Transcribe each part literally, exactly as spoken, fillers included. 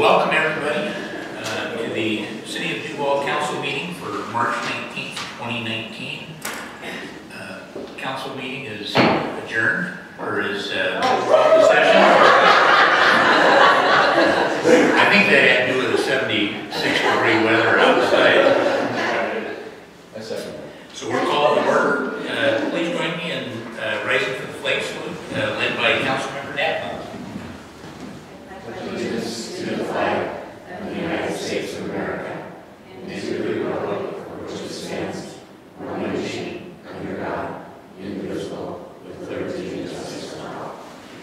welcome everybody uh, to the City of Duval Council meeting for March nineteenth, twenty nineteen. Uh, council meeting is adjourned, or is uh, the session. I think that had to do with the seventy-six degree weather outside. So we're called to order. Uh, please join me in uh, rising for the flag salute, uh, led by Councilmember Knapp. Allegiance to the flag of the United States of America and to the republic for which it stands, one nation, under God, indivisible, with liberty and justice for all.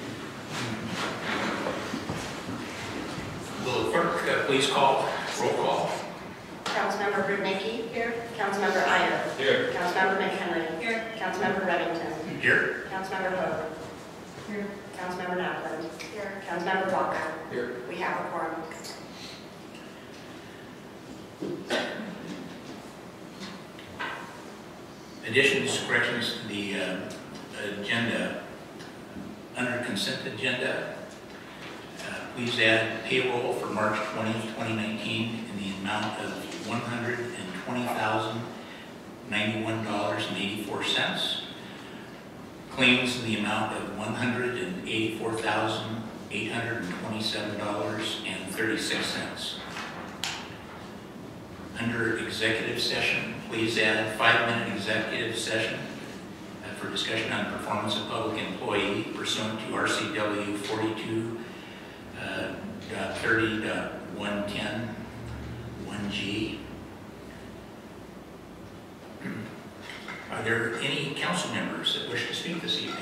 Will the clerk uh, please call roll call? Councilmember Brudnicki. Here. Councilmember Iyer. Here. Councilmember McKinley. Here. Councilmember Reddington. Here. Councilmember Hogue. Here. Councilmember Napland. Here. Councilmember Walker. Here. We have a quorum. Additions, corrections to the uh, agenda. Under consent agenda, uh, please add payroll for March twentieth, twenty nineteen in the amount of one hundred twenty thousand ninety-one dollars and eighty-four cents. Claims in the amount of one hundred eighty-four thousand eight hundred twenty-seven dollars and thirty-six cents. Under executive session, please add five-minute executive session uh, for discussion on performance of public employee pursuant to R C W forty-two thirty point one ten one G. Are there any council members that wish to speak this evening?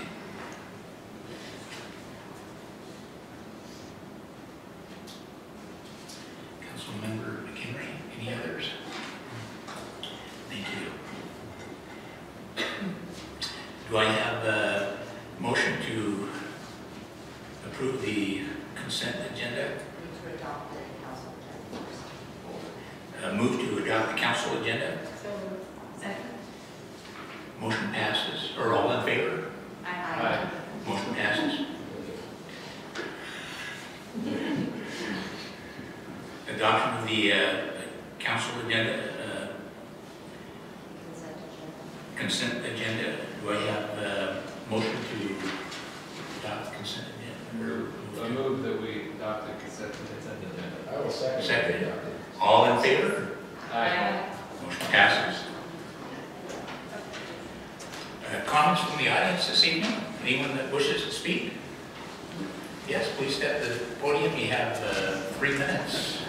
Councilmember McHenry, any others? Thank you. Do I have a motion to approve the consent agenda? To adopt the council agenda. Uh, move to adopt the council agenda. So, second. Motion passes. Or all in favor? Aye. Motion passes. Adoption of the uh, council agenda, uh, Consent agenda. consent agenda. Do I have a motion to adopt the consent agenda? I move that we adopt the consent agenda. I will second. Second. All in favor? Aye. Motion passes. Uh, comments from the audience this evening? Anyone that wishes to speak? Yes, please step to the podium. You have uh, three minutes.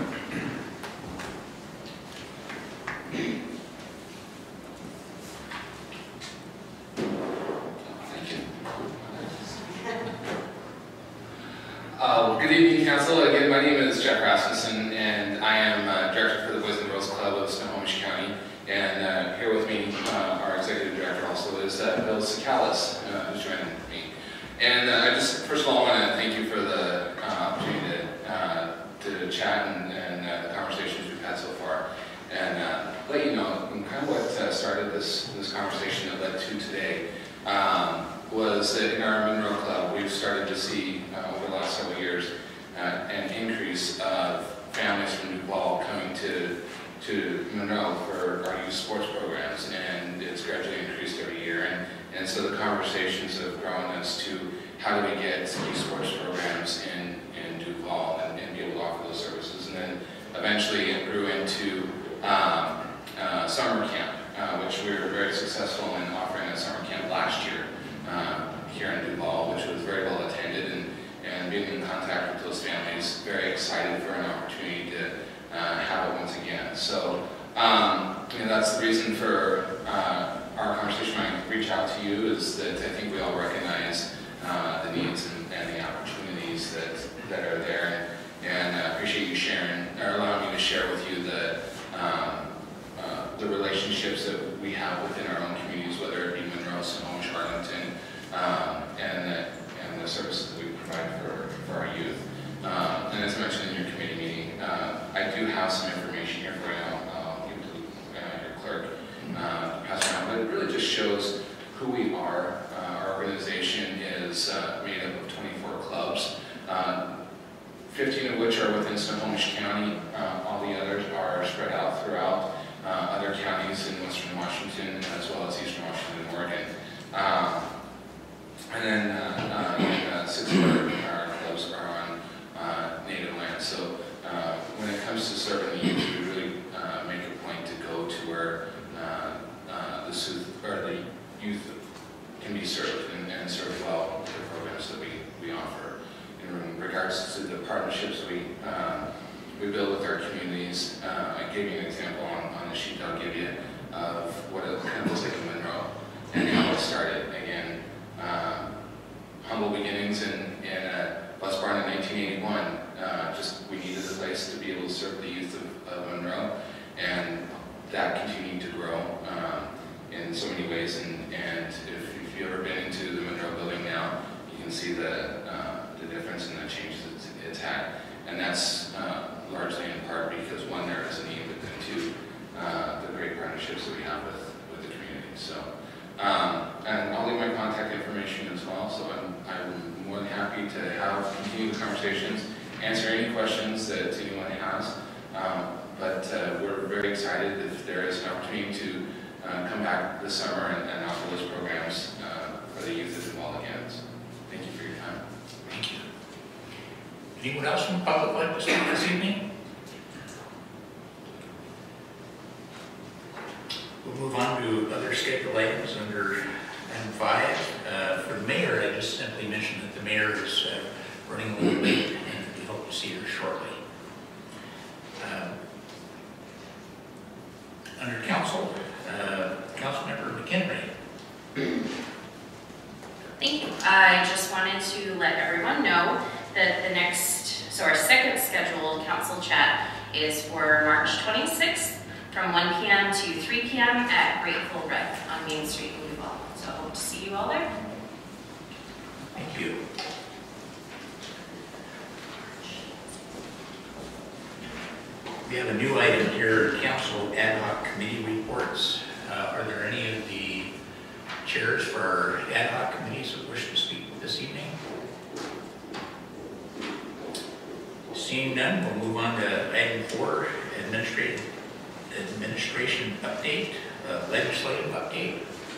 Uh, good evening, Council. Again, my name is Jeff Rasmussen, and I am uh, Director for the Boys and Girls Club of Snohomish County. And uh, here with me, uh, our Executive Director also is uh, Bill Sikalis, uh, who's joining me. And uh, I just, first of all, want to thank you for the uh, opportunity to, uh, to chat and, and uh, the conversations we've had so far. And uh, let you know, kind of what uh, started this, this conversation that led to today um, was that in our Monroe Club, we've started to see uh, over the last several years uh, an increase of families from Duval coming to, to Monroe for our youth sports programs, and it's gradually increased every year. And, and so the conversations have grown as to how do we get youth sports programs in, in Duval and, and be able to offer those services. And then eventually it grew into um, uh, summer camp, uh, which we were very successful in offering a summer camp last year uh, here in Duval, which was very well attended, and, and being in contact with those families, very excited for an opportunity to uh, have it once again. So um, you know, that's the reason for uh, our conversation when I reach out to you, is that I think we all recognize uh, the needs and, and the opportunities that, that are there, and uh, appreciate you sharing, or allowing me to share with you the um, uh, the relationships that we have within our own communities, whether it be Monroe, Snohomish, Arlington, um, and, the, and the services that we provide for, for our youth. Um, and as mentioned in your committee meeting, uh, I do have some information here for you. I'll give it to uh, your clerk uh, to pass around, but it really just shows who we are. Uh, our organization is uh, made up of twenty-four clubs. Uh, fifteen of which are within Snohomish County. Uh, all the others are spread out throughout uh, other counties in western Washington as well as eastern Washington and Oregon. Um, and then uh, uh, and, uh, six of our, our clubs are on uh, native land. So uh, when it comes to serving the youth, we really uh, make a point to go to where uh, uh, the, youth, or the youth can be served and, and served well with the programs that we, we offer. In regards to the partnerships we uh, we build with our communities, uh, I gave you an example on, on the sheet I'll give you of what it kind of looks like in Monroe and how it started. Again, uh, humble beginnings in, in a bus barn in nineteen eighty-one. Uh, just we needed a place to be able to serve the youth of, of Monroe, and that continued to grow um, in so many ways. And, and if, if you've ever been into the Monroe building now, you can see the uh, the difference and the changes it's, it's had. And that's uh, largely in part because one, there is a need, but then two, uh, the great partnerships that we have with, with the community. So, um, and I'll leave my contact information as well, so I'm, I'm more than happy to have continued conversations, answer any questions that anyone has. Um, but uh, we're very excited if there is an opportunity to uh, come back this summer and, and offer those programs uh, for the youth as well again. So, thank you for your time. Thank you. Anyone else from the public like to speak this evening? We'll move on to other scheduled items under item five. Uh, for the mayor, I just simply mentioned that the mayor is uh, running a little late, and we hope to see her shortly. Um, under council, uh, Councilmember McHenry. Thank you. I just wanted to let everyone know that the next, so our second scheduled council chat is for March twenty-sixth from one p m to three p m at Grateful Red on Main Street in Duval. So I hope to see you all there. Thank you. We have a new item here, council ad hoc committee reports. Uh, are there any of the chairs for our ad hoc committees that wish to speak this evening? Seeing none, we'll move on to item four, administrative administration update, uh, legislative update.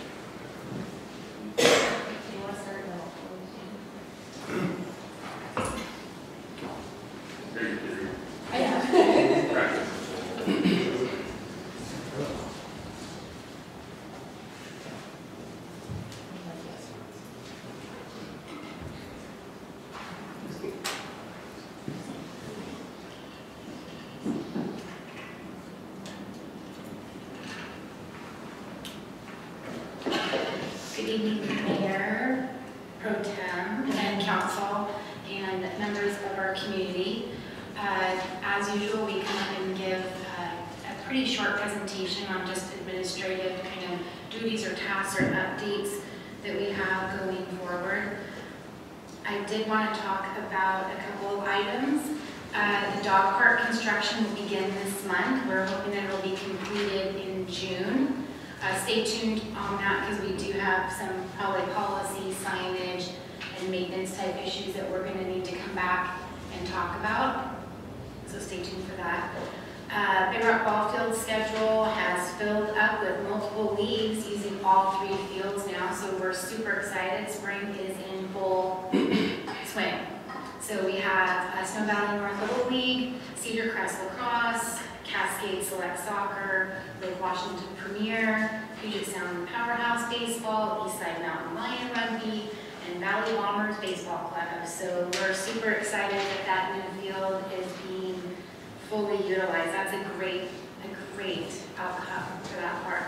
Good evening, Mayor, Pro Tem, and Council, and members of our community. Uh, as usual, we come up and give uh, a pretty short presentation on just administrative kind of duties or tasks or updates that we have going forward. I did want to talk about a couple of items. Uh, the dog park construction will begin this month. We're hoping that it will be completed in June. Uh, stay tuned on that because we do have some probably policy, signage, and maintenance type issues that we're going to need to come back and talk about. So stay tuned for that. Uh, Big Rock Ball Field schedule has filled up with multiple leagues using all three fields now, so we're super excited. Spring is in full swing. So we have uh, Snow Valley North Little League, Cedar Crest Lacrosse, Cascade Select Soccer, Lake Washington Premier, Puget Sound Powerhouse Baseball, Eastside Mountain Lion Rugby, and Valley Bombers Baseball Club. So we're super excited that that new field is being fully utilized. That's a great, a great outcome for that park.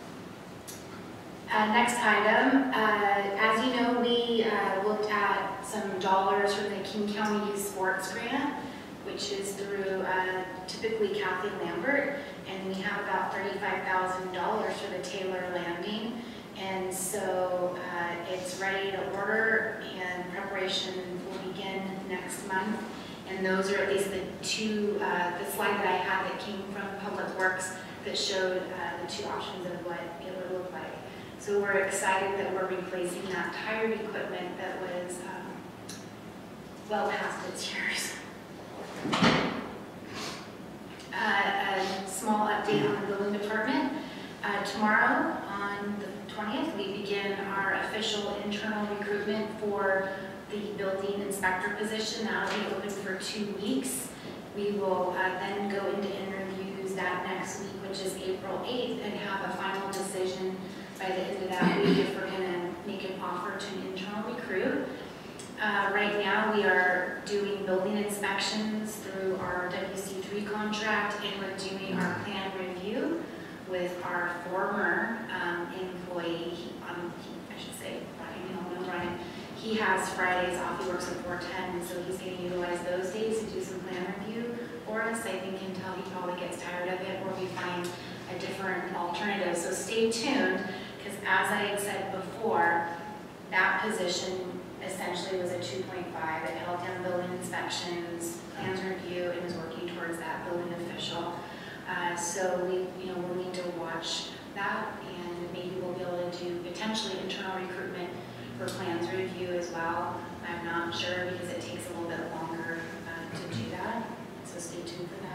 Uh, next item, uh, as you know, we uh, looked at some dollars from the King County Youth Sports Grant, which is through uh, typically Kathy Lambert, and we have about thirty-five thousand dollars for the Taylor Landing. And so uh, it's ready to order, and preparation will begin next month. And those are at least the two, uh, the slide that I had that came from Public Works that showed uh, the two options of what it would look like. So we're excited that we're replacing that tired equipment that was um, well past its years. Uh, a small update on the building department. Uh, tomorrow, on the twentieth, we begin our official internal recruitment for the building inspector position. That will be open for two weeks. We will uh, then go into interviews that next week, which is April eighth, and have a final decision by the end of that week if we're going to make an offer to an internal recruit. Uh, right now, we are doing building inspections through our W C three contract, and we're doing our plan review with our former um, employee, he, um, he, I should say, Brian, you all know Brian. He has Fridays off, he works at four ten, so he's going to utilize those days to do some plan review for us, I think, until he probably gets tired of it or we find a different alternative. So stay tuned, because as I had said before, that position essentially was a two point five. It held down building inspections, plans review, and is working towards that building official. Uh, so we, you know, we'll need to watch that, and maybe we'll be able to do potentially internal recruitment for plans review as well. I'm not sure because it takes a little bit longer uh, to do that. So stay tuned for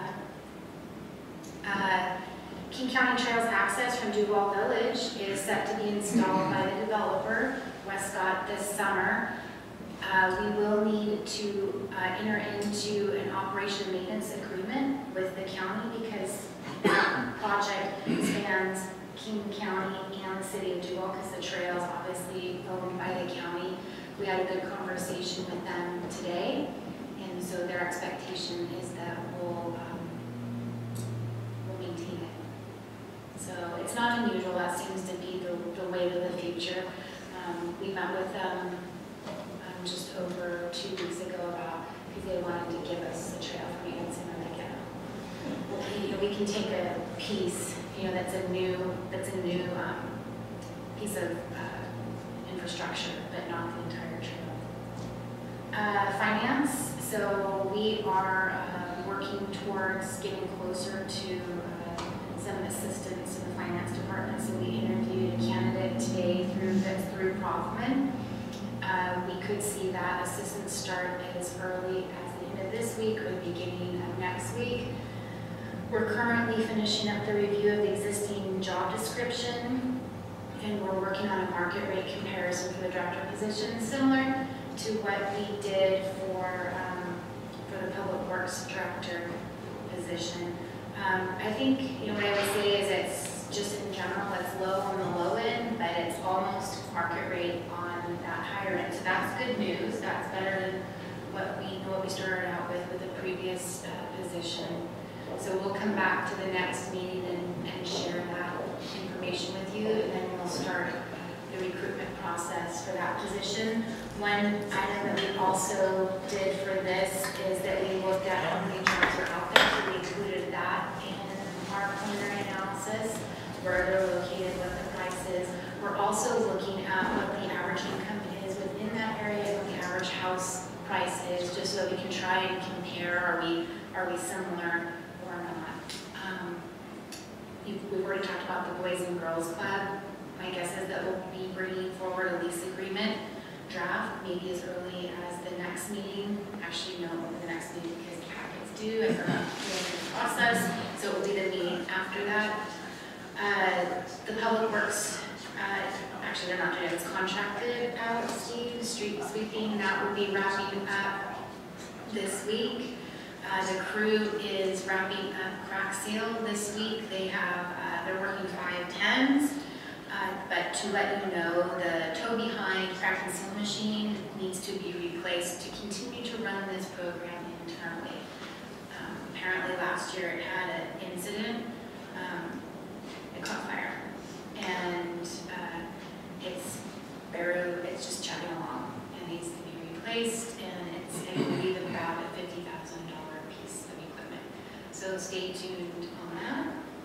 that. Uh, King County Trails access from Duval Village is set to be installed by the developer, Westcott, this summer. Uh, we will need to uh, enter into an operation and maintenance agreement with the county because that project spans King County and the city of Duval, because the trails obviously owned by the county. We had a good conversation with them today, and so their expectation is that we'll, um, we'll maintain it. So it's not unusual. That seems to be the, the way to the future. Um, we met with them um, just over two weeks ago about, because they wanted to give us the trail for maintenance, and we're like, yeah, well, you know, we can take a piece, you know, that's a new, that's a new um, piece of uh, infrastructure, but not the entire trail. Uh, finance. So we are uh, working towards getting closer to uh, some assistance in the finance department. So we interviewed a candidate today through that's through Prothman. Uh, we could see that assistance start as early as the end of this week or the beginning of next week. We're currently finishing up the review of the existing job description, and we're working on a market rate comparison for the director position, similar to what we did for um, for the public works director position. Um, I think, you know, what I would say is it's just in general, it's low on the low end, but it's almost market rate on that higher end. So that's good news. That's better than what we what we started out with with the previous uh, position. So we'll come back to the next meeting and, and share that information with you, and then we'll start the recruitment process for that position. One item that we also did for this is that we looked at how many jobs are out there, so we included that in our preliminary analysis, where they're located, what the price is. We're also looking at what the average income is within that area, what the average house price is, just so that we can try and compare, are we, are we similar or not. Um, we've, we've already talked about the Boys and Girls Club. My guess is that we'll be bringing forward a lease agreement draft, maybe as early as the next meeting. Actually, no, the next meeting because the packet's due and we're not doing the process, so it will be the meeting after that. Uh, the Public Works, uh, actually they're not doing it, it's contracted out, Steve, street sweeping, that will be wrapping up this week. Uh, the crew is wrapping up crack seal this week. They have, uh, they're working five tens. Uh, but to let you know, the tow behind crack and seal machine needs to be replaced to continue to run this program internally. Um, apparently last year it had an incident, um, it caught fire, and uh, it's very, it's just chugging along and needs to be replaced, and it's, I believe, about a fifty thousand dollar piece of equipment. So stay tuned on that.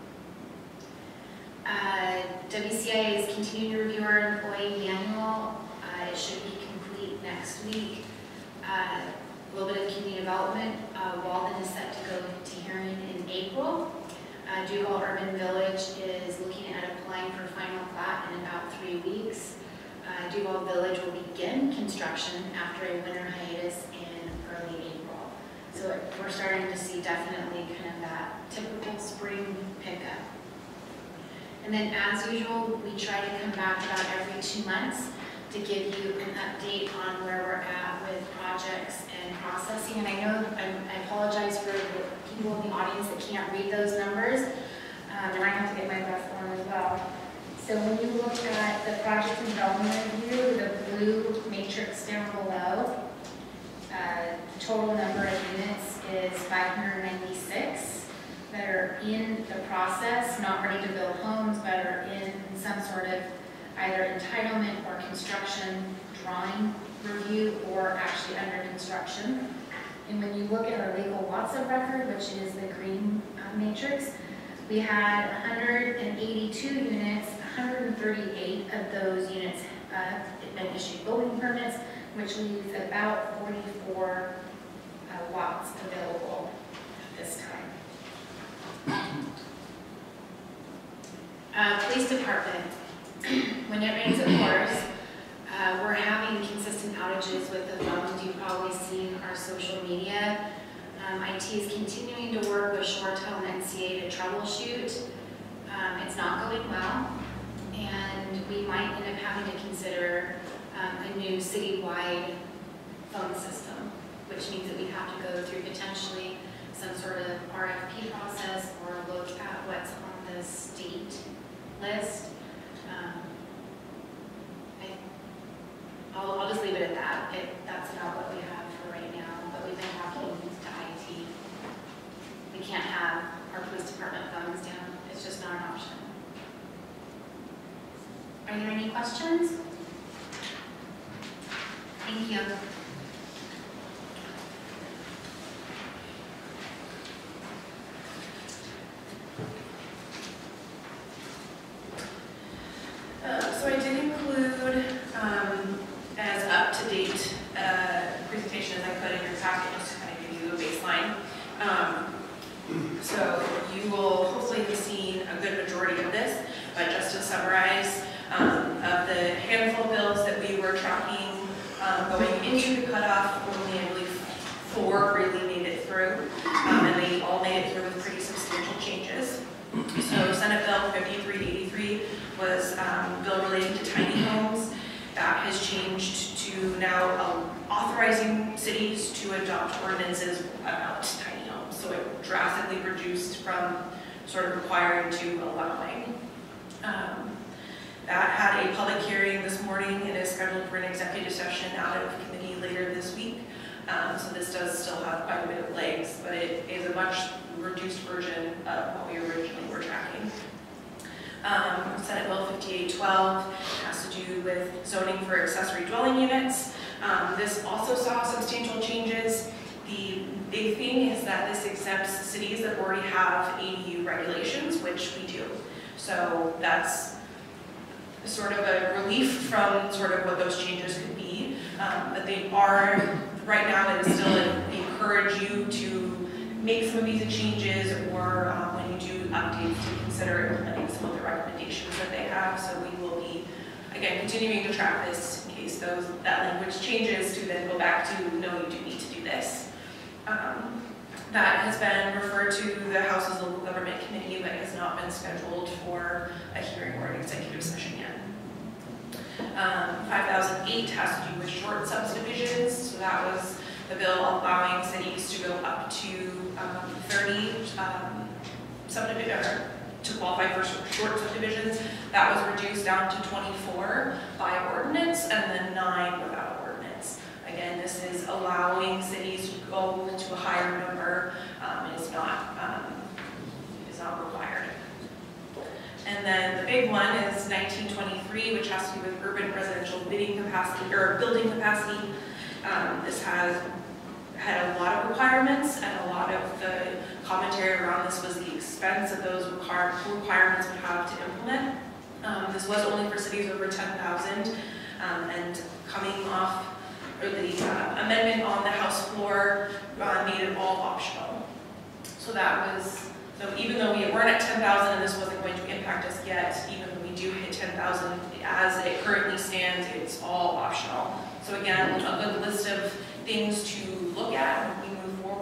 Uh, W C I A is continuing to review our employee manual. Uh, it should be complete next week. Uh, a little bit of community development. Uh, Walden is set to go to hearing in April. Uh, Duval Urban Village is looking at applying for final plat in about three weeks. Uh, Duval Village will begin construction after a winter hiatus in early April. So it- we're starting to see definitely kind of that typical spring pickup. And then as usual, we try to come back about every two months to give you an update on where we're at with projects and processing. And I know, I I apologize for the people in the audience that can't read those numbers. Um, and I have to get my best one as well. So when you look at the project and development review, the blue matrix down below, uh, the total number of units is five hundred ninety-six that are in the process, not ready to build homes, but are in some sort of either entitlement or construction drawing review or actually under construction. And when you look at our legal lots of record, which is the green uh, matrix, we had one hundred eighty-two units, one hundred thirty-eight of those units uh, have been issued building permits, which leaves about forty-four uh, lots available at this time. Uh, police department, when it rains it pours, uh, we're having consistent outages with the phones. You've probably seen our social media. Um, I T is continuing to work with Shortel and N C A to troubleshoot. Um, it's not going well, and we might end up having to consider um, a new citywide phone system, which means that we have to go through potentially some sort of R F P process or look at what's on the state list. Um, I, I'll, I'll just leave it at that. It, that's about what we have for right now, but we've been talking to I T. We can't have our police department phones down. It's just not an option. Are there any questions? Thank you. Uh, so I did include um, as up-to-date uh, presentation as I could in your packet, just to kind of give you a baseline. Um, so you will hopefully have seen a good majority of this, but just to summarize, um, of the handful of bills that we were tracking um, going into the cutoff, only I believe four really made it through, um, and they all made it through with pretty substantial changes. So Senate Bill fifty-three eighty-three was um, bill relating to tiny homes. That has changed to now um, authorizing cities to adopt ordinances about tiny homes. So it drastically reduced from sort of requiring to allowing. Um, that had a public hearing this morning and is scheduled for an executive session out of committee later this week. Um, so this does still have quite a bit of legs, but it is a much reduced version of what we originally were tracking. Um, Senate Bill fifty-eight twelve has to do with zoning for accessory dwelling units. Um, this also saw substantial changes. The big thing is that this exempts cities that already have A D U regulations, which we do. So that's sort of a relief from sort of what those changes could be. Um, but they are, right now, it is still encourage you to make some of these changes, or um, when you do updates, to consider implementing some of the recommendations that they have. So we will be, again, continuing to track this in case those that language changes, to then go back to, no, you do need to do this. Um, that has been referred to the House's Local Government Committee, but has not been scheduled for a hearing or an executive session yet. Um, five thousand eight has to do with short subdivisions. So that was the bill allowing cities to go up to um, thirty um, subdivisions, to qualify for short subdivisions. That was reduced down to twenty-four by ordinance, and then nine without ordinance. Again, this is allowing cities to go to a higher number. Um, it is not, um, it is not required. And then the big one is nineteen twenty-three, which has to do with urban residential bidding capacity, or building capacity. Um, this has had a lot of requirements, and a lot of the commentary around this was the expense that those require, requirements would have to implement. Um, this was only for cities over ten thousand, um, and coming off, or the uh, amendment on the House floor uh, made it all optional. So that was, so even though we weren't at ten thousand and this wasn't going to impact us yet, even when we do hit ten thousand, as it currently stands, it's all optional. So again, a good list of things to look at when we move forward.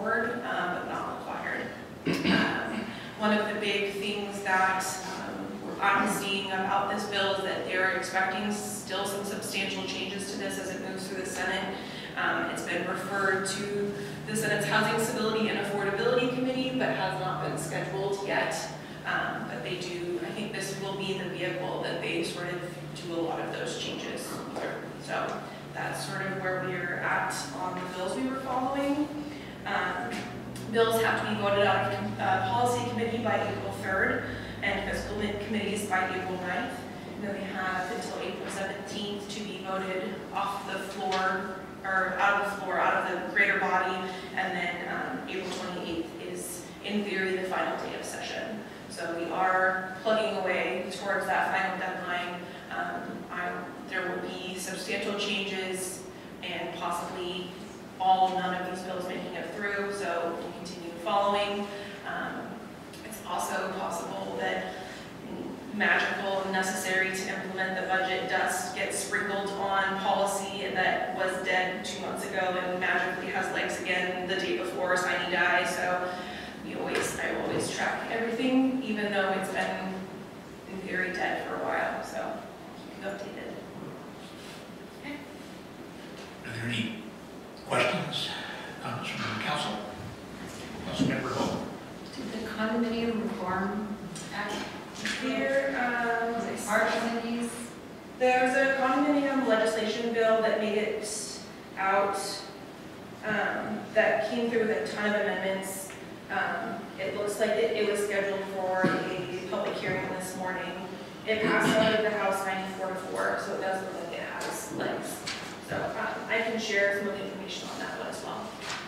forward, um, but not required. Um, one of the big things that um, I'm seeing about this bill is that they're expecting still some substantial changes to this as it moves through the Senate. Um, it's been referred to the Senate's Housing, Stability, and Affordability Committee, but has not been scheduled yet. Um, but they do, I think this will be the vehicle that they sort of do a lot of those changes through. So that's sort of where we are at on the bills we were following. Um, bills have to be voted out of uh, policy committee by April third and fiscal committees by April ninth. And then they have until April seventeenth to be voted off the floor, or out of the floor, out of the greater body. And then um, April twenty-eighth is, in theory, the final day of session. So we are plugging away towards that final deadline. Um, I, there will be substantial changes and possibly all, none of these bills making it through, so we'll continue following. Um, it's also possible that magical and necessary to implement the budget dust gets sprinkled on policy that was dead two months ago and magically has legs again the day before Signy dies. So we always, I always track everything, even though it's been in theory dead for a while. So keep you updated. Okay. Are there any questions, comments from the council? Councilmember Hall. Did the condominium reform act Here, um, are committees? there's a condominium legislation bill that made it out, um, that came through with a ton of amendments. Um, it looks like it, it was scheduled for a public hearing this morning. It passed out of the House ninety-four to four, so it does look like it has legs. So um, I can share some of the information on that one as well.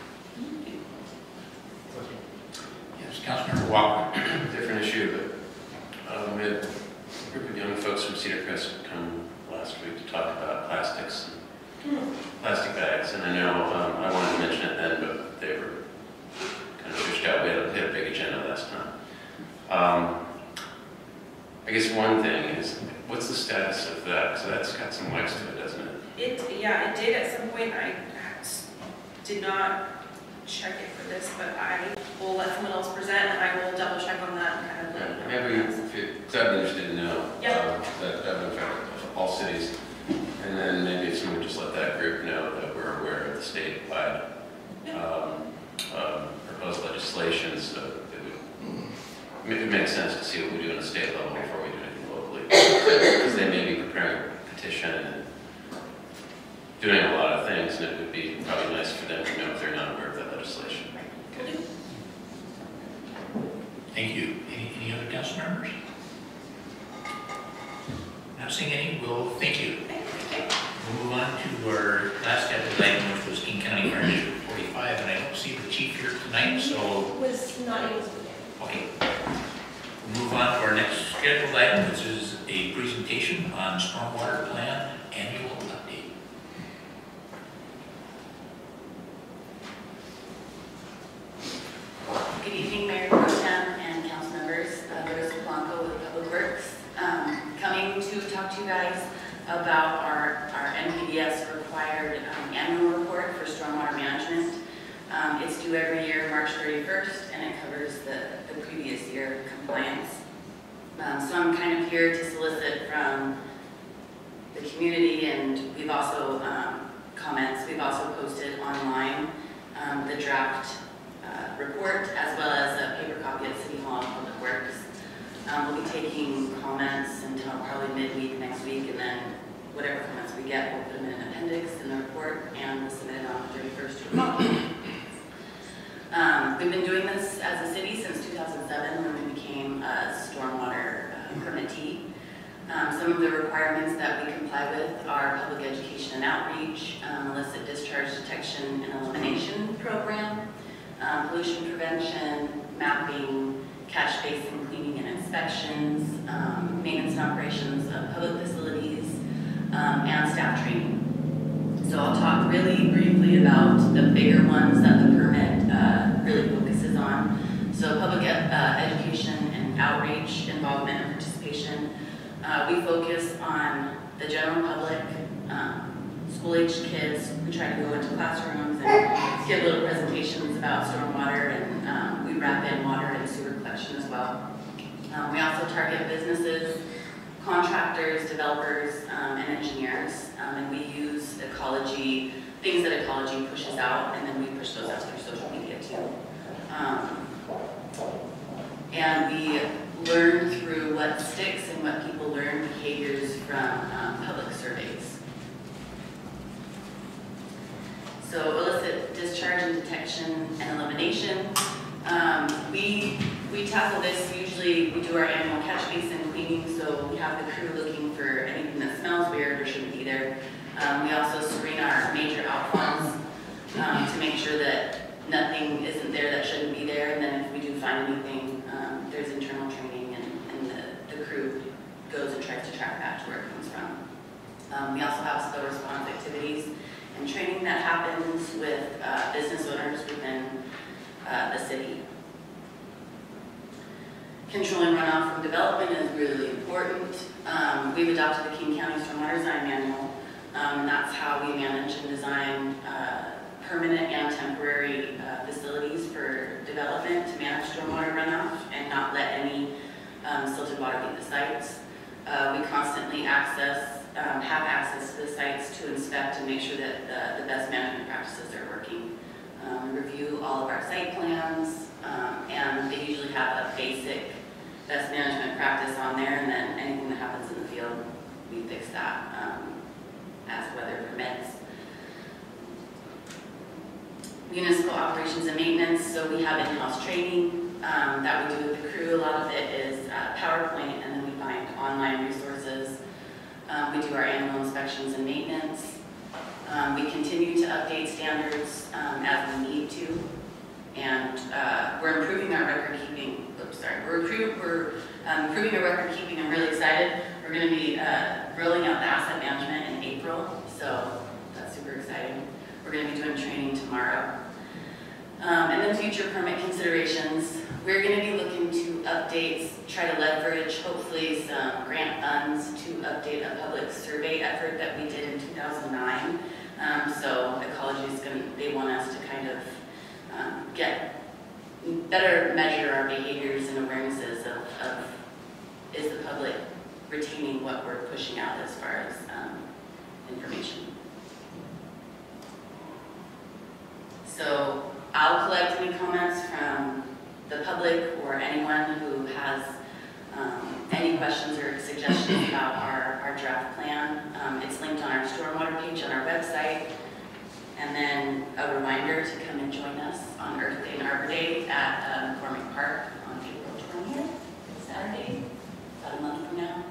Yes, Councilmember Walker. Different issue, but um, we had a group of young folks from Cedar Crest come last week to talk about plastics, and plastic bags, and I know um, I wanted to mention it then, but they were kind of pushed out. We had a, we had a big agenda last time. Um, I guess one thing is, what's the status of that? Because that's got some legs to it, doesn't it? It, yeah, it did at some point. I did not check it for this, but I will let someone else present and I will double check on that and kind of let you know. Maybe, if you, because I'd be interested to know Yep. um, that that would affect all cities. And then maybe if someone would just let that group know that we're aware of the statewide um, um, proposed legislation, so it would it would make sense to see what we do at a state level before we do anything locally. Because they may be preparing a petition and doing a lot of things, and it would be probably nice for them to know if they're not aware of that legislation. Okay. Thank you. Any, any other council members? Not seeing any, we'll thank you. We'll move on to our last scheduled item, which was King County Fire District forty-five, and I don't see the chief here tonight, so, Was not able to. okay. We'll move on to our next scheduled item, which is a presentation on stormwater plan annual update. Good evening, Mayor Pro Tem and council members. Uh, Larissa Blanco with Public Works, um, coming to talk to you guys about our, our N P D S required um, annual report for stormwater management. Um, it's due every year, March thirty-first, and it covers the, the previous year compliance. Um, so I'm kind of here to solicit from the community, and we've also um, comments. We've also posted online um, the draft Uh, report, as well as a paper copy at City Hall and Public Works. Um, we'll be taking comments until probably midweek next week, and then whatever comments we get, we'll put them in an appendix in the report, and we'll submit it on the thirty-first to the public. Um, we've been doing this as a city since two thousand seven, when we became a stormwater uh, permittee. Um, some of the requirements that we comply with are public education and outreach, um, illicit discharge detection and elimination program, Um, pollution prevention, mapping, catch basin cleaning and inspections, um, maintenance and operations of public facilities, um, and staff training. So I'll talk really briefly about the bigger ones that the permit uh, really focuses on. So public uh, education and outreach, involvement and participation. Uh, we focus on the general public, um, school-aged kids. We try to go into classrooms and give little presentations about stormwater, and um, we wrap in water and sewer collection as well. Um, we also target businesses, contractors, developers, um, and engineers, um, and we use ecology, things that ecology pushes out, and then we push those out through social media too. Um, and we learn through what sticks and what people learn, behaviors from um, public surveys. So illicit discharge and detection and elimination. Um, we, we tackle this, usually we do our annual catch basin cleaning, so we have the crew looking for anything that smells weird or shouldn't be there. Um, we also screen our major outfalls um, to make sure that nothing isn't there that shouldn't be there, and then if we do find anything, um, there's internal training, and, and the, the crew goes and tries to track back to where it comes from. Um, we also have spill response activities and training that happens with uh, business owners within uh, the city. Controlling runoff from development is really important. Um, we've adopted the King County Stormwater Design Manual, um, and that's how we manage and design uh, permanent and temporary uh, facilities for development to manage stormwater runoff and not let any um, silted water leave the sites. Uh, we constantly access, um, have access to the sites to inspect and make sure that the, the best management practices are working. Um, we review all of our site plans, um, and they usually have a basic best management practice on there, and then anything that happens in the field, we fix that um, as weather permits. Municipal operations and maintenance, so we have in-house training um, that we do with the crew. A lot of it is uh, PowerPoint, and then we find online resources. Um, we do our annual inspections and maintenance. Um, we continue to update standards um, as we need to, and uh, we're improving our record keeping. Oops, sorry, we're, we're um, improving our record keeping. I'm really excited. We're going to be uh, rolling out the asset management in April, so that's super exciting. We're going to be doing training tomorrow. Um, and then future permit considerations. We're going to be looking to updates, try to leverage hopefully some grant funds to update a public survey effort that we did in two thousand nine. Um, so ecology is going to, they want us to kind of um, get better measure our behaviors and awarenesses of, of is the public retaining what we're pushing out as far as um, information. So I'll collect any comments from the public or anyone who has um, any questions or suggestions about our, our draft plan. Um, it's linked on our stormwater page on our website. And then a reminder to come and join us on Earth Day and Arbor Day at uh, McCormick Park on April twentieth, Saturday, about a month from now.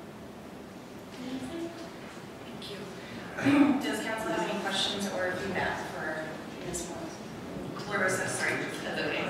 Thank you. Does council have any questions or feedback for Miz Clarissa? Sorry, that's okay.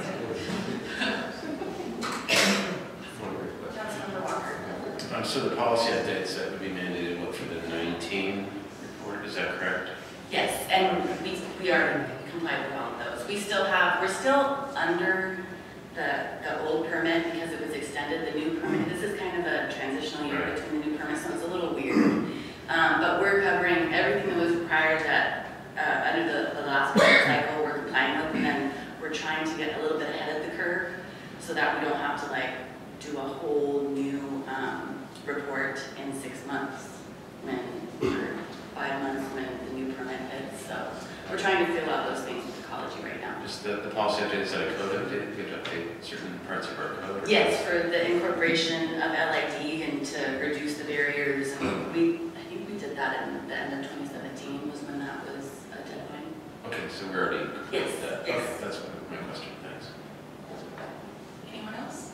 Councilmember Walker. Um, so the policy updates that would be mandated, what, for the nineteen report, is that correct? Yes, and we, we are compliant with all of those. We still have, we're still under the, the old permit because it was extended, the new permit. This is kind of a transitional year Right. between the new permit, so it's a little weird. Um, but we're covering everything that was required that uh, under the, the last permit cycle we're complying with, and then we're trying to get a little bit ahead of the curve so that we don't have to like do a whole new um, report in six months when, or five months when the new permit hits. So we're trying to fill out those things with ecology right now. Just the, the policy update, is that a code update? We have to update certain parts of our code? or- Yes, for the incorporation of L I D and to reduce the barriers. And we, I think we did that in the end of twenty seventeen was when that was a deadline. Okay, so we're already covered Yes, with that. yes. Okay, that's my my question, thanks. Anyone else?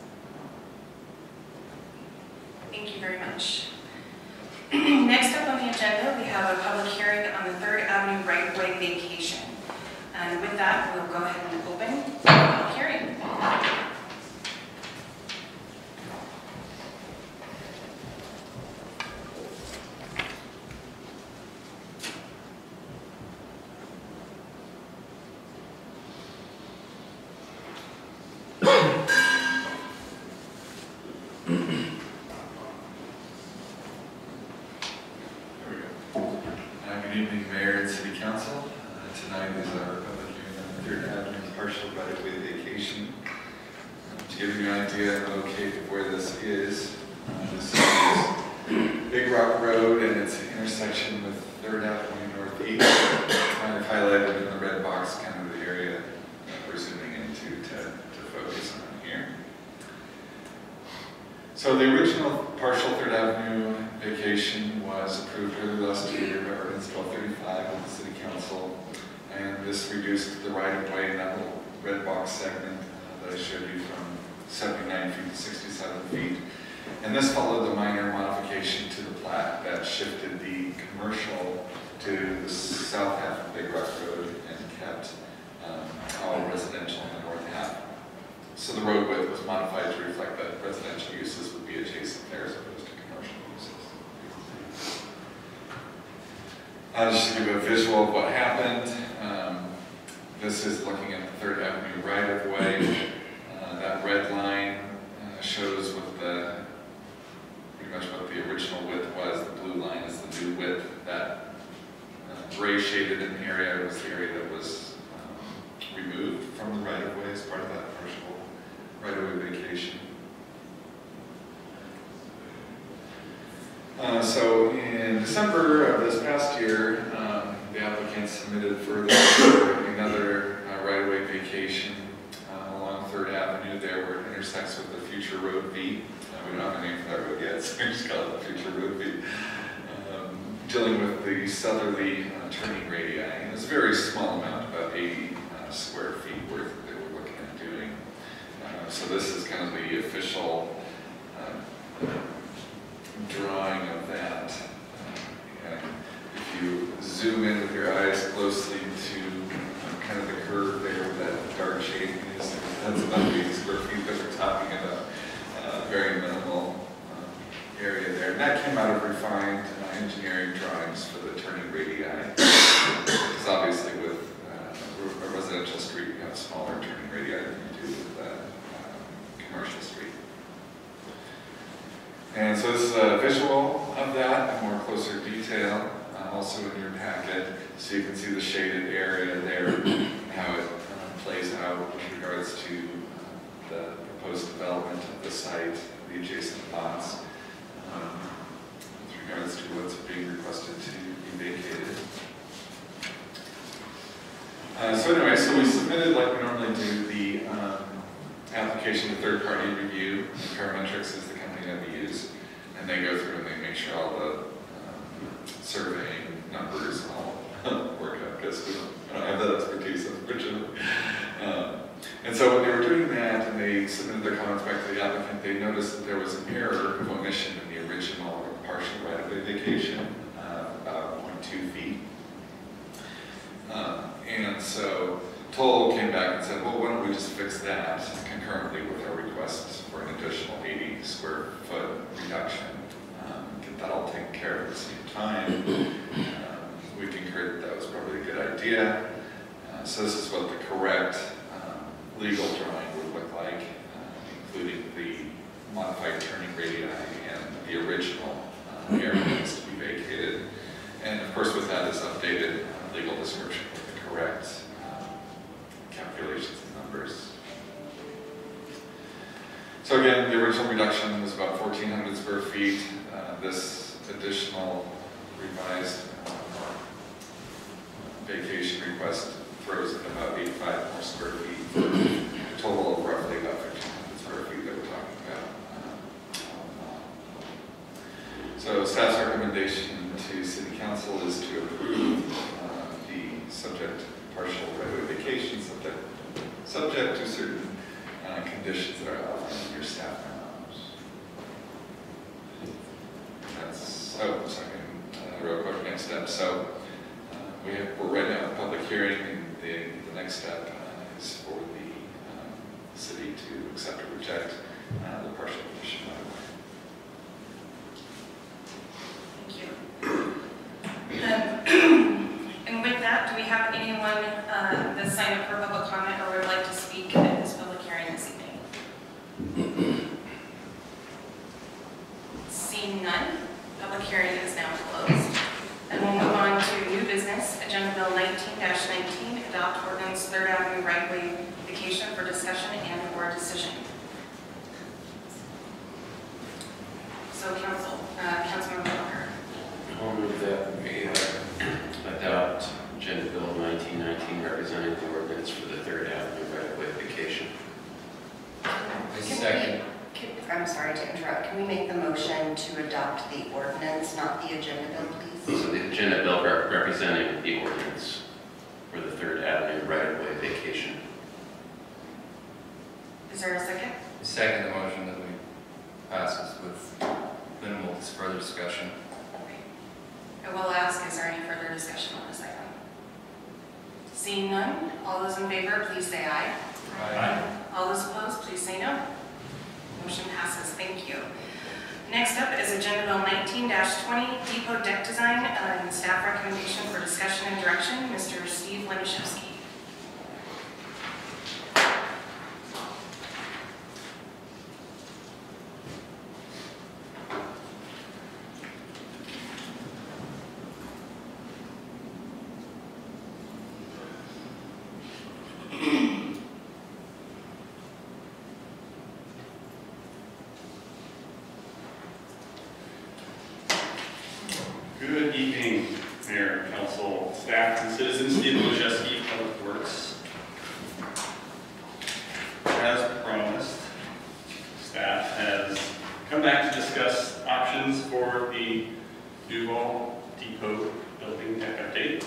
Thank you very much. Next up on the agenda, we have a public hearing on the Third Avenue right-of-way vacation. And with that, we'll go ahead and open the public hearing. Uh, Good evening, Mayor and City Council. Uh, Tonight is our public hearing on the Third Avenue partial right-of-way vacation. To give you an idea and locate of where this is, uh, this is Big Rock Road and its intersection with Third Avenue Northeast. Kind of highlighted in the red box, kind of the area that we're zooming into to, to focus on here. So the original partial Third Avenue vacation was approved early last year by Ordinance twelve thirty-five of the City Council, and this reduced the right-of-way in that little red box segment uh, that I showed you from seventy-nine feet to sixty-seven feet. And this followed the minor modification to the plat that shifted the commercial to the south half of Big Rock Road and kept um, all residential in the north half. So the road width was modified to reflect that residential uses would be adjacent there as opposed to commercial uses. Uh, just to give you a visual of what happened, um, this is looking at the Third Avenue right-of-way. Uh, that red line uh, shows what the, pretty much what the original width was. The blue line is the new width. That uh, gray shaded in area was the area that was um, removed from the right-of-way as part of that partial right-of-way vacation. Uh, so in December of this past year, um, the applicant submitted further for another uh, right-of-way vacation uh, along Third Avenue there where it intersects with the future Road V. Uh, we don't have a name for that road yet, so we just call it the future Road V. Um, dealing with the southerly uh, turning radii. And it's a very small amount, about eighty uh, square feet worth that they were looking at doing. Uh, so this is kind of the official uh, drawing of that. Uh, and if you zoom in with your eyes closely to uh, kind of the curve there where that dark shading is, that's about eighty square feet that we're talking about. Uh, very minimal uh, area there. And that came out of refined uh, engineering drawings for the turning radii. Because obviously with uh, a residential street, you have smaller turning radii than you do with a uh, commercial street. And so this is a visual of that in more closer detail, uh, also in your packet, so you can see the shaded area there, how it uh, plays out with regards to uh, the proposed development of the site, the adjacent lots, um, with regards to what's being requested to be vacated. Uh, so anyway, so we submitted, like we normally do, the um, application to third-party review. Parametrics is the company that we use, and they go through and they make sure all the um, surveying numbers all work out, because we don't, I don't have that expertise, unfortunately. Um, and so when they were doing that and they submitted their comments back to the applicant, they noticed that there was an error of omission in the original partial right-of-way vacation, uh, about zero point two feet. Um, and so Toll came back and said, well, why don't we just fix that concurrently with our request for an additional eighty square foot reduction, um, get that all taken care of at the same time. Um, we concurred that that was probably a good idea. Uh, so this is what the correct um, legal drawing would look like, uh, including the modified turning radii and the original uh, area that needs to be vacated. And of course with that is updated uh, legal description with the correct um, calculations and numbers. So again, the original reduction was about fourteen hundred square feet. Uh, this additional revised uh, vacation request throws in about eighty-five more square feet for a total of roughly about fifteen hundred square feet that we're talking about. Um, so staff's recommendation to City Council is to approve uh, the subject partial right-of-way vacation subject, subject to certain uh, conditions that are outlined in your staff memos. That's, oh, second, uh, real quick, next step. So uh, we have, we're right now in the public hearing, and the, the next step uh, is for the um, city to accept or reject uh, the partial condition right-of-way. Thank you. Um, and with that, do we have anyone uh, that signed up for public comment or would like to speak at this public hearing this evening? Seeing none, public hearing is now closed. And we'll move on to new business, Agenda Bill nineteen dash nineteen, adopt ordinance Third Avenue right-of-way vacation for discussion and/or decision. So council, uh, Councilmember Walker. I'll move that we uh, adopt Agenda Bill nineteen nineteen representing the ordinance for the Third Avenue right-of-way vacation. I Can second. we- can- I'm sorry to interrupt. Can we make the motion to adopt the ordinance, not the agenda bill, please? So the Agenda Bill rep- representing the ordinance for the Third Avenue right-of-way vacation. Is there a second? I second the motion that we pass this with minimal further discussion. I will ask, is there any further discussion on this item? Seeing none, all those in favor, please say aye. Aye. All those opposed, please say no. Motion passes, thank you. Next up is Agenda Bill nineteen twenty, Depot Deck Design, uh, and staff recommendation for discussion and direction, Mister Steve Lenishevsky. Good evening, Mayor, Council, staff, and citizens. Steve Lenishevsky, Public Works. As promised, staff has come back to discuss options for the Duval Depot building deck update.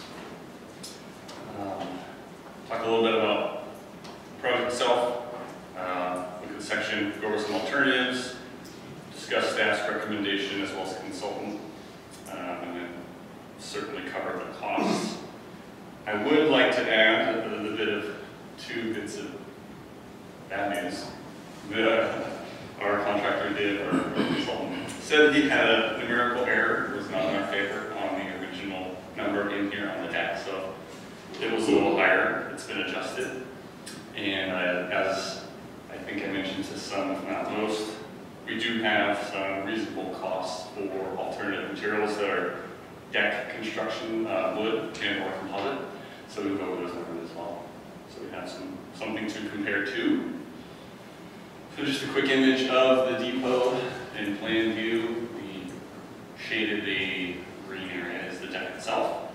Um, talk a little bit about the project itself, uh, look at the section, go over some alternatives, discuss staff's recommendation as well as consultant. Um, and then certainly cover the costs. I would like to add a, a bit of two bits of bad news. The, our contractor did, or our consultant, said he had a numerical error. It was not in our favor on the original number in here on the deck, so it was a little higher. It's been adjusted. And uh, as I think I mentioned to some, if not most, we do have some reasonable costs for alternative materials that are deck construction, uh, wood and or composite. So we'll go over those numbers as well. So we have some something to compare to. So just a quick image of the depot in plan view. We shaded the green area as the deck itself.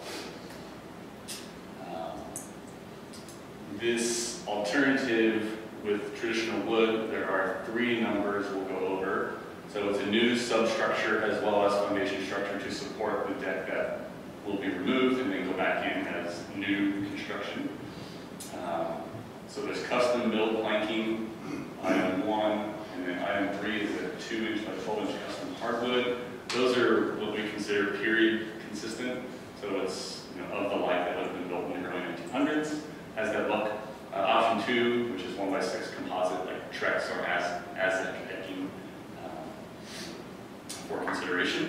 Um, this alternative with traditional wood, there are three numbers we'll go over. So it's a new substructure as well as foundation structure to support the deck that will be removed and then go back in as new construction. Um, so there's custom built planking, item one, and then item three is a two inch by twelve inch custom hardwood. Those are what we consider period consistent. So it's, you know, of the life that would have been built in the early nineteen hundreds, has that look. Uh, option two, which is one by six composite, like Trex or as as decking, um, for consideration.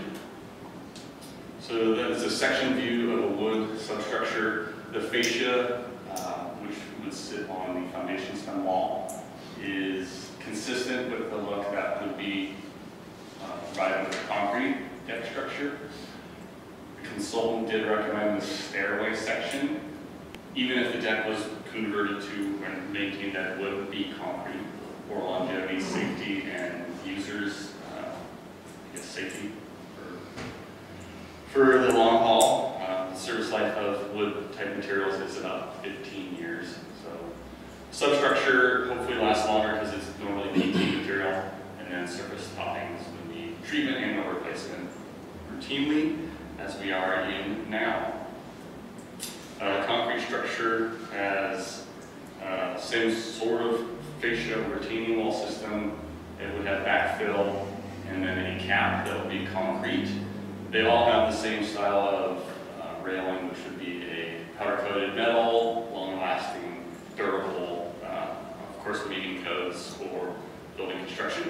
So that is a section view of a wood substructure. The fascia, uh, which would sit on the foundation stem wall, is consistent with the look that would be uh, provided with a concrete deck structure. The consultant did recommend the stairway section, even if the deck was converted to and maintained that would be concrete for longevity, safety, and users, uh, I guess safety for, for the long haul. Uh, the service life of wood type materials is about fifteen years. So substructure hopefully lasts longer because it's normally P T material, and then surface toppings would need treatment and or replacement routinely, as we are in now. Uh, concrete structure has uh, same sort of fascia retaining wall system. It would have backfill and then a cap that would be concrete. They all have the same style of uh, railing, which would be a powder-coated metal, long-lasting, durable, uh, of course meeting codes for building construction.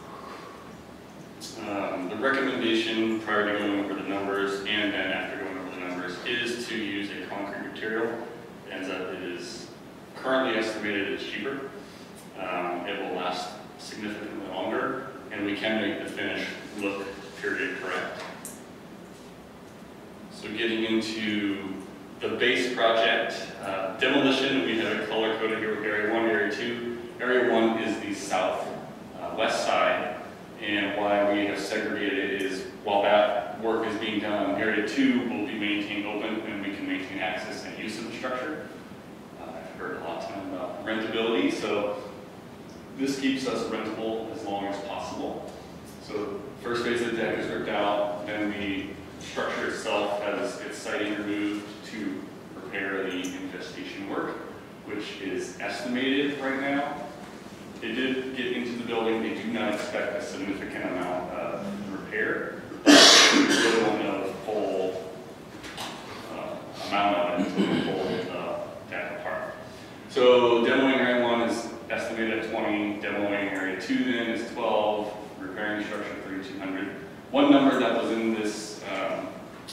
Um, the recommendation prior to going over the numbers and then after going over the numbers is to use a concrete material. It ends up it is currently estimated it's cheaper. Um, it will last significantly longer, and we can make the finish look period correct. So getting into the base project, uh, demolition, we have it color coded here with area one, area two. Area one is the south uh, west side, and why we have segregated it is while that work is being done, area two will be maintained open and we can maintain access and use of the structure. Uh, I've heard a lot of time about rentability, so this keeps us rentable as long as possible. So first phase of the deck is ripped out, then the structure itself has its siding removed to prepare the infestation work, which is estimated right now. They did get into the building. They do not expect a significant amount of repair. We really won't know the full uh, amount of it until we pull the uh, deck apart. So demoing area one is estimated at twenty, demoing area two then is twelve, repairing structure thirty-two hundred. One number that was in this um,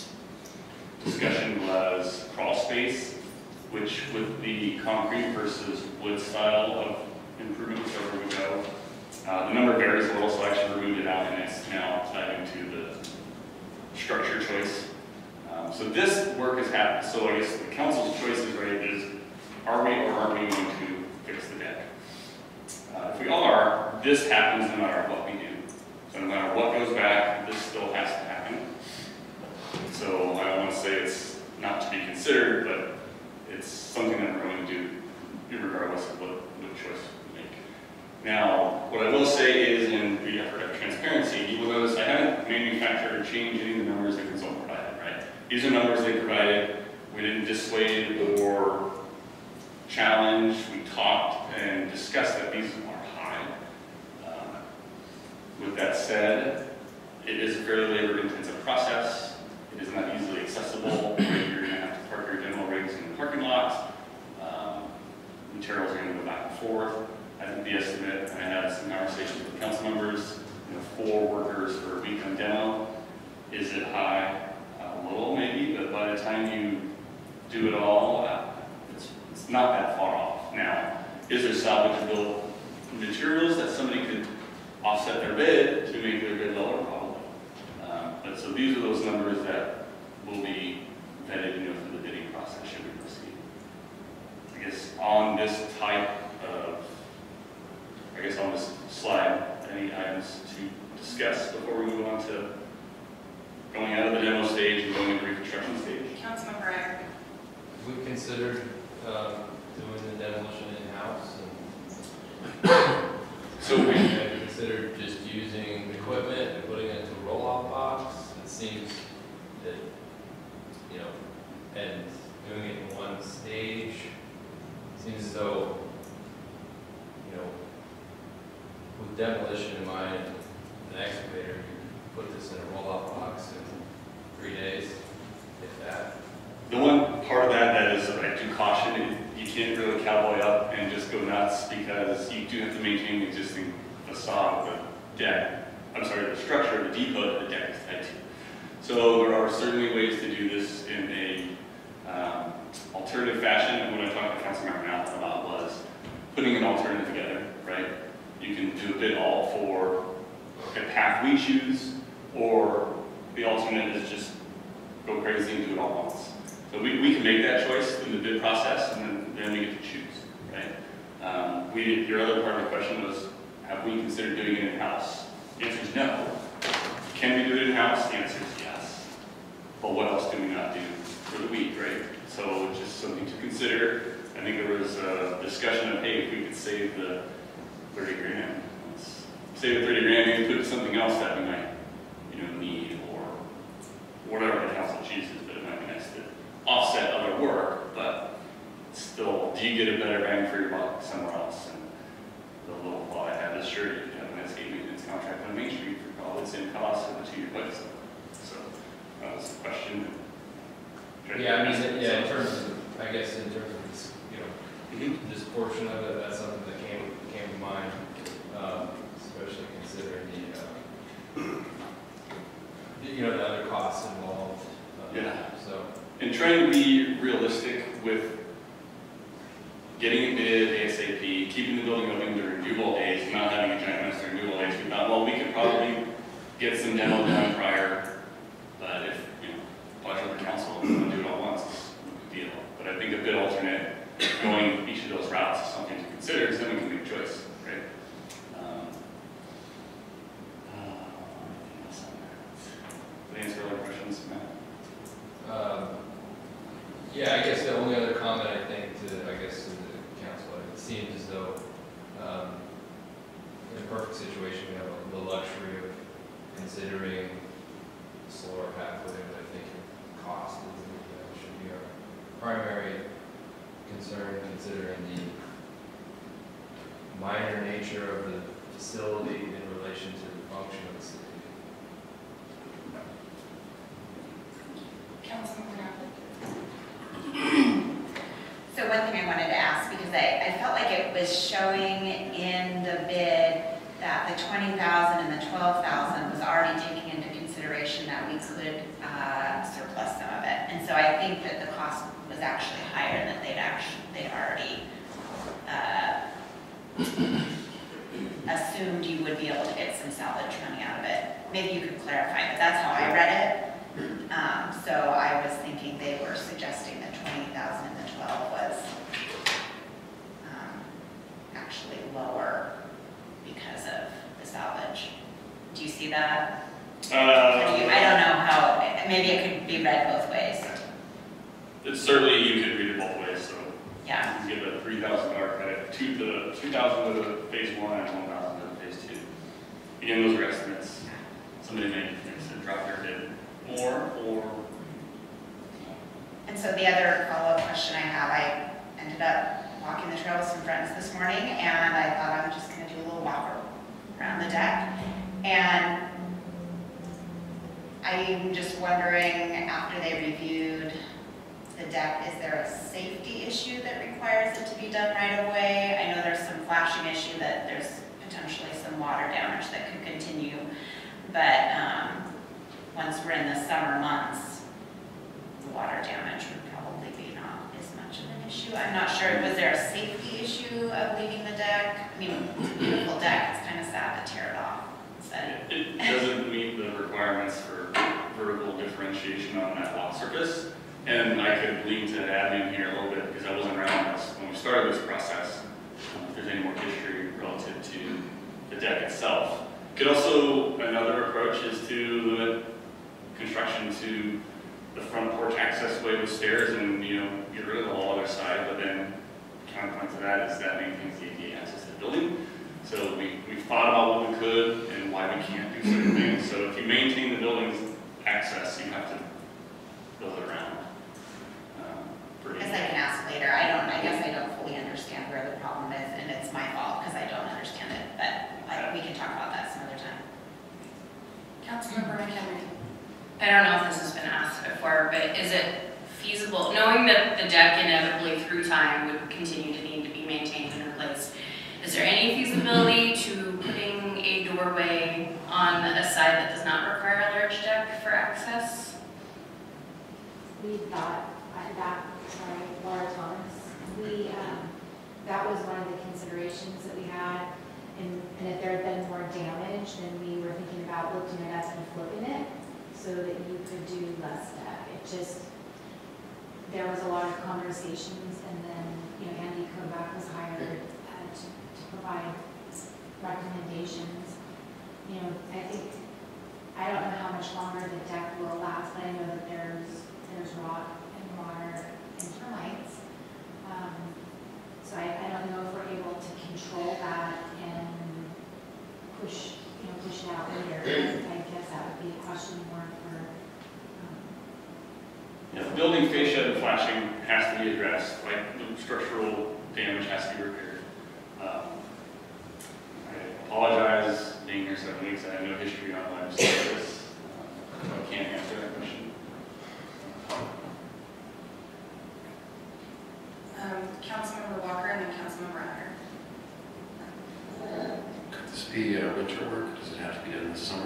discussion was crawl space, which with the concrete versus wood style of improvement, whichever we go, uh, the number varies a little, so I actually removed it out and it's now tied into the structure choice. Um, so this work has happened, so I guess the council's choices, right, is are we or aren't we going to fix the deck? Uh, if we are, this happens no matter what we do. So no matter what goes back, this still has to happen. So I don't want to say it's not to be considered, but it's something that we're going to do regardless of what, what choice we make. Now, what I will say is, in the effort of transparency, you will notice I haven't manufactured or changed any of the numbers the consultant provided, right? These are numbers they provided. We didn't dissuade or challenge. We talked and discussed that these are high. Um, with that said, it is a fairly labor-intensive process. It is not easily accessible. You're going to have to park your demo rigs in the parking lots. Um, materials are going to go back and forth. I think the estimate, and I had some conversations with the council members, you know, four workers for a week on demo. Is it high? A little maybe, but by the time you do it all, uh, it's, it's not that far off. Now, is there salvageable materials that somebody could offset their bid to make their bid lower? Probably. Um, but so these are those numbers that will be vetted, you know, through the bidding process should we proceed. I guess on this type of, I guess on this slide, any items to discuss before we move on to going out of the demo stage and going into reconstruction stage? Councilmember Iyer. We considered uh, doing the demolition in-house, and So we, I considered just using equipment and putting it into a roll-off box. It seems that, you know, and doing it in one stage seems as though, you know, with demolition in mind, an excavator, you put this in a roll-off box in three days, if that. the one part of that that is, I do caution, is you can't really cowboy up and just go nuts because you do have to maintain the existing facade of the deck. I'm sorry, the structure of the depot that the deck is tied to. So there are certainly ways to do this in a um, alternative fashion, and what I talked to Councilmember Mount about was putting an alternative together, right? You can do a bid all for a path we choose, or the alternate is just go crazy and do it all once. So we, we can make that choice in the bid process, and then, then we get to choose, right? Um, we, your other part of the question was, have we considered doing it in-house? The answer is no. Can we do it in-house? The answer is yes. But what else do we not do for the week, right? So just something to consider. I think there was a discussion of, hey, if we could save the thirty grand, let's save the thirty grand and put it to something else that we might, you know, need, or whatever the council chooses, but it might be nice to offset other work, but still, do you get a better bang for your buck somewhere else? And the little thought I had is, sure, you could have a landscape maintenance contract on Main Street for all its in costs and a two-year budget. So that was the question. Yeah, I mean, yeah, in terms of, I guess in terms of this, you know, this portion of it, that's something that came, came to mind, um, especially considering the, uh, the, you know, the other costs involved. uh, Yeah. So, And trying to be realistic with getting it bid ASAP, keeping the building open during Duval days, not having a giant mess during Duval days, we thought, well, we could probably get some demo done prior, but if, you know, budget or council want to do it all once, it's no big deal. But I think a bid alternate, going cost is something to consider, because then we can make a choice, right? Um, uh, anything else on that? Did I answer all the questions, Matt? Um, Yeah, I guess the only other comment I think to, I guess, to the council, it seems as though, um, in a perfect situation, we have the luxury of considering the slower pathway, but I think cost is, you know, should be our primary concern, considering the minor nature of the facility in relation to the function of the city. Councilmember Napoli? So one thing I wanted to ask, because I, I felt like it was showing in the bid that the twenty thousand and the twelve thousand was already taking into consideration that we could uh, surplus some of it. And so I think that the cost was actually higher, and that they'd actually, they'd already uh, assumed you would be able to get some salvage money out of it. Maybe you could clarify, but that's how I read it. Um, so I was thinking they were suggesting that twenty thousand and the twelve was um, actually lower because of the salvage. Do you see that? Uh, Or do you- I don't know how, maybe it could be read both ways. It's certainly, you could read it both ways, so Yeah. you can give a three thousand dollar credit, two to two thousand to phase one and one thousand to phase two. Again, those are estimates. Somebody may drop their bid more, or And so the other follow-up question I have, I ended up walking the trail with some friends this morning, and I thought I'm just going to do a little walk around the deck. And I'm just wondering, after they reviewed the deck, is there a safety issue that requires it to be done right away? I know there's some flashing issue that there's potentially some water damage that could continue, but um, once we're in the summer months, the water damage would probably be not as much of an issue. I'm not sure, was there a safety issue of leaving the deck? I mean, it's a beautiful deck, it's kind of sad to tear it off. But it, it doesn't meet the requirements for vertical differentiation on that lot surface. And I could lean to admin here a little bit because I wasn't around this when we started this process. Um, if there's any more history relative to the deck itself. Could also, another approach is to limit construction to the front porch access way with stairs and, you know, get rid of the whole other side, but then counterpoint to that is that maintains the A D A access to the building. So we, we thought about what we could and why we can't do certain things. So if you maintain the building's access, you have to build it around. Um, I guess I can ask later. I don't, I guess I don't fully understand where the problem is, and it's my fault because I don't understand it, but I, we can talk about that some other time. Councilmember McHenry. I don't know if this has been asked before, but is it feasible, knowing that the deck inevitably through time would continue to need to be maintained and replaced, is there any feasibility to putting a doorway on a side that does not require a large deck for access? We thought, uh, that, sorry, Laura Thomas, we, um, that was one of the considerations that we had. And, and if there had been more damage, then we were thinking about looking at us and flipping it so that you could do less deck. It just, there was a lot of conversations, and then, you know, Andy Kovac was hired uh, to, to provide recommendations. You know, I think, I don't know how much longer the deck will last, but I know that there's, there's rock and water and termites. Um, so I, I don't know if we're able to control that and push, you know, push it out later. I guess that would be a question more for, um, Yeah, the building fascia and flashing has to be addressed, like the structural damage has to be repaired. Um, I apologize being here seven weeks, I have no history on why I'm saying this. Um, so I can't answer that question. Um, Councilmember Walker and then Councilmember Ryder. Could this be uh, winter work? Does it have to be done this summer?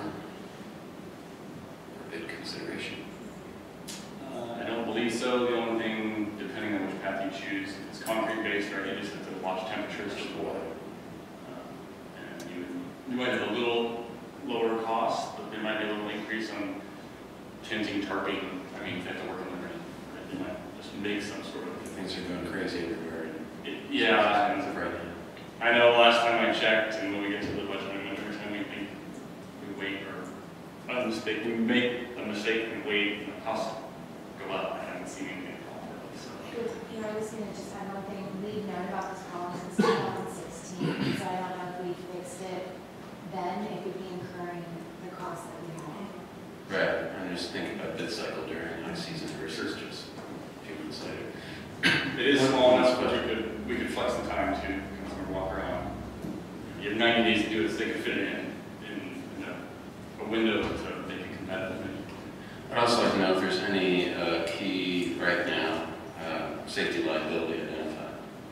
Or bid consideration? Uh, I don't believe so. The only thing, depending on which path you choose, if it's concrete based, right, you just have to watch temperatures before. Um, and you, you might have a little lower cost, but there might be a little increase on tinting, tarping. I mean, if you have to work in the rain, you might just make some sort of. Things are going crazy everywhere. It, Yeah, As of right now. I know last time I checked, and when we get to the budget amendment, every time we think we wait or a mistake, we make a mistake and wait, and the costs go up. I haven't seen anything fall so. You know, I was gonna just add one thing, we've known about this problem since two thousand sixteen, so I don't know if we fixed it then, if we'd be incurring the cost that we have. Right, I'm just thinking about bid cycle during high season versus just a few months later. It is small enough, but we could, we could flex the time to kind of walk around. You have ninety days to do it, so they can fit it in, in, in a, a window to make it competitive. I'd also like to know if there's any uh, key, right now, uh, safety liability identified.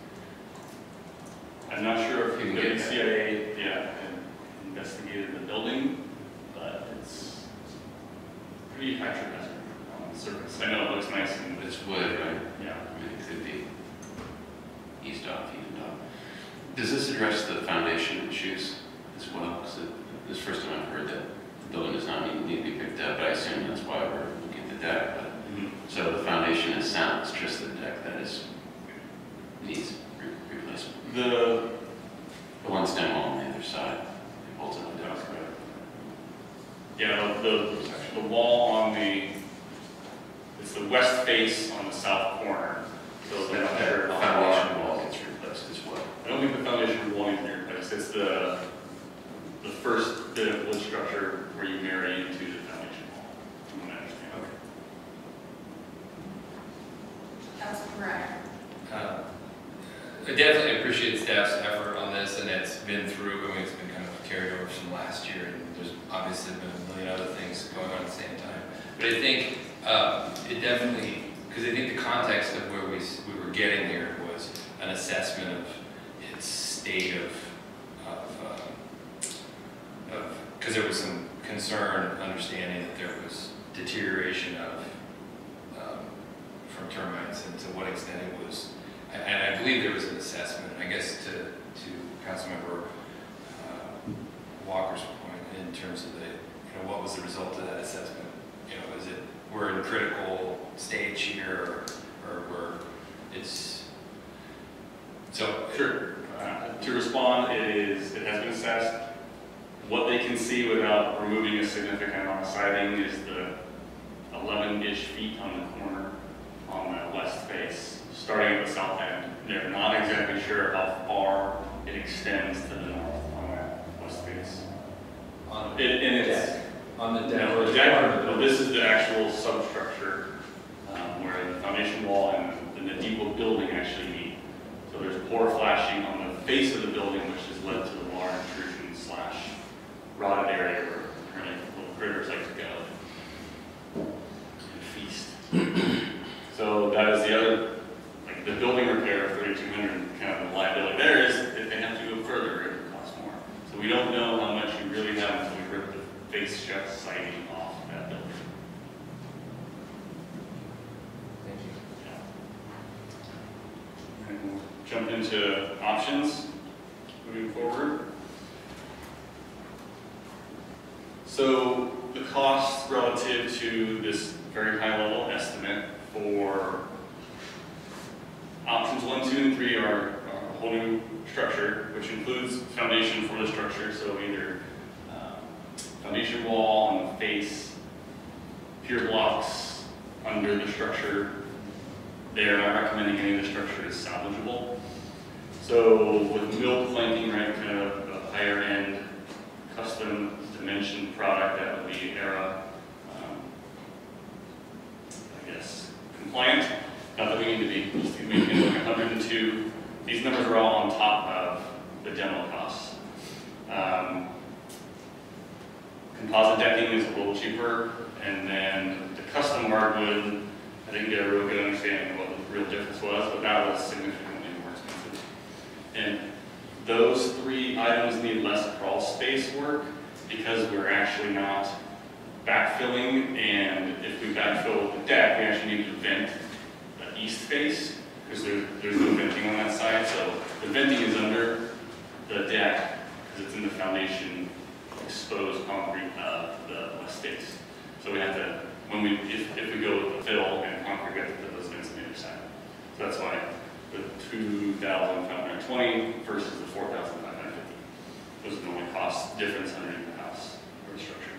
I'm not sure if You can the get C I A, yeah, had investigated the building, but it's pretty high traffic on the surface. I know it looks nice and It's wood, right? yeah. I mean, it could be eased off, evened off. Does this address the foundation issues as well? Because this is the first time I've heard that the building does not need, need to be picked up, but I assume that's why we're looking at the deck. But, Mhm. so the foundation is sound, it's just the deck that is needs re- replacement. The The one stem wall on the other side, it holds it on down. yeah the the wall on the it's the west face on the south corner. So they don't That have that foundation wall gets replaced as well. I don't think the foundation wall needs to be replaced. It's the the first bit of wood structure where you marry into the foundation wall. From what I understand. That's correct. Uh, I definitely appreciate staff's effort on this, and it's been through, I mean, it's been kind of carried over from last year, and there's obviously been a million other things going on at the same time. But I think uh, it definitely, because I think the context of where we, s- we were getting here was an assessment of its state of, of, uh, of, because there was some concern, understanding that there was deterioration of, um, from termites, and to what extent it was. And I believe there was an assessment, I guess, to, to Councilmember uh, Walker's point in terms of the, you know, what was the result of that assessment? You know, is it, we're in critical stage here, or, or we're, it's, so. Sure. Uh, to respond, it is, it has been assessed. What they can see without removing a significant amount of siding is the eleven-ish feet on the corner on the west face, starting at the south end. They're not exactly sure how far it extends to the north on that west face. On It, and it's, deck. On the deck. no, the deck, no, this is the actual substructure um, where the foundation wall and, and the depot building actually meet. So there's poor flashing on the face of the building, which has led to the water intrusion slash rotted area where apparently little critters like to go and feast. So that is the other, like the building repair of thirty-two hundred, kind of the liability there is if they have to go further, it would cost more. So we don't know how much you really have until we rip the face shut siding off that building. Thank you. And we'll jump into options moving forward. So the cost relative to this very high level estimate for options one, two, and three are a whole new structure, which includes foundation for the structure, so either um, foundation wall on the face, pier blocks under the structure. They are not recommending any of the structure is salvageable. So with mill planking, right, kind of a higher end custom dimension product that would be ERA, um, I guess, compliant. Not that we need to be, just making it like one hundred two. These numbers are all on top of the demo costs. Um, composite decking is a little cheaper, and then the custom hardwood, I didn't get a real good understanding of what the real difference was, but that was significantly more expensive. And those three items need less crawl space work because we're actually not backfilling, and if we backfill the deck, we actually need to vent the east face because there, there's no venting on that side. So the venting is under the deck because it's in the foundation exposed concrete of the west face. So we have to, when we, if, if we go with the fill and concrete, we have to put those vents on the other side. So that's why the two thousand five hundred twenty versus the four thousand five hundred fifty. Those are the only cost difference underneath the house or the structure.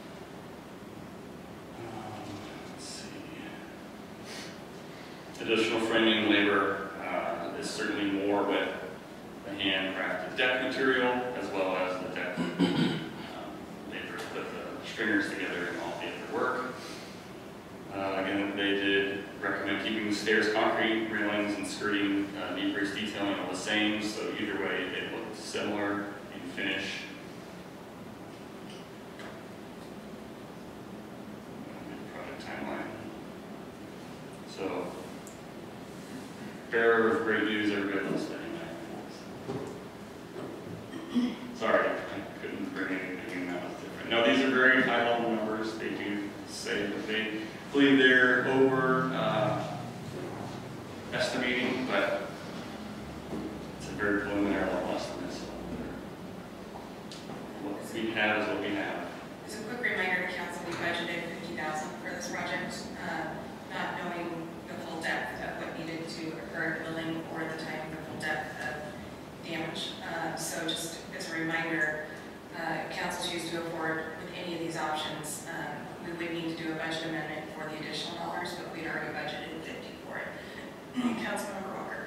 Um, let's see. Additional framing labor uh, is certainly more with the handcrafted deck material as well as the deck um, labor to put the stringers together and all the other work. Uh, again, they did recommend keeping the stairs concrete, railings, and skirting, uh, knee brace detailing all the same, so either way they look similar in finish. Project timeline. So, bearer of great news, everybody loves that. Sorry, I couldn't bring anything that was different. No, these are very high level numbers. They do say that they believe they're over uh, estimating, but it's a very preliminary level estimate. So what we have is what we have. As a quick reminder to council, we budgeted fifty thousand for this project, uh, not knowing the full depth of what needed to occur in the building or the time the full depth of damage. Uh, so just as a reminder, uh, council choose to go forward with any of these options. Um, we would need to do a budget amendment for the additional dollars, but we'd already budgeted fifty for it. Councilmember Walker.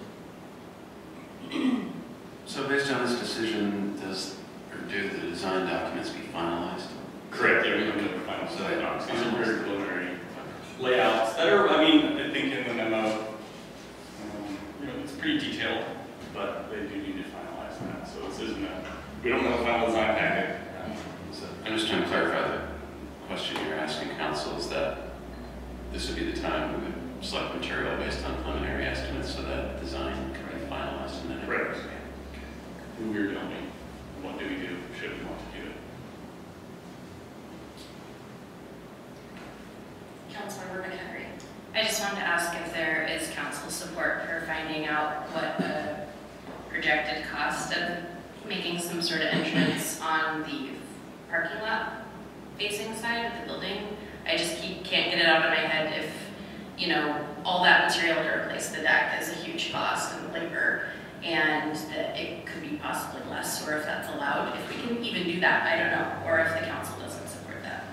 So based on this decision, does, or do the design documents be finalized? Correct, yeah, we have the final design docs. These are very preliminary layouts that are, I mean, I think in the memo, um, you know, it's pretty detailed, but they do need to finalize that. So this isn't a, we don't know the final design packet. Um, So I'm just trying to clarify the question you're asking council, is that this would be the time we would select material based on preliminary estimates so that design can be finalized and then. Correct. Who we're building, what do we do, should we want to do it? Councilmember McHenry. I just wanted to ask if there is council support for finding out what the projected cost of making some sort of entrance on the parking lot facing side of the building. I just keep, can't get it out of my head if, you know, all that material to replace the deck is a huge cost and labor, and that it could be possibly less, or if that's allowed, if we can even do that, I don't know, or if the council doesn't support that.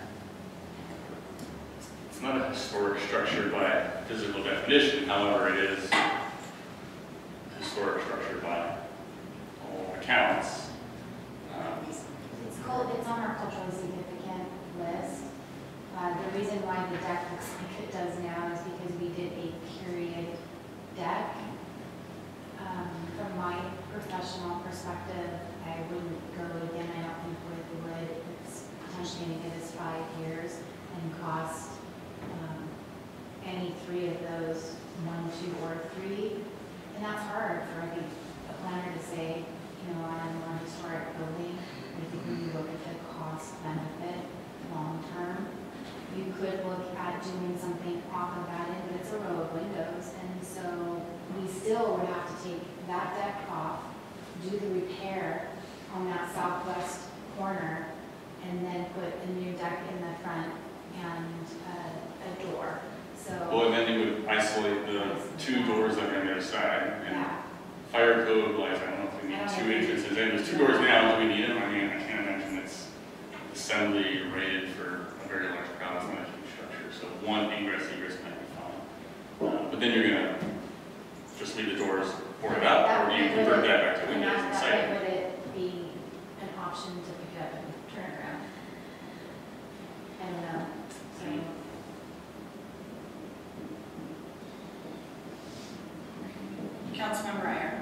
It's not a historic structure by physical definition, however, it is a historic structure by all accounts. Um, It's called, it's on our culturally significant list. Uh, the reason why the deck looks like it does now is because we did a period deck. Um, from my professional perspective, I wouldn't go again. I don't think with wood, it's potentially going to give us five years and cost um, any three of those, one, two, or three. And that's hard for, I think, a planner to say, you know, on one historic building. I think when you look at the cost benefit long term, you could look at doing something off of that end, but it's a row of windows, and so we still would have to take that deck off, do the repair on that southwest corner, and then put a new deck in the front and uh, a door. So Well, and then you would isolate the two doors that are on the other side. And yeah, fire code, like, I don't know if we need two entrances in. There's two doors now, do we need them? I mean, I can't imagine it's assembly rated for a very large crowd. It's not a huge structure. So one ingress, egress might be fine. Uh, but then you're going to just leave the doors boarded up, or do you convert that back to and windows that, inside? that way would it be an option to pick up and turn around? I don't know. So. Councilmember Iyer.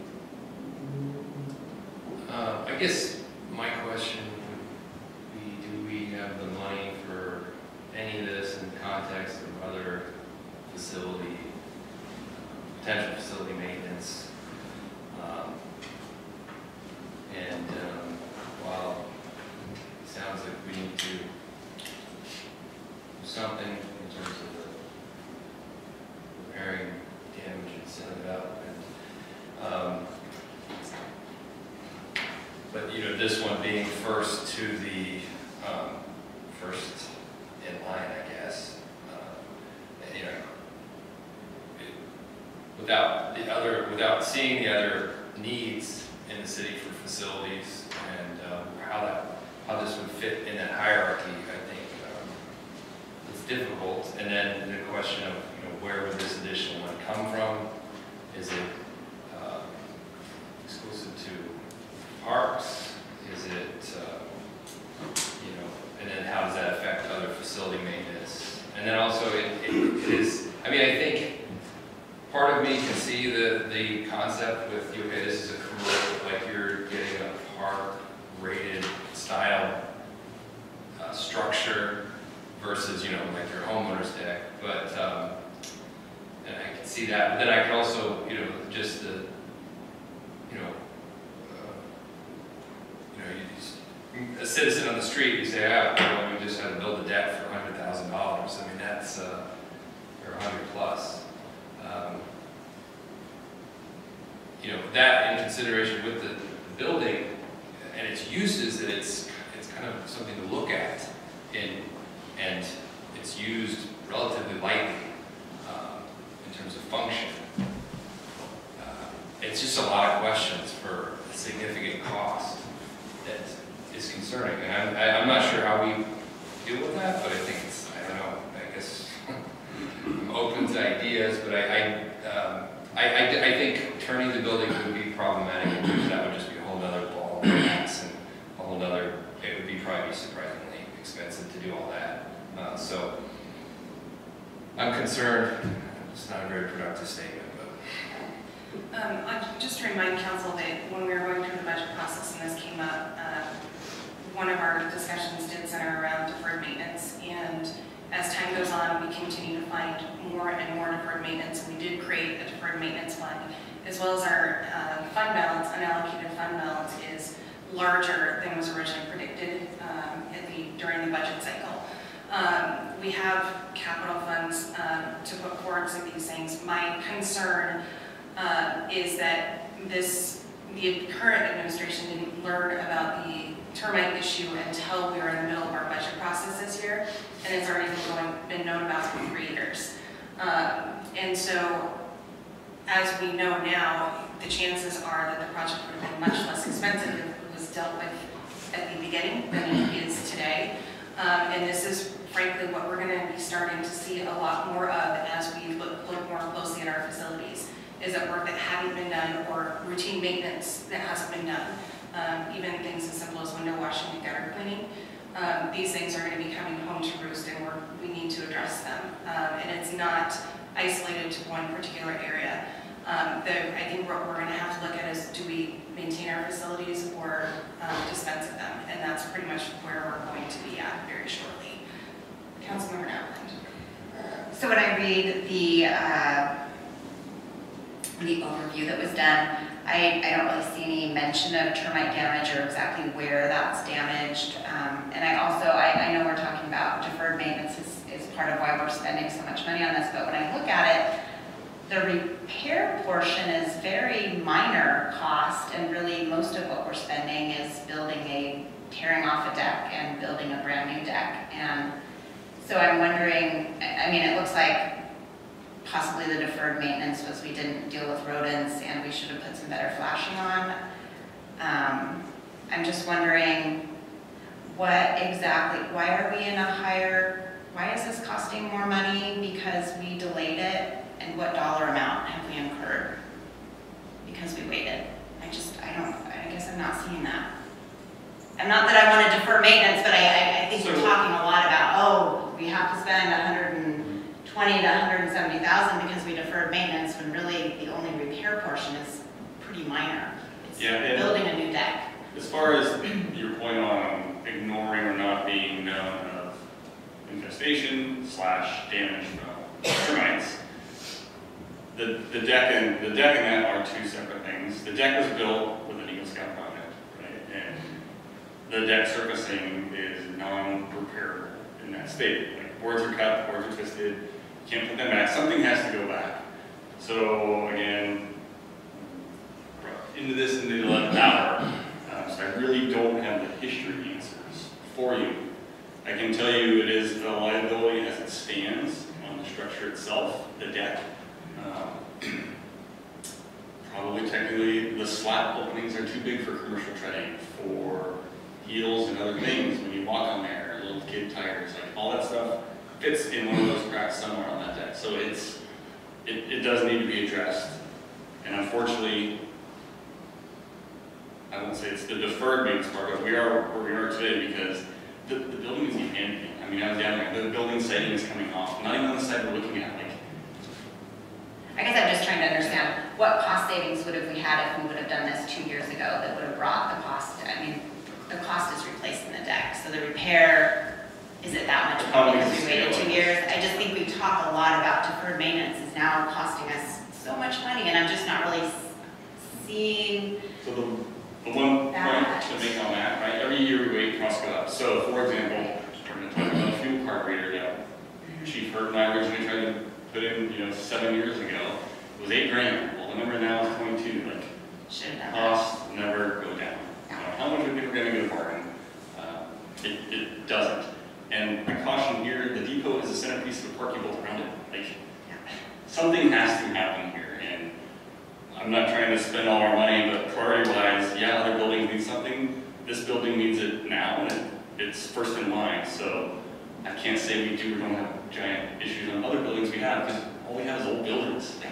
Uh, I guess my question would be, do we have the money for any of this in context of other facility, potential facility maintenance? Um, and um, while it sounds like we need to do something in terms of the repairing damage and setting it up, and um, but, you know, this one being first to the, um, first in line, I guess, uh, you know, it, without without seeing the other needs in the city for facilities and um, how that, how this would fit in that hierarchy, I think um, it's difficult. And then the question of, you know, where would this additional one come from? Is it uh, exclusive to parks? Is it, uh, you know, and then how does that affect other facility maintenance? And then also it, it, it is, I mean, I think part of me can see the, the concept with, okay, this is a commercial, like you're getting a park rated style uh, structure versus, you know, like your homeowner's deck. But, um, and I can see that. But then I can also, you know, just the, you know, uh, you know, you just, a citizen on the street, you say, ah, well, we just had to build a deck for a hundred thousand dollars. I mean, that's, uh, or a hundred plus. Um, you know, that in consideration with the, the building and its uses, that it's it's kind of something to look at, in, and it's used relatively lightly um, in terms of function. Uh, it's just a lot of questions for a significant cost that is concerning, and I'm, I, I'm not sure how we deal with that, but I think it's, I don't know, I guess I'm open to ideas, but I, I, um, I, I, I think turning the building would be problematic because that would just be a whole other ball of wax and a whole other, it would be probably surprisingly expensive to do all that. Uh, so I'm concerned. It's not a very productive statement, but. Um, I, just to remind council that when we were going through the budget process and this came up, uh, one of our discussions did center around deferred maintenance, and as time goes on, we continue to find more and more deferred maintenance. We did create a deferred maintenance fund, as well as our uh, fund balance, unallocated fund balance, is larger than was originally predicted um, at the, during the budget cycle. Um, we have capital funds um, to put forward some of these things. My concern uh, is that this, the current administration didn't learn about the termite issue until we were in the middle of our budget process this year, and it's already been, going, been known about for three years. Um, and so, as we know now, the chances are that the project would have been much less expensive if it was dealt with at the beginning than it is today. Um, and this is frankly what we're going to be starting to see a lot more of as we look, look more closely at our facilities, is that work that hadn't been done or routine maintenance that hasn't been done. Um, even things as simple as window washing and gutter cleaning. Um, these things are going to be coming home to roost, and we're, we need to address them. Um, and it's not isolated to one particular area. Um, the, I think what we're going to have to look at is, do we maintain our facilities or um, dispense of them? And that's pretty much where we're going to be at very shortly. Councilmember Nowland. So when I read the uh, the overview that was done, I, I don't really see any mention of termite damage or exactly where that's damaged. Um, and I also, I, I know we're talking about deferred maintenance is, is part of why we're spending so much money on this, but when I look at it, the repair portion is very minor cost, and really most of what we're spending is building a, tearing off a deck and building a brand new deck. And so I'm wondering, I mean, it looks like possibly the deferred maintenance was we didn't deal with rodents and we should have put some better flashing on. Um, I'm just wondering what exactly, why are we in a higher, why is this costing more money because we delayed it? And what dollar amount have we incurred because we waited? I just, I don't, I guess I'm not seeing that. And not that I want to defer maintenance, but I, I, I think So, we're talking a lot about, oh, we have to spend one hundred twenty to one hundred seventy thousand because we deferred maintenance, when really the only repair portion is pretty minor. It's Yeah, and building a new deck. as far as your point on ignoring or not being known of infestation slash damage from termites, the the deck and the deck and that are two separate things. The deck was built with an Eagle Scout project, right? And the deck surfacing is non-repairable in that state. Like boards are cut, boards are twisted. Can't put them back. Something has to go back. So again, into this in the eleventh hour, um, so I really don't have the history answers for you. I can tell you it is a liability as it stands on the structure itself. The deck um, like technically the slat openings are too big for commercial treading, for heels and other things when you walk on there, little kid tires, like all that stuff fits in one of those cracks somewhere on that deck. So it's, it, it does need to be addressed. And unfortunately, I won't say it's the deferred maintenance part, but we are where we are today because the, the building is empty. I mean, I was down there, the building siding is coming off, not even on the side we're looking at, like. I guess I'm just trying to understand, what cost savings would have we had if we would have done this two years ago that would have brought the cost, I mean, the cost is replacing the deck, so the repair, is it that much more because we waited two years? I just think we talk a lot about deferred maintenance is now costing us so much money, and I'm just not really s- seeing. So the, the one That. point to make on that, right, every year we wait costs go up. So for example, we're going to talk about a fuel carburetor now. Chief Hurt and I originally tried to put in, you know, seven years ago. It was eight grand. Well, the number now is twenty-two. Like, Shouldn't have. costs never go down. You know, how much are people going to go bargain? Uh, it, it doesn't. And I caution here, the depot is a centerpiece of the park you built around it. Like, something has to happen here. And I'm not trying to spend all our money, but priority-wise, yeah, other buildings need something. This building needs it now, and it, it's first in line. So I can't say we do or don't have giant issues on other buildings we have, because all we have is old buildings. Like,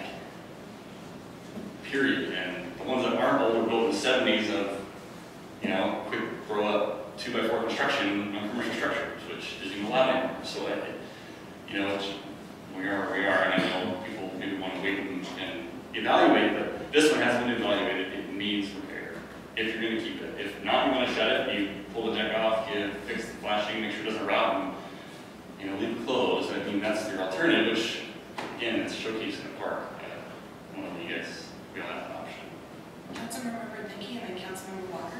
period. And the ones that aren't old were built in the seventies of, you know, quick grow up two by four construction on commercial structures, which isn't allowed anymore. So, I, you know, it's, we are where we are, and I know people maybe want to wait and, and evaluate, but this one has been evaluated. It needs repair if you're going to keep it. If not, you want to shut it, you pull the deck off, you fix the flashing, make sure it doesn't rot, and, you know, leave it closed. I mean, that's your alternative, which, again, it's showcasing the park. I don't know if you guys, we all have an option. Councilmember Dickey and then Councilmember Walker.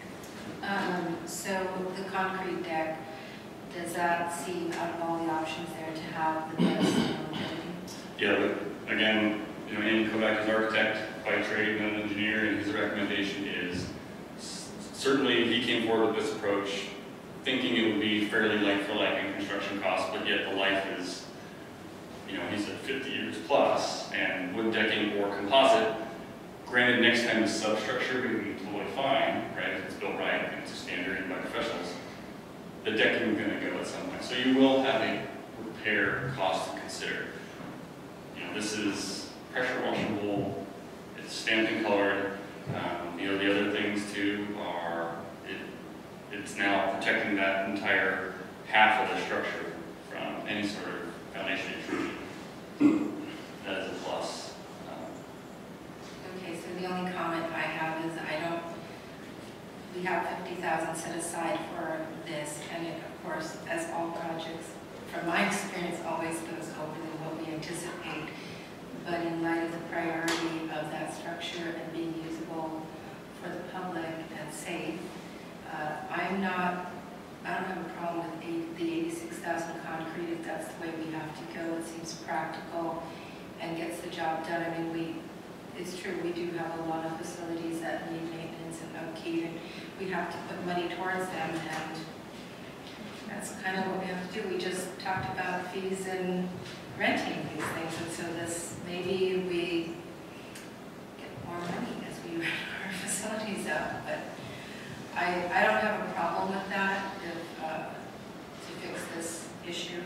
Um, so the concrete deck, does that seem out of all the options there to have the best longevity? Yeah, but again, you know, Andy Kovac is architect by trade and an engineer, and his recommendation is s- certainly he came forward with this approach thinking it would be fairly like for like in construction costs, but yet the life is, you know, he said fifty years plus, and wood decking or composite, granted next time the substructure would be totally fine, right, if it's built right and it's a standard by professionals, the decking is going to go at some point. So you will have a repair cost to consider. You know, this is pressure washable, it's stamped and colored. Um, you know, the other things too are, it, it's now protecting that entire half of the structure from any sort of foundation intrusion. That is a plus. Um, Okay, so the only comment I have is I don't, we have fifty thousand set aside for this, and it, of course, as all projects, from my experience, always goes over than what we anticipate. But in light of the priority of that structure and being usable for the public and safe, uh, I'm not, I don't have a problem with eight, the eighty-six thousand concrete if that's the way we have to go. It seems practical and gets the job done. I mean, we, it's true, we do have a lot of facilities that need maintenance and upkeep, and we have to put money towards them, and that's kind of what we have to do. We just talked about fees and renting these things, and so this, maybe we get more money as we rent our facilities out, but I, I don't have a problem with that if, uh, to fix this issue.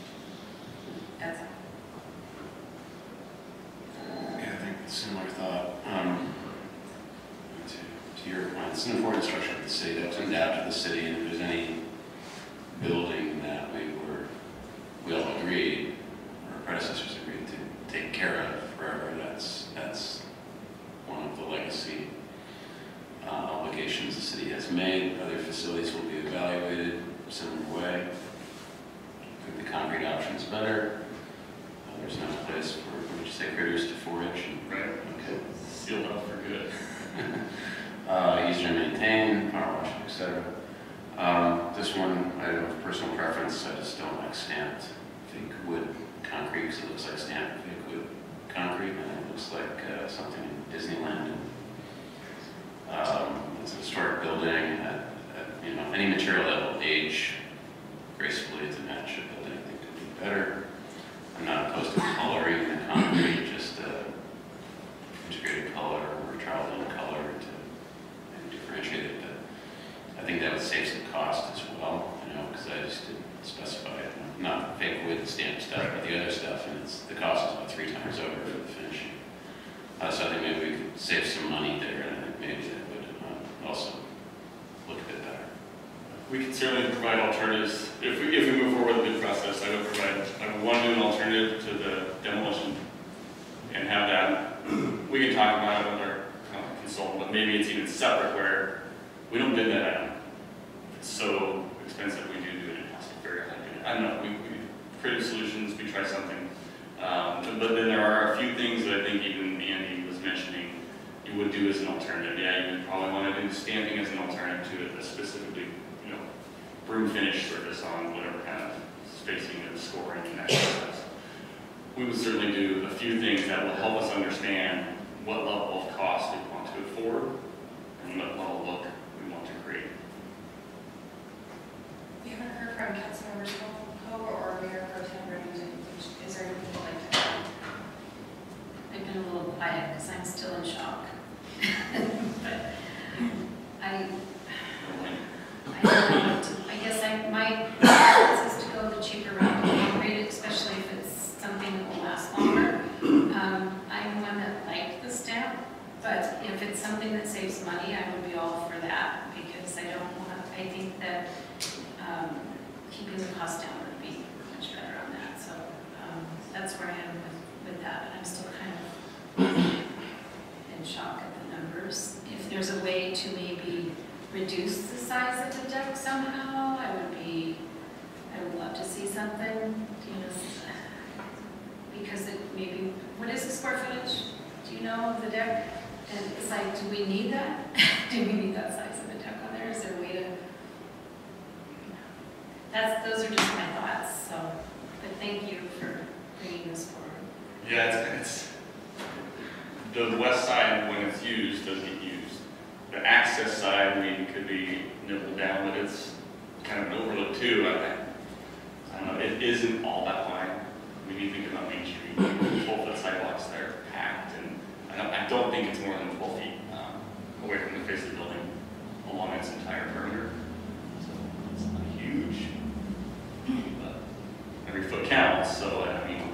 That's all. Yeah, I think similar thought. Um, to, to your point, it's an important structure of the city that was endowed to the city, and if there's any building that we were, we all agreed, our predecessors agreed to take care of forever, that's, that's one of the legacy uh, obligations the city has made. Other facilities will be evaluated in a similar way. I think the concrete option is better. Uh, there's no place for, what would you say, critters to forage? And, right. Okay. Sealed up for good. uh, easier to maintain, power washing, et cetera. Um, this one, I have personal preference. I just don't like stamped fake wood concrete because it looks like stamped fake wood concrete, and it looks like uh, something in Disneyland. Um, it's a historic building. At, at, you know, any material that will age gracefully to match a building, I think could be better. I'm not opposed to coloring the concrete, just uh, integrated color or cost as well, you know, because I just didn't specify it. Not fake wood stamp stuff, but the other stuff, and it's, the cost is about three times over for the finishing. Uh, so I think maybe we could save some money there, and I think maybe that would uh, also look a bit better. We can certainly provide alternatives. If we, if we move forward with the process, I would provide, I would want to do an alternative to the demolition and have that, we can talk about it with our uh, consultant, but maybe it's even separate where we don't bid that item. If it's so expensive, we do do it in-house. Very likely. I don't know, we, we creative solutions, we try something. Um, but then there are a few things that I think even Andy was mentioning you would do as an alternative. Yeah, you would probably want to do stamping as an alternative to it, specifically, you know, broom finish surface on whatever kind of spacing and scoring and that kind of stuff. We would certainly do a few things that will help us understand what level of cost we want to afford and what level of look we want to create. We haven't heard from Councilmembers Poe or Mayor Pro Tem Brennan. Is there anything you'd like to add? I've been a little quiet because I'm still in shock. But I, I don't know, I guess I, my preference is to go the cheaper route and upgrade it, especially if it's something that will last longer. Um, I'm one that liked the stamp, but if it's something that saves money, I would be all for that, because I don't want, I think that um, keeping the cost down would be much better on that. So um, that's where I am with, with that. But I'm still kind of in shock at the numbers. If there's a way to maybe reduce the size of the deck somehow, I would be, I would love to see something, you know, because it maybe, what is the square footage? Do you know of the deck? And it's like, do we need that? Do we need that size of a deck on there? Is there a way to, that's, those are just my thoughts, so, but thank you for bringing this forward. Yeah, it's, it's the west side, when it's used, does get used. The access side, I mean, could be nibbled down, but it's kind of an overlook too. I, I don't know, it isn't all that wide. When you think about Main Street, twelve foot sidewalks that are packed, and I don't, I don't think it's more than twelve feet um, away from the face of the building along its entire perimeter. So it's not huge, but every foot counts, so I mean,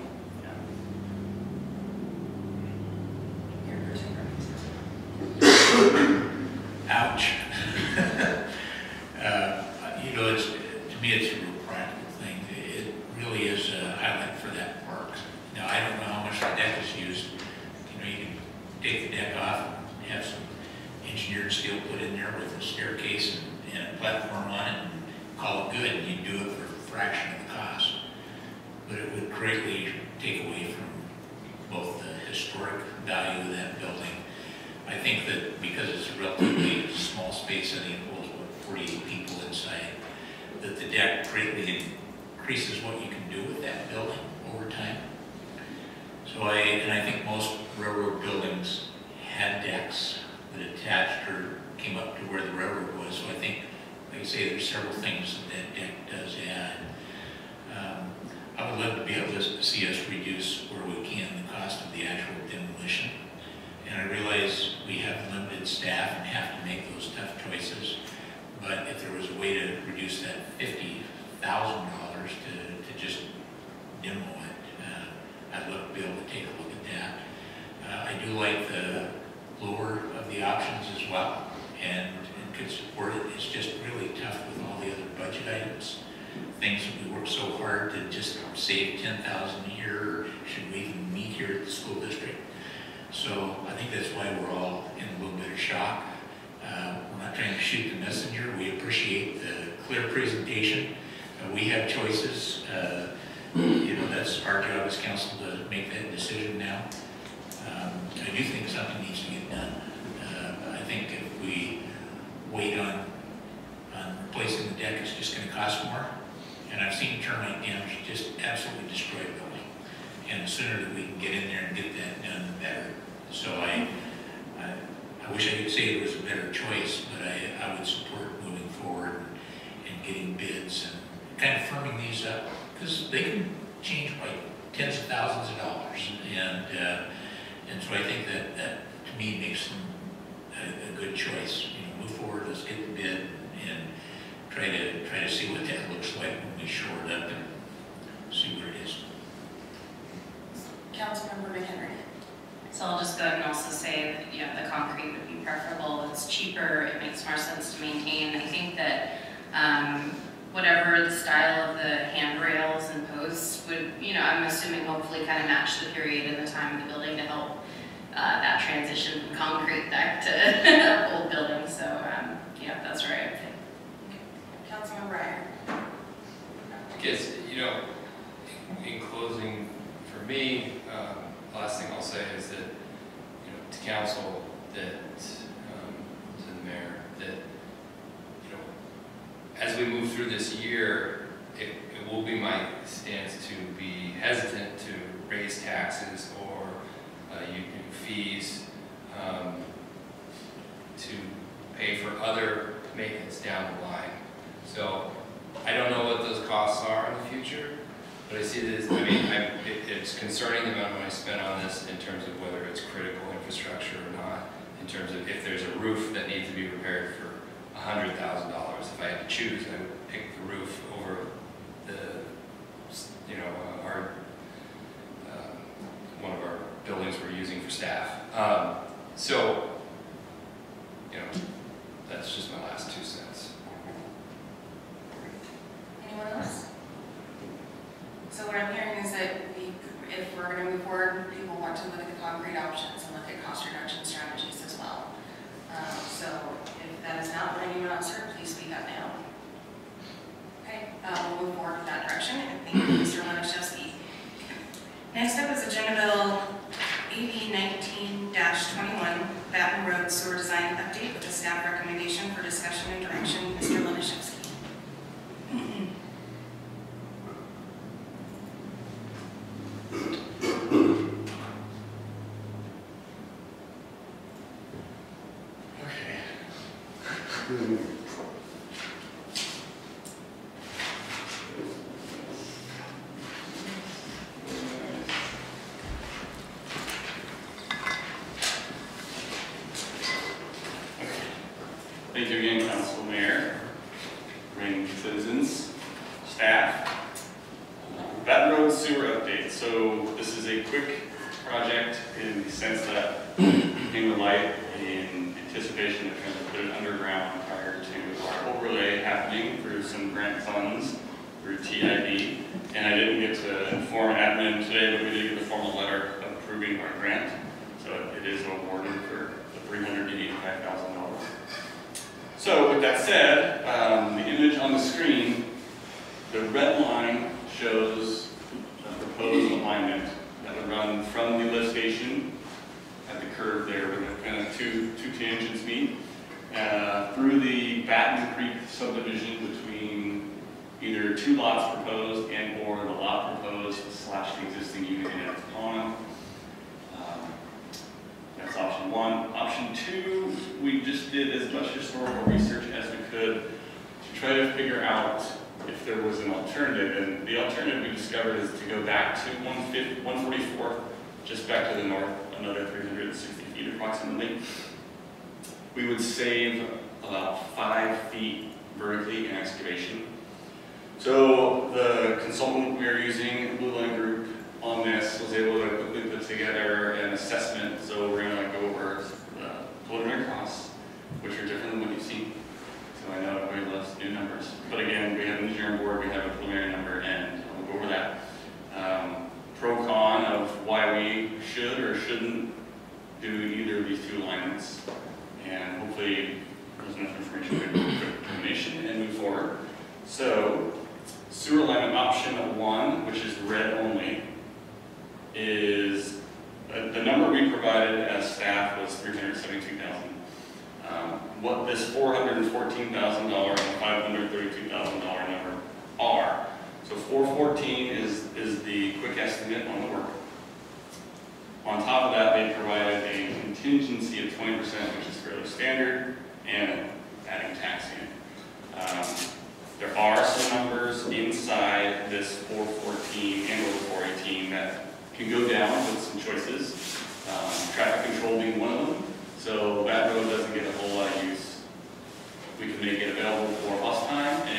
Ouch. uh, you know, it's, to me, it's a real practical thing. It really is a highlight for that park. Now, I don't know how much the deck is used. You know, you can take the deck off and have some engineered steel put in there with a staircase and, and a platform on it and call it good, and you do it for a fraction of the cost. But it would greatly take away from both the historic value of that building. I think that because it's a relatively small space, I think it holds what, forty-eight people inside, that the deck greatly increases what you can do with that building over time. So I, and I think most railroad buildings had decks that attached or came up to where the railroad was. So I think, like I say, there's several things that that deck does add. Um, I would love to be able to see us reduce where we can the cost of the actual demolition. And I realize we have limited staff and have to make those tough choices. But if there was a way to reduce that fifty thousand dollars to, to just demo it, uh, I'd love to be able to take a look at that. Uh, I do like the lower of the options as well, and, and could support it. It's just really tough with all the other budget items. Things that we work so hard to just save ten thousand dollars a year, or should we even meet here at the school district? So I think that's why we're all in a little bit of shock. Uh, we're not trying to shoot the messenger. We appreciate the clear presentation. Uh, we have choices. Uh, you know, that's our job as council to make that decision now. Um, I do think something needs to get done. Uh, I think if we wait on, on replacing the deck, it's just going to cost more. And I've seen termite damage just absolutely destroy a building. And the sooner that we can get in there and get that done, the better. So I, I, I wish I could say it was a better choice, but I, I would support moving forward and, and getting bids and kind of firming these up, because they can change by tens of thousands of dollars. And uh, and so I think that that to me makes them a, a good choice. You know, move forward, let's get the bid and try to, try to see what that looks like when we shore it up and see where it is. Councilmember McHenry. So I'll just go ahead and also say that, you know, the concrete would be preferable. It's cheaper, it makes more sense to maintain. I think that um, whatever the style of the handrails and posts would, you know, I'm assuming hopefully kind of match the period and the time of the building to help uh, that transition from concrete back to old building. So, um, yeah, that's right, I would think. Councilmember Ryer. I guess, you know, in, in closing, for me, um, last thing I'll say is that, you know, to council, that, um, to the mayor, that, you know, as we move through this year, it, it will be my stance to be hesitant to raise taxes or uh, you, you fees um, to pay for other maintenance down the line. So I don't know what those costs are in the future, but I see this, I mean, I, it, it's concerning the amount of money spent on this in terms of whether it's critical infrastructure or not, in terms of if there's a roof that needs to be repaired for one hundred thousand dollars. If I had to choose, I would pick the roof over the, you know, uh, our, uh, one of our buildings we're using for staff. Um, so, you know, that's just my last two cents. Anyone else? So what I'm hearing is that we, if we're going to move forward, people want to look at the concrete options and look at cost reduction strategies as well. Um, so if that is not what anyone else heard, please speak up now. Okay, uh, we'll move forward with that direction. And thank you, Mister Laniszewski. Next up is Agenda Bill A B nineteen dash twenty-one, Baton Road Sewer Design Update with a staff recommendation for discussion and direction. Mister Laniszewski. Thank you again, Council Mayor, ring citizens, staff. Baton Road Sewer Update. So this is a quick project in the sense that came to light in anticipation of trying to put it underground prior to our overlay happening through some grant funds through T I B. And I didn't get to inform admin today, but we did get the formal letter approving our grant. So it is awarded for the three hundred eighty-five thousand dollars. So with that said, um, the image on the screen, the red line shows a proposed alignment that would run from the lift station at the curve there where the kind of two, two tangents meet, uh, through the Baton Creek subdivision between either two lots proposed and or the lot proposed slash the existing unit in its pond. That's option one. Option two, we just did as much historical research as we could to try to figure out if there was an alternative. And the alternative we discovered is to go back to one forty-fourth, just back to the north, another three hundred sixty feet approximately. We would save about five feet vertically in excavation. So the consultant we are using, Blue Line Group, on this was able to quickly put together an assessment. So we're going to go over the preliminary costs, which are different than what you've seen. So I know everybody loves new numbers. But again, we have an engineering board, we have a preliminary number, and we'll go over that. Um, pro con of why we should or shouldn't do either of these two alignments. And hopefully there's enough information to make a determination and move forward. So sewer alignment option one, which is red only, is uh, the number we provided as staff was three hundred seventy-two thousand dollars. Um, what this four hundred fourteen thousand dollars and five hundred thirty-two thousand dollars number are. So four fourteen is, is the quick estimate on the work. On top of that, they provided a contingency of twenty percent, which is fairly standard, and adding tax in. Um, there are some numbers inside this four fourteen and or four eighteen that can go down with some choices. Um, traffic control being one of them. So that road doesn't get a whole lot of use. We can make it available for bus time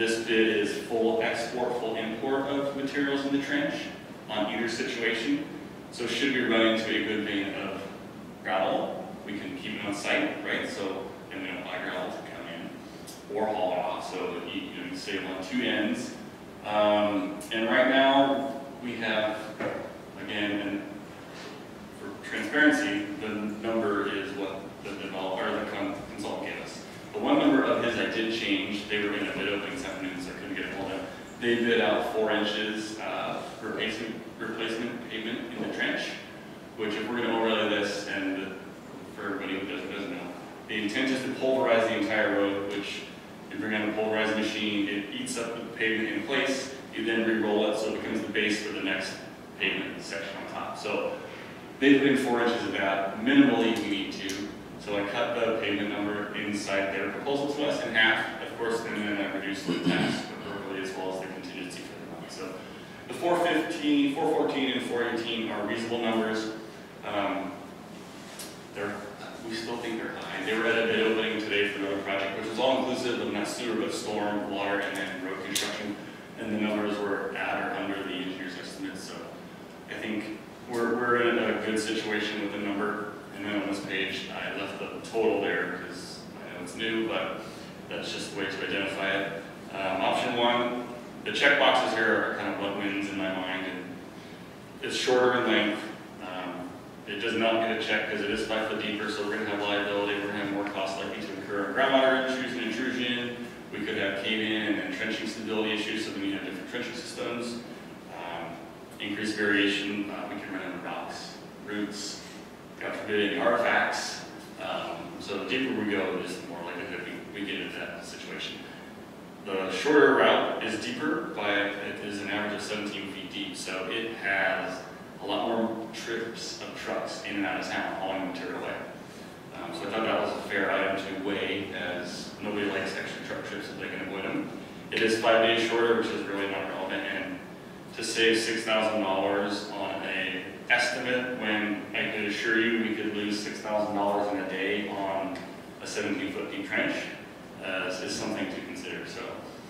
This bid is full export, full import of materials in the trench on either situation. So should we run into a good vein of gravel, we can keep it on site, right? So then we don't buy gravel to come in or haul it off. So you, you know, you save on two ends. Um, and right now we have, again, and for transparency, the number is what the developer or the consultant gave us. The one number of his I did change. They were in a bid opening this afternoon, so I couldn't get it all done. They bid out four inches uh, replacement, replacement pavement in the trench, which if we're going to overlay this, and for everybody who doesn't, doesn't know, the intent is to pulverize the entire road, which you bring on a pulverizing machine, it eats up the pavement in place, you then re-roll it so it becomes the base for the next pavement section on top. So they put in four inches of that. Minimally, we need to. So I cut the pavement number inside their proposal to us in half, of course, and then I reduced the tax appropriately as well as the contingency for the money. So the four fifteen, four fourteen, and four eighteen are reasonable numbers. Um, they're, we still think they're high. They were at a bid opening today for another project, which was all inclusive of not sewer, but storm, water, and then road construction. And the numbers were at or under the engineer's estimates. So I think we're, we're in a good situation with the number. And then on this page, I left the total there because I know it's new, but that's just the way to identify it. Um, option one, the check boxes here are kind of what wins in my mind, and it's shorter in length. Um, it does not get a check because it is five foot deeper, so we're going to have liability. We're going to have more costs likely to incur groundwater issues and intrusion. We could have cave-in and trenching stability issues, so we need to have different trenching systems. Um, increased variation, uh, we can run into rocks, roots, God forbid, any artifacts. Um, so the deeper we go, just the more likelihood we, we get into that situation. The shorter route is deeper by, it is an average of seventeen feet deep, so it has a lot more trips of trucks in and out of town hauling material away. Um, so I thought that was a fair item to weigh, as nobody likes extra truck trips if they can avoid them. It is five days shorter, which is really not relevant, and to save six thousand dollars on a estimate when I could assure you we could lose six thousand dollars in a day on a seventeen foot deep trench uh, is, is something to consider. So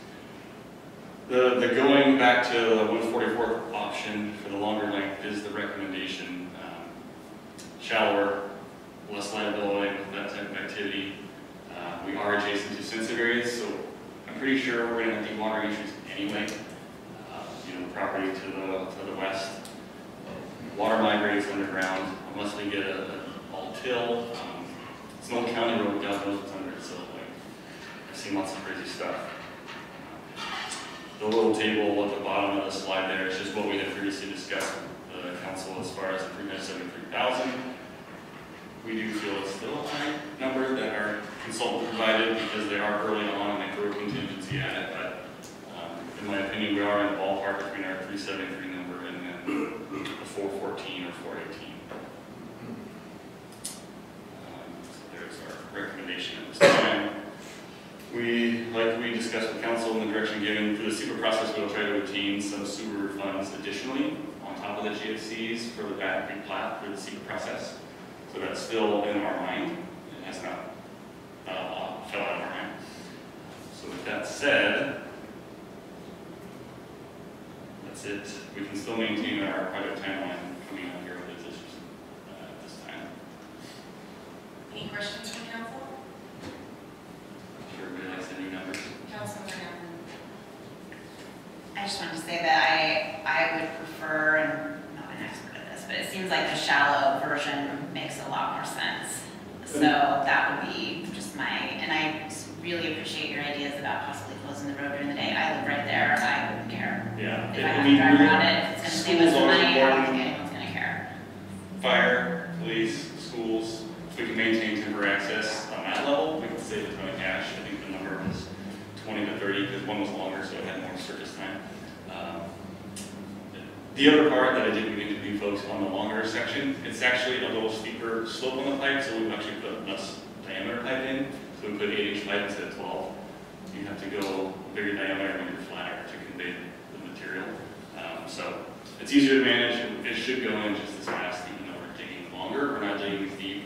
the, the going back to the one forty-fourth option for the longer length is the recommendation. Um, shallower, less liability with that type of activity. Uh, we are adjacent to sensitive areas, so I'm pretty sure we're going to have dewatering issues anyway. Uh, you know, the property to the, to the west. Water migrates underground unless we get a, a all till. Um, it's an old county road, God knows what's under it, so like, I've seen lots of crazy stuff. The little table at the bottom of the slide there is just what we had previously discussed with the council as far as the three hundred seventy-three thousand. We do feel it's still a high number that our consultant provided because they are early on and they throw contingency at it, but um, in my opinion, we are in the ballpark between our three seventy-three number and then the four fourteen or four eighteen. Um, so there's our recommendation at this time. We, like we discussed with council in the direction given for the SEPA process, we will try to obtain some sewer funds additionally on top of the G F Cs for the back replat for the SEPA process. So that's still in our mind. It has not uh, fell out of our mind. So with that said, that's it. We can still maintain our project timeline coming out here with this uh, at this time. Any questions from council? I'm sure everybody likes the new numbers. Councilmember Hammond. I just wanted to say that I, I would prefer, and I'm not an expert at this, but it seems like the shallow version makes a lot more sense. So that would be just my, and I really appreciate your ideas about possibly closing the road during the day. I live right there, I wouldn't care. Yeah. If I have to drive around it, if it's gonna save us some money, I don't think anyone's gonna care. Fire, police, schools, if we can maintain temporary access on that level, we can save a ton of cash. I think the number was twenty to thirty because one was longer, so it had more surface time. Um, the other part that I didn't get to do, folks, on the longer section, it's actually a little steeper slope on the pipe, so we've actually put less diameter pipe in. So we put eight inch pipe instead of twelve. You have to go bigger diameter when you're flatter to convey the material. Um, so it's easier to manage. It, it should go in just as fast, even though we're digging longer. We're not digging as deep.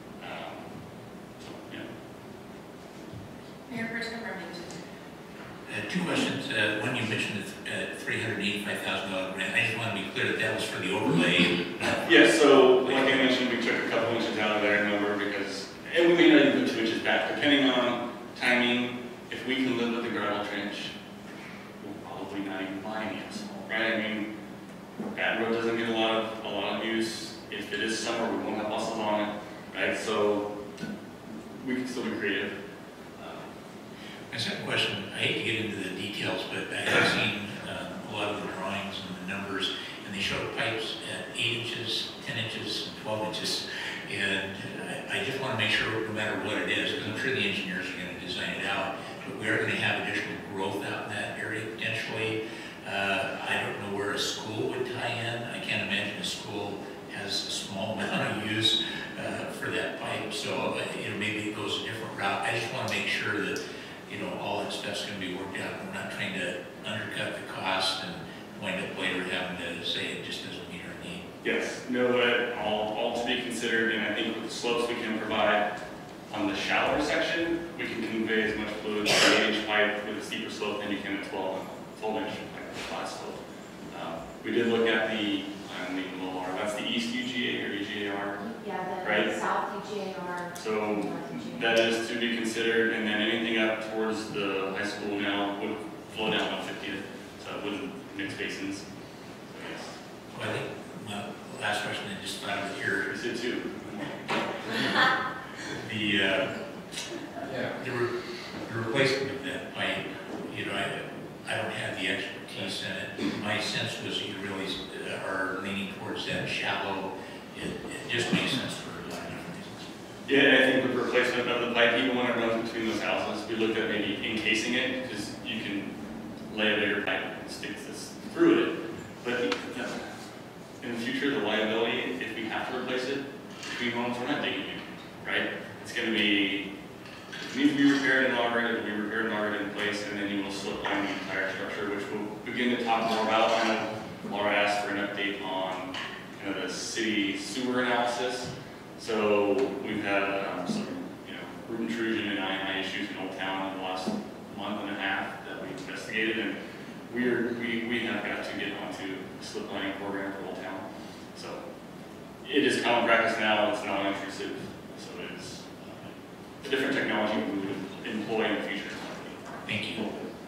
Um, so, yeah. Mayor Pro Tem Remington. Uh, two questions. Uh, one, you mentioned the uh, three hundred eighty-five thousand dollar grant. I just want to be clear that that was for the overlay. Yeah, so like I mentioned, we took a couple inches out of their number because, and we may not even put two inches back, depending on timing. If we can live with the gravel trench, we'll probably not even buy any asphalt, right? I mean, Baton Road doesn't get a lot of a lot of use. If it is summer, we won't have buses on it, right? So we can still be creative. My second question, I hate to get into the details, but I have seen um, a lot of the drawings and the numbers, and they show pipes at eight inches, ten inches, and twelve inches. And I, I just want to make sure, no matter what it is, because I'm sure the engineers are going to design it out, but we are going to have additional growth out in that area potentially. Uh, I don't know where a school would tie in. I can't imagine a school has a small amount of use uh, for that pipe. So uh, you know, maybe it goes a different route. I just want to make sure that you know, all that stuff's going to be worked out. We're not trying to undercut the cost and wind up later having to say it just doesn't meet our need. Yes, no, uh, all, all to be considered, and I think with the slopes we can provide on the shallower section, we can convey as much fluid with an eight inch pipe with a steeper slope than you can a twelve inch pipe with flat slope. Um, we did look at the, I'm leaving a little R, that's the east U G A or U G A R? Yeah, the right? south U G A R. So that is to be considered, and then anything up towards the high school now would flow down one fiftieth, so it wouldn't mix basins. So yes. Well, I think my last question, I just thought of it here. Is it too? The, uh, yeah. the, re the replacement of that pipe, you know, I, I don't have the expertise in it. My sense was you really uh, are leaning towards that shallow. It, it just makes sense for a lot of different reasons. Yeah, and I think with the replacement of the pipe, even when it runs between those houses, we looked at maybe encasing it, because you can lay a bigger pipe and stick this through it. But in the future, the liability, if we have to replace it, between homes, we're not digging it, right? It's going to be, it needs to be repaired and augmented, it will be repaired and augmented in place, and then you will slip line the entire structure, which we'll begin to talk more about. I know Laura asked for an update on kind of the city sewer analysis. So we've had um, some, you know, root intrusion and I and I issues in Old Town in the last month and a half that we investigated, and we're, we we have got to get onto a slip lining program for Old Town. So it is common practice now. It's non-intrusive, so it's uh, a different technology we would employ in the future. Thank you.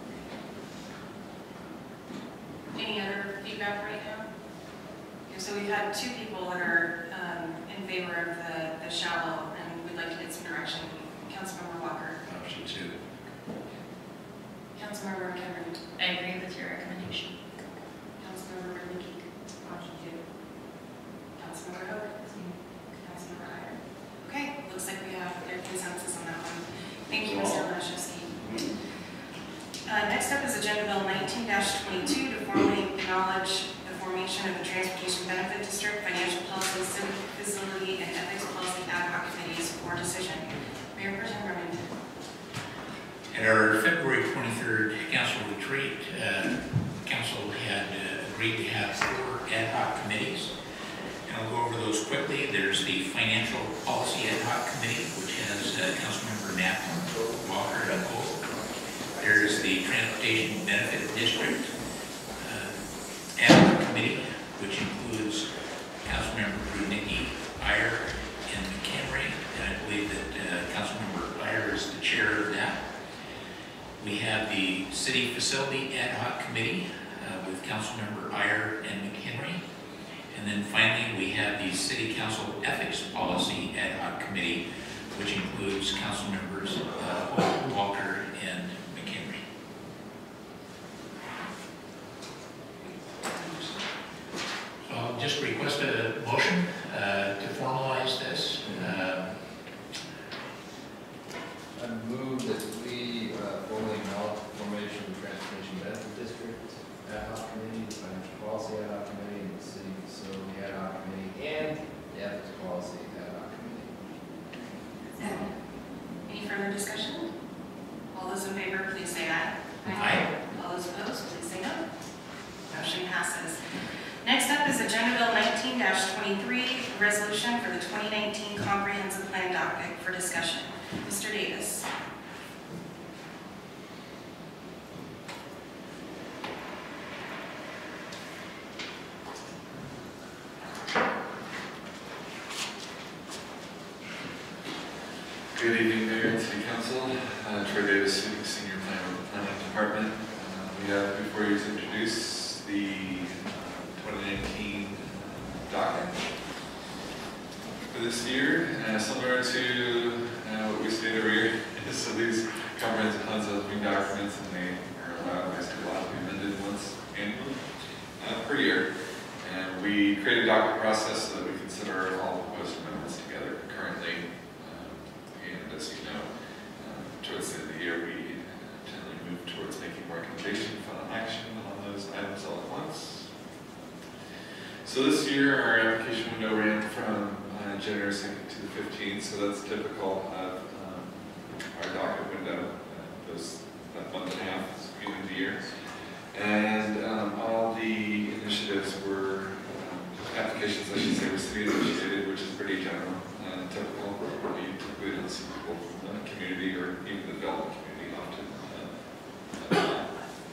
Any other feedback right now? Okay, so we've had two people that are um, in favor of the, the shallow, and we'd like to get some direction. Councilmember Walker. Option two. Councilmember McHenry. I agree with your recommendation. Councilmember Bernke. Option two. Councilmember Hope. Councilmember Iyer. Okay, looks like we have their consensus on that one. Thank you, Mister Lashewski. Uh, next up is Agenda Bill nineteen dash twenty-two to formally acknowledge the formation of the Transportation Benefit District Financial Policy, Civic Facility, and Ethics Policy Ad Hoc Committees for decision. Mayor Pro Tem Remington. At our February twenty-third council retreat, uh, council had uh, agreed to have four ad hoc committees. And I'll go over those quickly. There's the Financial Policy Ad Hoc Committee, which has uh, Councilmember Knapp, Walker, and Cole. There's the Transportation Benefit District uh, Ad Hoc Committee, which includes Councilmember Rudnicki, Iyer, and McHenry. And I believe that uh, Councilmember Iyer is the chair of that. We have the City Facility Ad Hoc Committee uh, with Councilmember Iyer and McHenry. And then finally, we have the City Council Ethics Policy Ad Hoc Committee, which includes council members uh, Walker and McHenry. So I'll just request a motion uh, to formalize this. Uh, I move that we uh, formally acknowledge the formation of the Transportation Benefit District Ad Hoc Committee, the Financial Policy Ad Hoc Committee, and the City Facility Ad Hoc Committee, and the Ethics Policy Ad Hoc Committee. Any further discussion? All those in favor, please say aye. Aye. All those opposed, please say no. Motion passes. Next up is Agenda Bill nineteen dash twenty-three, resolution for the twenty nineteen Comprehensive Plan docket for discussion. Mister Davis. the senior planner of the planning department. Uh, we have before you to introduce the uh, twenty nineteen docket for this year, uh, similar to uh, what we state every year. So these comprehensive plans are living documents, and they are allowed, as to allowed to be amended once annually uh, per year. And we create a docket process so that we consider all proposed amendments together currently. Um, and as you know, uh, towards the end of the year, we generally move towards making recommendations for action on those items all at once. So this year, our application window ran from uh, January second to the fifteenth, so that's typical of um, our docket window, uh, those, that month and a half is the beginning of the year. And um, all the initiatives were, um, applications, I should say, were city initiated, which is pretty general and typical. We typically don't see people from the community or even the development community often.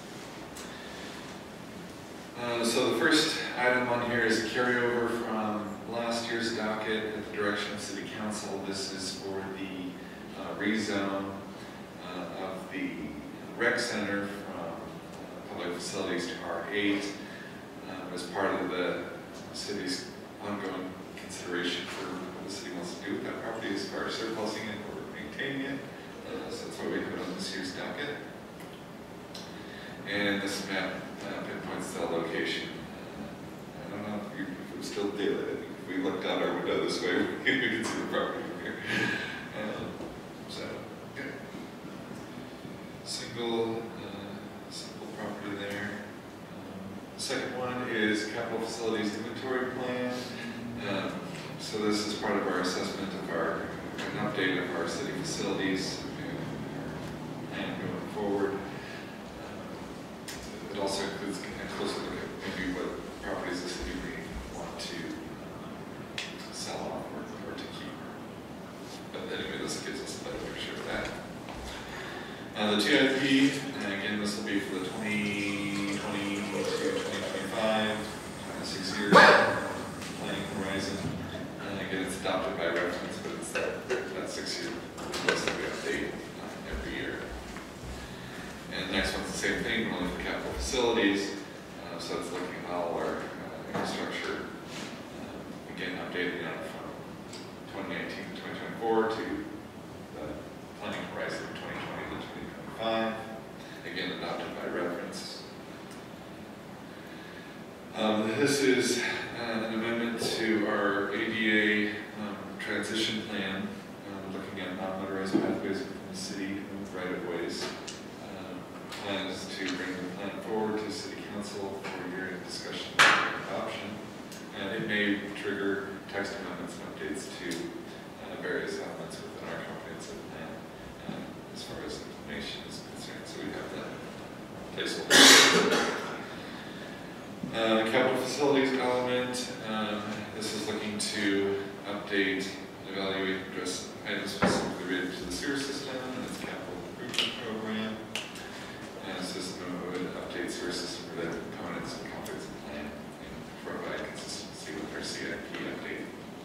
Uh, uh, so the first item on here is a carryover from last year's docket at the direction of City Council. This is for the uh, rezone uh, of the rec center from public facilities to R eight um, as part of the city's ongoing consideration for what the city wants to do with that property as far as surplusing it or maintaining it. Uh, so that's what we have on this year's docket. And this map uh, pinpoints the location. Uh, I don't know if, you, if it was still daylight. I think if we looked out our window this way, we could see the property from here. Um, so, good. Single. Property there. Um, the second one is capital facilities inventory plan. Um, so this is part of our assessment of our, an update of our city facilities and our plan going forward. Um, it also includes a closer look at maybe what properties the city may want to um, sell off or, or to keep. But anyway, this gives us a better picture of that. Uh, the T I P, and again, this will be for the twenty twenty to twenty twenty-five, uh, six year planning horizon. And again, it's adopted by reference, but it's that, that six year list that we update uh, every year. And the next one's the same thing, but only for capital facilities. Uh, so it's looking at all our uh, infrastructure. Uh, again, updating that from twenty nineteen to twenty twenty-four to the planning horizon of twenty twenty to twenty twenty-five, again adopted by reference. Um, this is uh, an amendment to our A D A um, transition plan, um, looking at non-motorized pathways within the city and with right-of-ways. Um, plan is to bring the plan forward to City Council for your discussion and adoption, and it may trigger text amendments and updates to uh, various elements within our comprehensive plan. Uh, as far as information is concerned, so we have that placeholder. Uh, capital facilities element, um, this is looking to update, evaluate, and address items specifically related to the sewer system and its capital improvement program. And this system would update sewer system related components and comprehensive plan and provide consistency with our C I P update.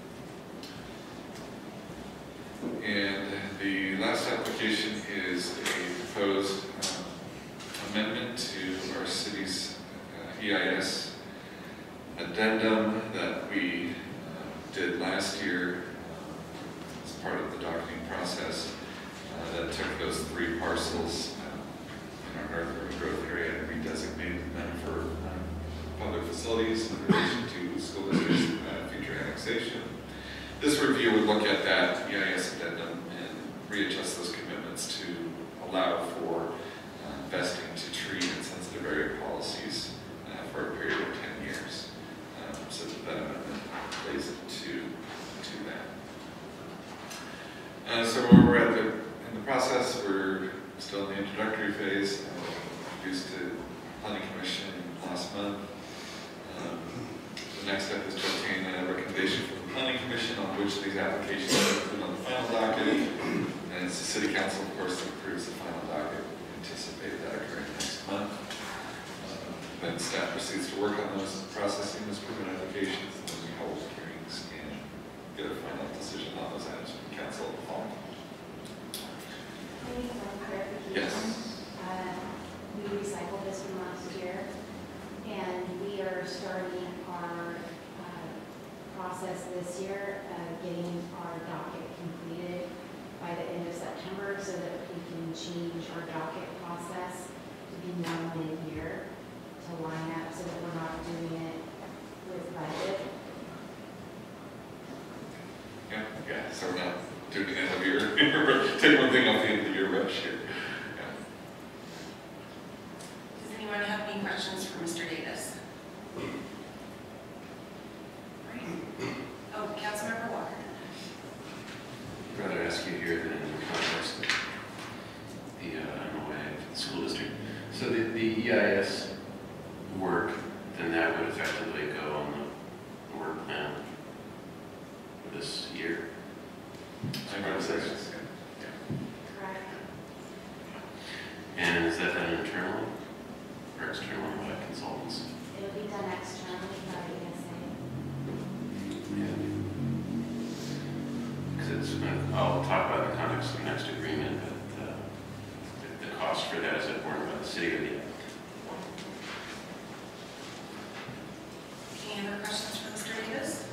And the last application is a proposed um, amendment to our city's uh, E I S addendum that we uh, did last year um, as part of the docketing process uh, that took those three parcels um, in our northern growth area and redesignated them for um, public facilities in relation to school districts' uh, future annexation. This review would look at that E I S addendum and readjust those commitments to allow for uh, vesting to tree and sensitive area policies uh, for a period of ten years. Um, so that that amendment plays into to that. Uh, so where we're at the, in the process, we're still in the introductory phase. Uh, introduced to Planning Commission last month. Um, the next step is to obtain a recommendation from the Planning Commission on which these applications are put on the final docket. And it's the City Council, of course, that approves the final docket. We anticipate that occurring next month. Uh, then staff proceeds to work on those, processing those permit applications, and then we hold hearings and get a final decision on those items from the council at the fall. me, one clarification. Yes. Uh, We recycled this from last year, and we are starting our uh, process this year of getting our docket completed by the end of September so that we can change our docket process to be more linear, to line up so that we're not doing it with budget. Yeah, yeah, so we're not doing the end of year, take one thing off the end of year rush here. Does anyone have any questions for Mister Davis? Right. Oh, Councilmember Walker. I'd rather ask you here than in the context of the, uh, I don't know why I have the school district. So the, the E I S work, then that would effectively go on the work plan for this year. I got six. Correct. And is that done internally or externally by consultants? It'll be done externally by E S A. Yeah. Because it's, I'll talk about the context of the next agreement, but uh, the, the cost for that is borne by the city of the. Any other questions for Mister Davis?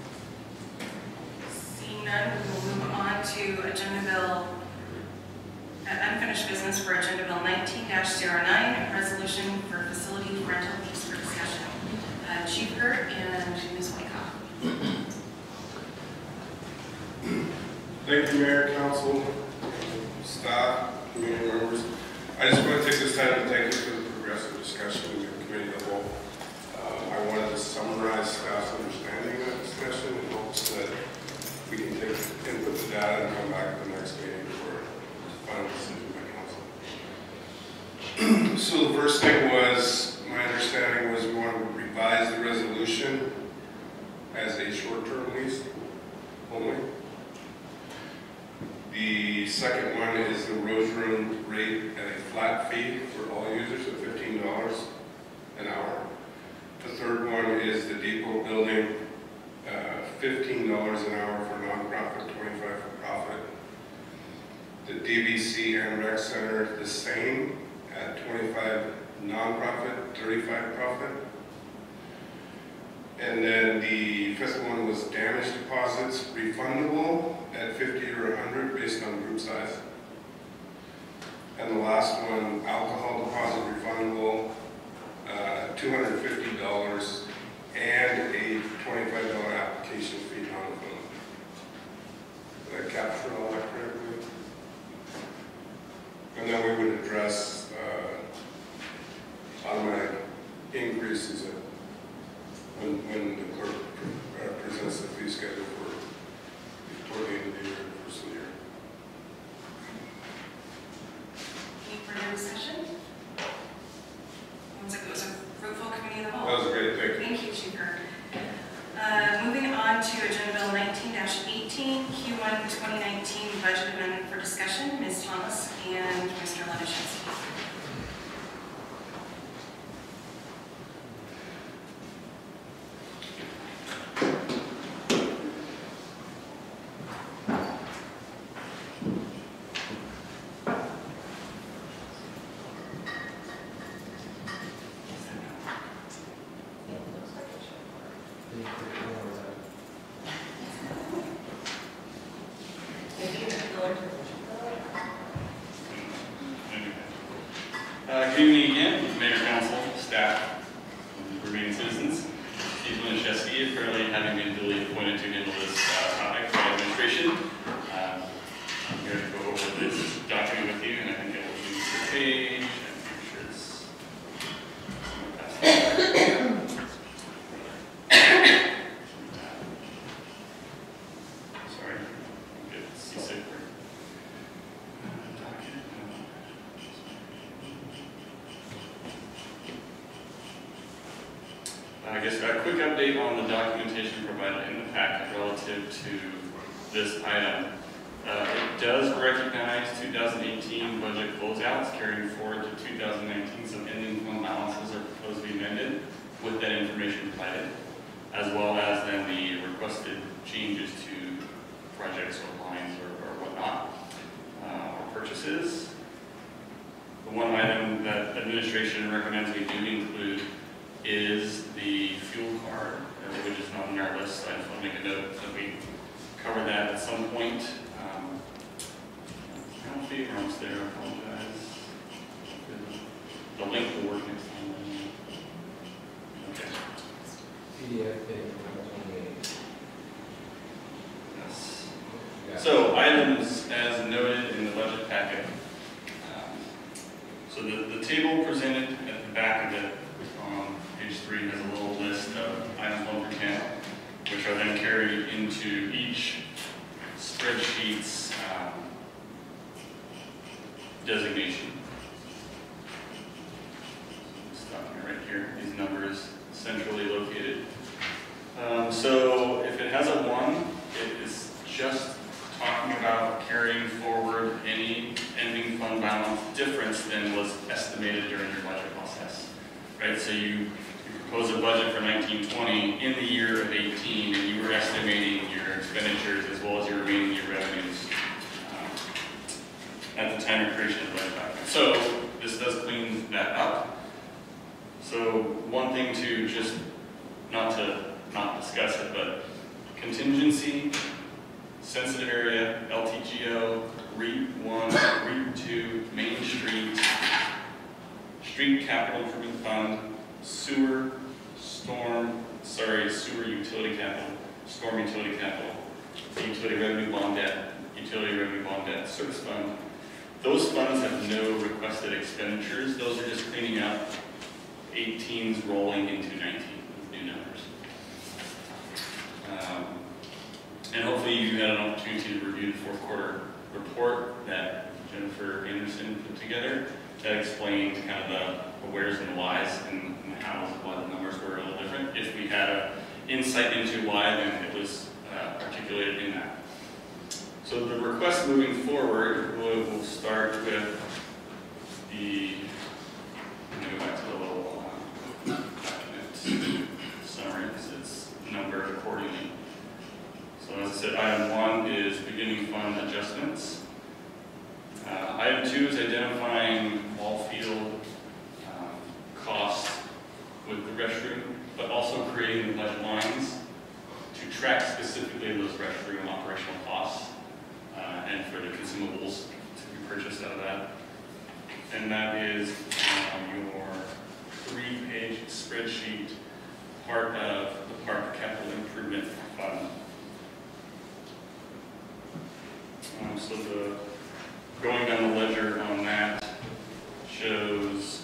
Seeing none, we will move on to Agenda Bill, uh, unfinished business for Agenda Bill nineteen dash zero nine, resolution for facility rental lease for discussion. Uh, Chief Hurt and Miz Whitecop. Thank you, Mayor, Council, staff, community members. I just want to take this time to thank you for the progressive discussion in the committee level. Uh, I wanted to summarize staff's understanding of that discussion in hopes that we can take input to data and come back to the next meeting for final decision by council. So the first thing was, my understanding was we want to revise the resolution as a short-term lease only. The second one is the Rose Room rate at a flat fee for all users of fifteen dollars an hour. The third one is the depot building, uh, fifteen dollars an hour for nonprofit, twenty-five dollars for profit. The D V C and Rec Center, the same at twenty-five nonprofit, thirty-five profit. And then the fifth one was damage deposits, refundable at fifty or one hundred based on group size. And the last one, alcohol deposit refundable, uh, two hundred fifty dollars and a twenty-five dollar application fee on the phone. Did I capture all that correctly? And then we would address uh, automatic increases at When, when the clerk uh, presents the fee schedule for toward the end of the year, first of the year. Any further discussion? Sounds like it was a fruitful committee of the whole. That was great, thank you. Thank you, Chief Hurt. Uh, moving on to Agenda Bill nineteen dash eighteen, Q one twenty nineteen budget amendment for discussion, Miz Thomas and Mister Lenishevsky. Uh, good evening again, Mayor, Council, staff, and remaining citizens. Steve Lenishevsky, currently having been duly appointed to handle this uh, topic by administration. Um, I'm here to go over this document with you, and I think it will be the page. I'm sure it's sorry, I'm getting seasick. I guess a quick update on the documentation provided in the packet relative to this item. Uh, it does recognize two thousand eighteen budget closeouts carrying forward to two thousand nineteen. Some ending fund balances are proposed to be amended with that information provided, as well as then the requested changes to projects or lines or, or whatnot, uh, or purchase purchases. The one item that administration recommends we do include is the fuel card, uh, which is not on our list, so I just want to make a note that we cover that at some point. Um, I don't see runs there, I apologize. The link will work next time. Okay. P D F page one twenty-eight. Yes. So items as noted in the budget packet. Um, So the, the table presented at the back of it on page three has a little list of items one through ten, which are then carried into each spreadsheet's um, designation. This document right here, these numbers centrally located. Um, so if it has a one, it is just talking about carrying forward any ending fund balance difference than was estimated during your budget process, right? So you, you propose a budget for nineteen twenty in the year of eighteen, and you were estimating your expenditures as well as your remaining year revenues um, at the time of creation of the budget document. So this does clean that up. So one thing to just, not to not discuss it, but contingency, sensitive area, L T G O, REAP one, REAP two, Main Street, Street Capital Improvement Fund, Sewer, Storm, sorry, Sewer Utility Capital, Storm Utility Capital, Utility Revenue Bond Debt, Utility Revenue Bond Debt Service Fund. Those funds have no requested expenditures. Those are just cleaning up eighteens rolling into nineteen with new numbers. Um, And hopefully you had an opportunity to review the fourth quarter report that Jennifer Anderson put together that explained kind of the where's and the whys and, and how why the numbers were a little different. If we had an insight into why, then it was uh, articulated in that. So the request moving forward, we'll, we'll start with the, I'm going to go back to the little uh, document summary because it's numbered accordingly. So as I said, item one is beginning fund adjustments. Uh, item two is identifying ball field um, costs with the restroom, but also creating the budget lines to track specifically those restroom operational costs uh, and for the consumables to be purchased out of that. And that is um, your three-page spreadsheet, part of the Park Capital Improvement Fund. Um, so the going down the ledger on that shows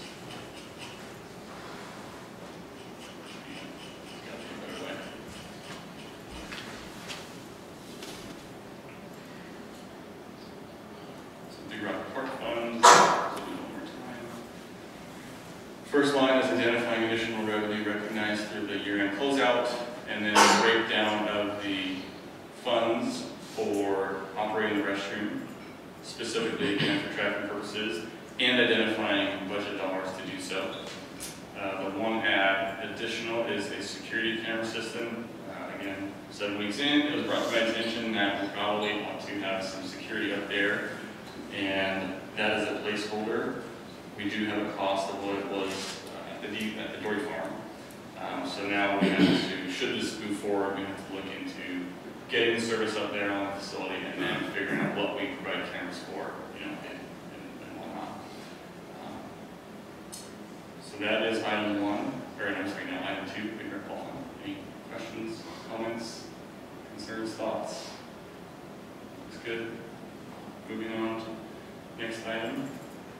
so Big Rock Park Fund. So do one more time. First line is identifying additional revenue recognized through the year-end closeout, and then a breakdown of the funds for operating the restroom, specifically again for tracking purposes, and identifying budget dollars to do so. Uh, the one add additional is a security camera system. Uh, again, seven weeks in, it was brought to my attention that we probably want to have some security up there, and that is a placeholder. We do have a cost of what it was uh, at the deep, at the Dory Farm. Um, so now we have to, should this move forward, we have to look into getting the service up there on the facility and then figuring out what we provide cameras for, you know, and, and, and whatnot. Um, so that is item one, or I'm sorry, now item two, Big Rock Ball Fund. Any questions, comments, concerns, thoughts? Looks good. Moving on to next item.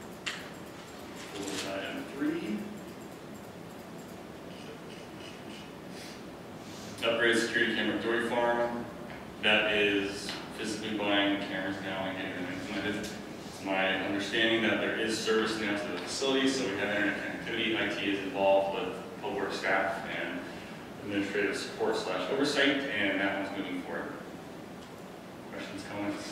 Was item three. Upgrade security camera at Dory Farm. That is physically buying cameras now and getting them implemented. It's my understanding that there is service now to the facility, so we have internet connectivity. I T is involved with public works staff and administrative support slash oversight, and that one's moving forward. Questions, comments?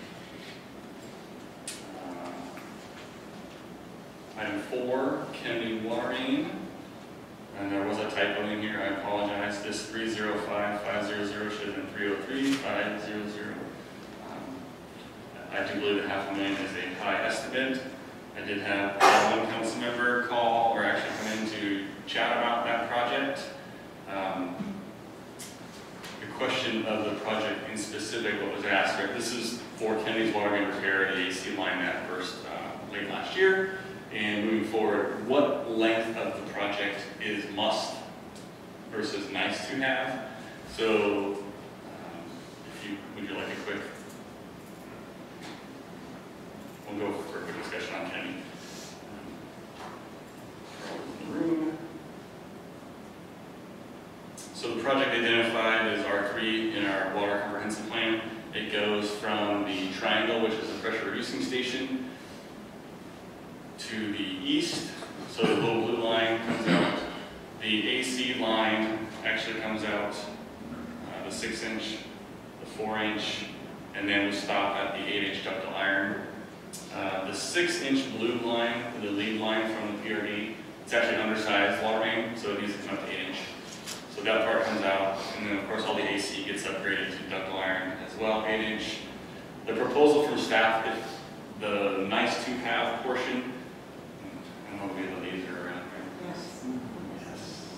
Uh, item four, Kennedy Water Main. And there was a typo in here, I apologize. This three zero five five zero zero should have been three oh three five zero zero. Um, I do believe that half a million is a high estimate. I did have uh, one council member call or actually come in to chat about that project. Um, the question of the project in specific, what was asked, right? This is for Kennedy's water main repair, the A C line that burst uh, late last year. And moving forward, what length of the project is must versus nice to have? So, um, if you, would you like a quick, we'll go for a quick discussion on Kennedy. Um, So the project identified is R three in our water comprehensive plan. It goes from the triangle, which is the pressure reducing station, to the east. So the little blue line comes out. The A C line actually comes out, uh, the six inch, the four inch, and then we stop at the eight inch ductile iron. Uh, the six inch blue line, the lead line from the P R D, it's actually an undersized water main, so it needs to come up to eight inch. So that part comes out, and then of course all the A C gets upgraded to ductile iron as well, eight inch. The proposal from staff, if the nice to have portion, I don't know if we have these are around here. Yes. Yes.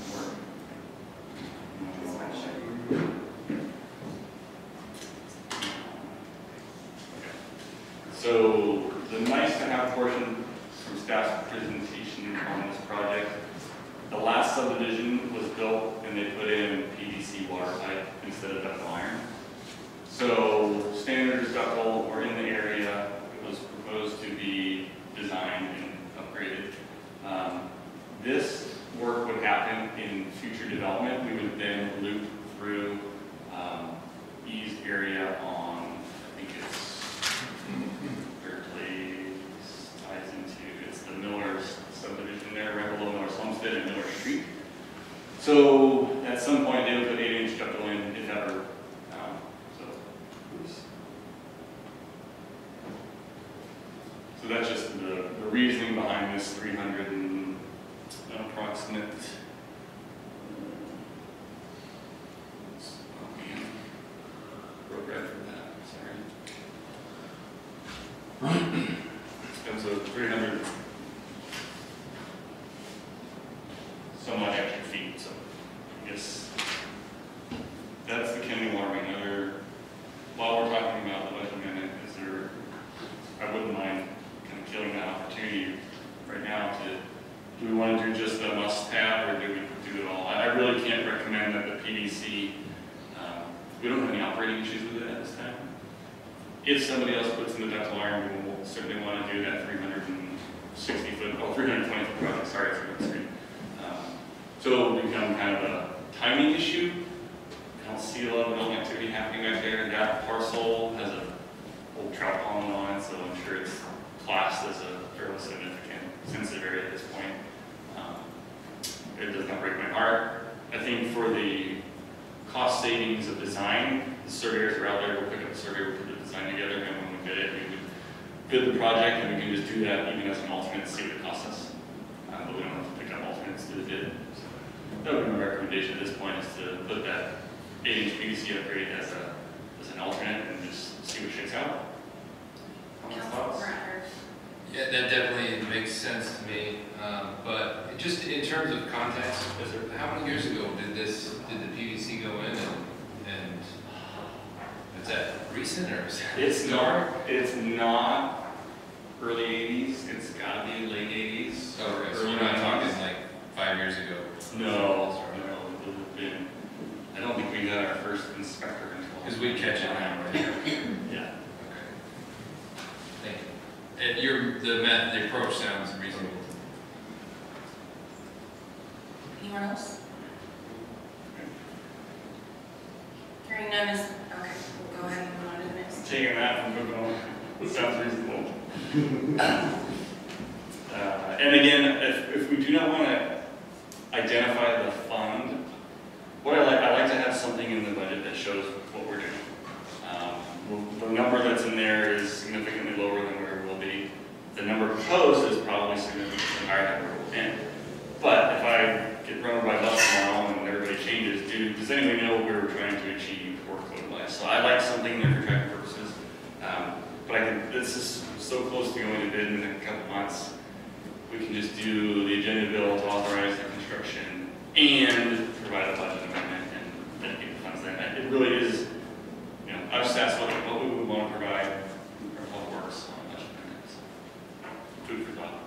So the nice to have portion from staff's presentation on this project, the last subdivision was built and they put in P V C water pipe instead of ductile iron. So standard ductile or in the area, it was proposed to be designed and upgraded. Um, this work would happen in future development. We would then loop through um, east area on, I think it's Third Place, ties into, it's the Miller's subdivision there, right below Miller's Homestead and Miller Street. So at some point they would put eight inch ductile in, if ever. Um, so, oops. So that's just the, the reasoning behind this three hundred and approximate. Oh man, broke right through that, sorry. Comes to three hundred some odd extra feet, so I guess that's the Kennedy water main. Other, while we're talking about the budget amendment, is there, I wouldn't mind kind of killing that opportunity right now to, do we want to do just the must-have or do we do it all? I I really can't recommend that the P V C, um, we don't have any operating issues with it at this time. If somebody else puts in the ductile iron, we will certainly want to do that three hundred sixty foot, oh, three hundred twenty foot project, sorry, it's on the screen. Um, so it will become kind of a timing issue. I don't see a lot of development activity happening back there. That parcel has a old trout pond on it, so I'm sure it's classed as a fairly significant sensitive area at this point. Um, it does not break my heart. I think for the cost savings of design, the surveyors are out there, we'll pick up the survey, we'll put the design together, and when we bid it, we would bid the project, and we can just do that even as an alternate to see what it costs us. Um, but we don't have to pick up alternates to the bid. So that would be my recommendation at this point, is to put that eight inch P V C upgrade as a as an alternate and just see what shakes out. Comments, thoughts? Yeah, that definitely makes sense to me, um, but just in terms of context, how many years ago did this, did the P V C go in, and, and is that recent or is that? It's not, it's not early eighties, it's gotta be late eighties. Oh, okay, so we're not talking like five years ago? No, no, it would have been, I don't think we got our first inspector until. Because we catch it now, right? Yeah. Thank you. And your, the method, the approach sounds reasonable. Anyone else? Hearing none is, okay, we'll go ahead and move on to the next. Taking that from moving on, it sounds reasonable. uh, and again, if, if we do not want to identify the fund, what I like, I like to have something in the budget that shows what we're doing. Um, the number that's in there is significantly lower than where it will be. The number proposed is probably significantly higher than where we'll end. But if I get run by bus tomorrow and everybody changes, do, does anyone know what we were trying to achieve workload wise? So I like something there for tracking purposes. Um, but I can, this is so close to going to bid in a couple months, we can just do the agenda bill to authorize the construction and provide a budget amendment and dedicate the funds then. It really is, you know, I've just asked what, what we would want to provide for Public Works on budget amendments. Food for thought.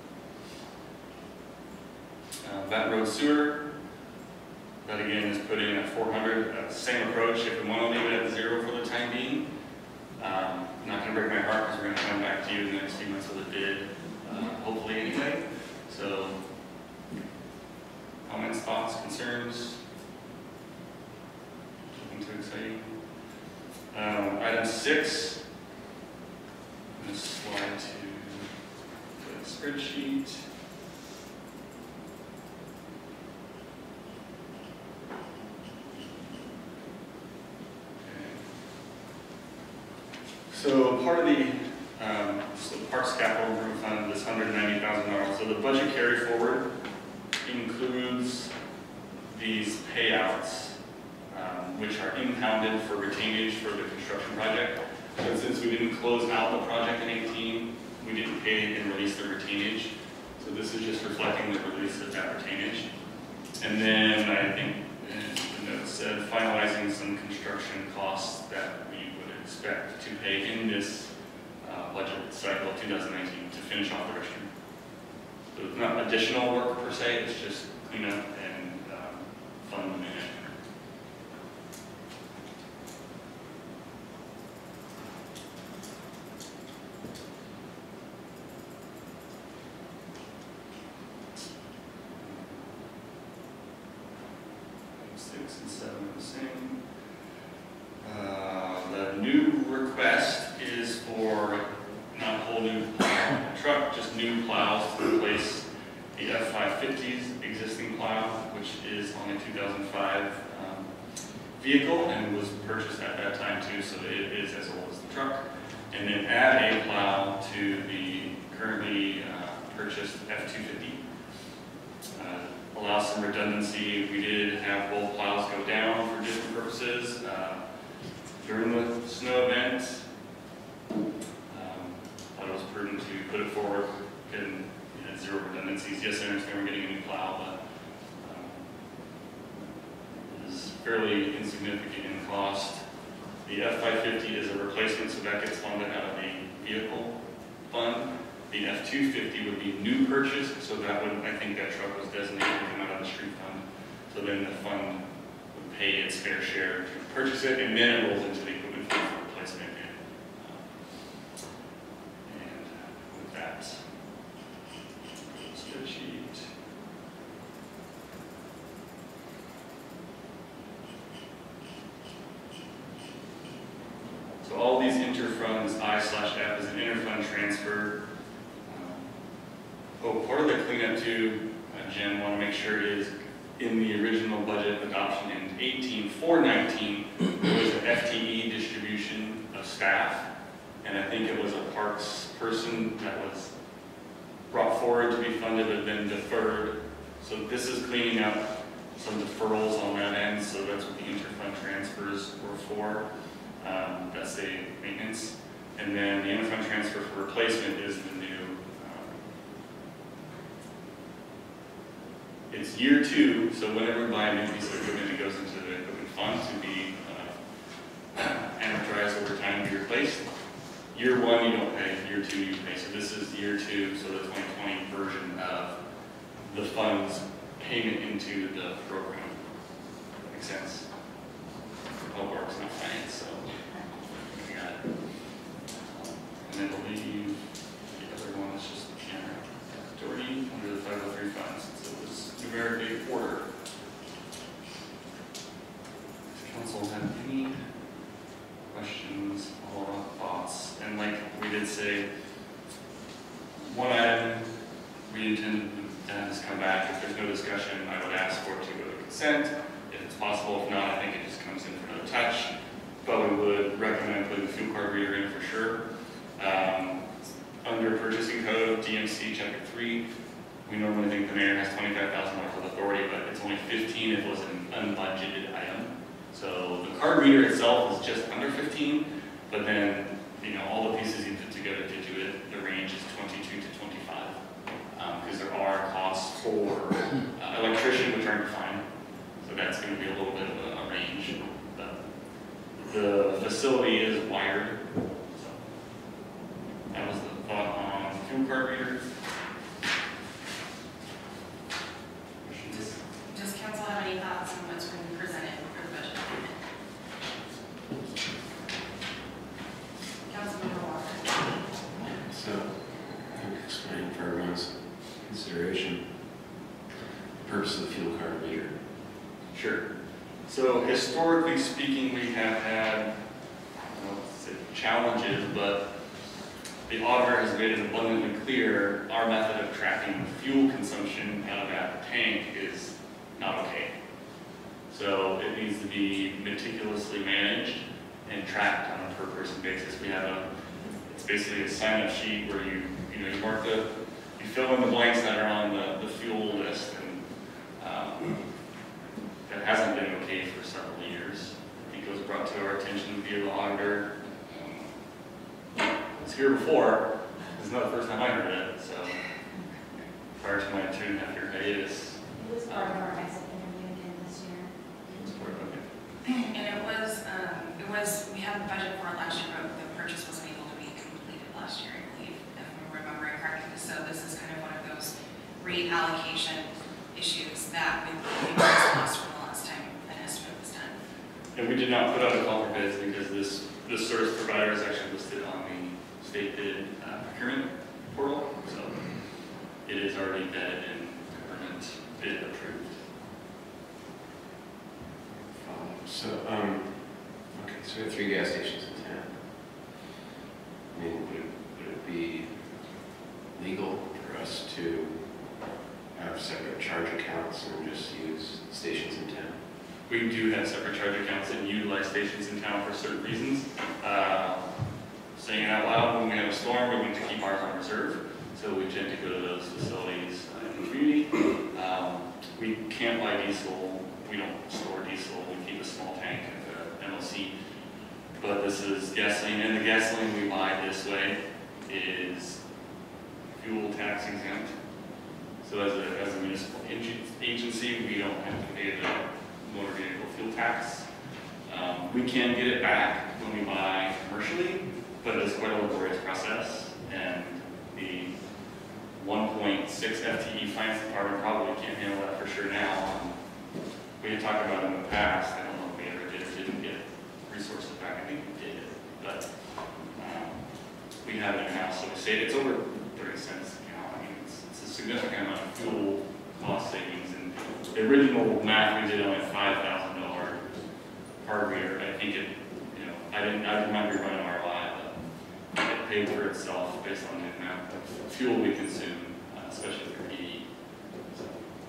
Uh, that road sewer, that again is put in at four hundred, uh, same approach. If we want to leave it at zero for the time being, um, I'm not going to break my heart because we're going to come back to you in the next few months with a bid, uh, hopefully anyway. So, comments, thoughts, concerns? Nothing too exciting. Um, item six, I'm going to slide to the spreadsheet. So part of the, um, so the Parks Capital Improvement Fund, this one hundred ninety thousand dollars, so the budget carry forward includes these payouts, um, which are impounded for retainage for the construction project. So since we didn't close out the project in eighteen, we didn't pay and release the retainage. So this is just reflecting the release of that retainage. And then I think uh, the note said finalizing some construction costs that we expect to pay in this uh, budget cycle of two thousand nineteen to finish off the restroom. So it's not additional work per se, it's just cleanup and um, fund management. Six and seven are the same. Uh, the new request is for not a whole new plow, truck, just new plows to replace the F five fifty's existing plow, which is on a two thousand five um, vehicle and was purchased at that time too, so it is as old as the truck. And then add a plow to the currently uh, purchased F two fifty. Uh, allow some redundancy. We did have both plows go down for different purposes. Uh, During the snow event, um, thought it was prudent to put it forward and you know, zero redundancies. Yes, I understand we're getting a new plow, but um, it is fairly insignificant in cost. The F five fifty is a replacement, so that gets funded out of the vehicle fund. The F two fifty would be new purchase, so that would, I think that truck was designated to come out of the street fund. So then the fund would pay its fair share to purchase it, and then it rolls into the equipment fund for replacement. And with that spreadsheet. So all these interfunds, I slash F is an interfund transfer. Um, oh, part of the cleanup too, uh, Jen, want to make sure is in the original budget adoption in eighteen for nineteen, there was an F T E distribution of staff, and I think it was a parks person that was brought forward to be funded but then deferred. So this is cleaning up some deferrals on that end, so that's what the interfund transfers were for. Um, that's the maintenance. And then the interfund transfer for replacement is the new. It's year two, so whenever we buy a new piece of equipment, it goes into the equipment fund to be uh, amortized over time to be replaced. Year one, you don't pay. Year two, you pay. So this is year two, so the twenty twenty version of the fund's payment into the program. That makes sense? Public Works, not finance, so we got it. And then we'll leave the other one is just majority under the five oh three funds. So it was numerically order. Does council have any questions or thoughts? And like we did say, one item we intend to have this come back. If there's no discussion, I would ask for it to go to consent. If it's possible, if not, I think it just comes in for another touch. But we would recommend putting the fuel card reader in for sure. Um, under purchasing code, D M C chapter three, we normally think the mayor has twenty-five thousand dollars of authority, but it's only fifteen if it was an unbudgeted item. So the card reader itself is just under fifteen, but then, you know, all the pieces you put together to do it for uh, electrician, we're trying to find, so that's going to be a little bit of a, a range. But the facility is wired, so that was the thought on fuel card reader. Questions? Does council have any thoughts on what's been presented for the budget amendment? Councilmember Walker. So, I can explain for everyone's consideration the purpose of the fuel card reader. Sure. So historically speaking, we have had, I don't want to say challenges, but the auditor has made it abundantly clear our method of tracking fuel consumption out of that tank is not okay. So it needs to be meticulously managed and tracked on a per person basis. We have a, it's basically a sign-up sheet where you, you know, you mark the, you fill in the blanks that are on the, the fuel list, and um, that hasn't been okay for several years. I think it was brought to our attention via the auditor. Um, it was here before. It's not the first time I heard it, so prior to my two and a half year hiatus. It was part of our exit interview again this year. It was part of it. And it was, um, it was, we had a budget for it last year, but the purchase wasn't able to be completed last year, I believe, if I'm remembering correctly. So this is kind of one of those reallocation issues that we we lost from the last time an estimate was done. And we did not put out a call for bids because this, this service provider is actually listed on the state bid uh, procurement portal. So it is already vetted and government bid approved. Um, So, um, okay, so we have three gas stations in town. I mean, would it, would it be legal for us to have separate charge accounts and just use stations in town? We do have separate charge accounts and utilize stations in town for certain reasons. Uh, saying it out loud, when we have a storm, we need to keep ours on reserve. So we tend to go to those facilities uh, in the community. Um, we can't buy diesel. We don't store diesel. We keep a small tank at the M L C. But this is gasoline, and the gasoline we buy this way is fuel tax exempt. So as a, as a municipal agency, we don't have to pay the motor vehicle fuel tax. Um, we can get it back when we buy commercially, but it is quite a laborious process. And the one point six F T E finance department probably can't handle that for sure now. Um, we had talked about it in the past. I don't know if we ever did or didn't get resources back. I think we did, but um, we have it in-house. So we say it's over thirty cents a gallon. I mean, it's, it's a significant amount of fuel cost savings. And the original math we did on a five thousand dollar card reader, I think it, you know, I didn't, I might be running R O I, but it paid for itself based on the amount of fuel we consume, uh, especially for E. So,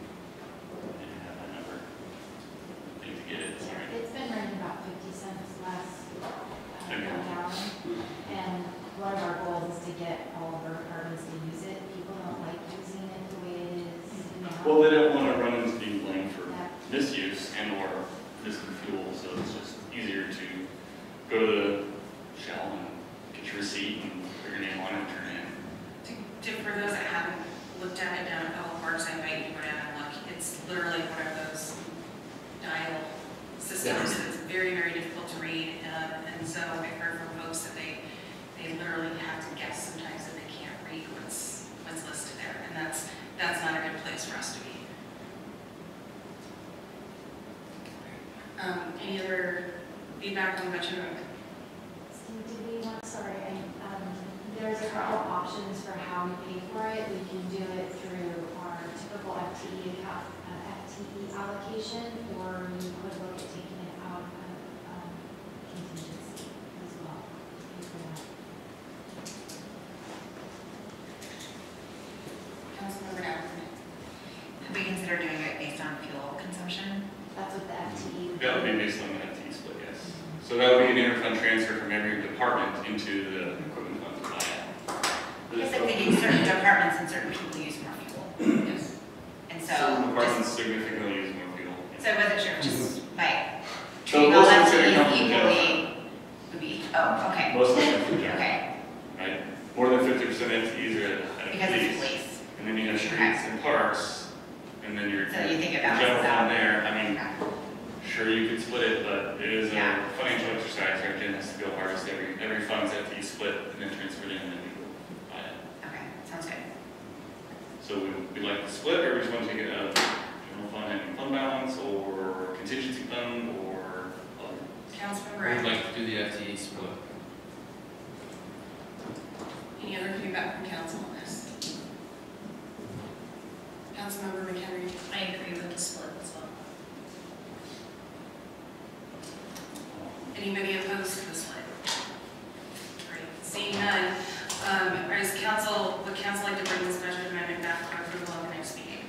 I didn't have that number. I need to get it, sorry. It's been running about fifty cents less uh, per Okay. gallon. And one of our goals is to get all of our departments to use it. People don't like using it the way it is now. Well, they don't want to run into being blamed for Yeah. misuse and or missing fuel, so it's just easier to go to the Shell and get your receipt and put your name on it and turn it in. To, to, for those that haven't looked at it down at Public Works, I invite you to go down and look. It's literally one of those dial systems. It's very, very difficult to read. Um, and so I've heard from folks that they, they literally have to guess sometimes that they can't read what's, what's listed there. And that's, that's not a good place for us to be. Um, any other feedback on the budget? Steve, did we want, sorry, I, um, there's a couple of options for how we pay for it. We can do it through our typical F T E account, uh, F T E allocation, or you could look at taking it out of um, contingency as well. Pay for that. Councilmember Allen, have we considered doing it based on fuel consumption? That's what the F T E would That would be based on the F T E split, yes. So that would be an interfund transfer from every department into the equipment fund to buy it. I guess I'm thinking certain departments and certain people use more fuel. Yes. And so, Certain departments just, significantly use more fuel. so I wasn't sure, just by So treating all most of F it's T gonna come Es from equally would be, oh, okay. Most of them from general, Okay, right? More than fifty percent of F T Es are at, at because it's police. police. And then you have streets Okay. and parks, and then your So you think it your general balances out? fund there, I mean, Okay. sure, you could split it, but it is Yeah. a financial exercise. Our gym has to go harvest every, every fund's F T E split and then transfer it in and then we go buy it. Okay, sounds good. So we, we like to split, or we just want to take it out of general fund and fund balance, or contingency fund, or other? Councilmember I would Riley. like to do the F T E split. Any other feedback from council on this? Councilmember McHenry. I agree with the split as well. Anybody opposed to the split? Great, seeing none, um, or is council, would council like to bring this budget amendment back for approval at the next meeting?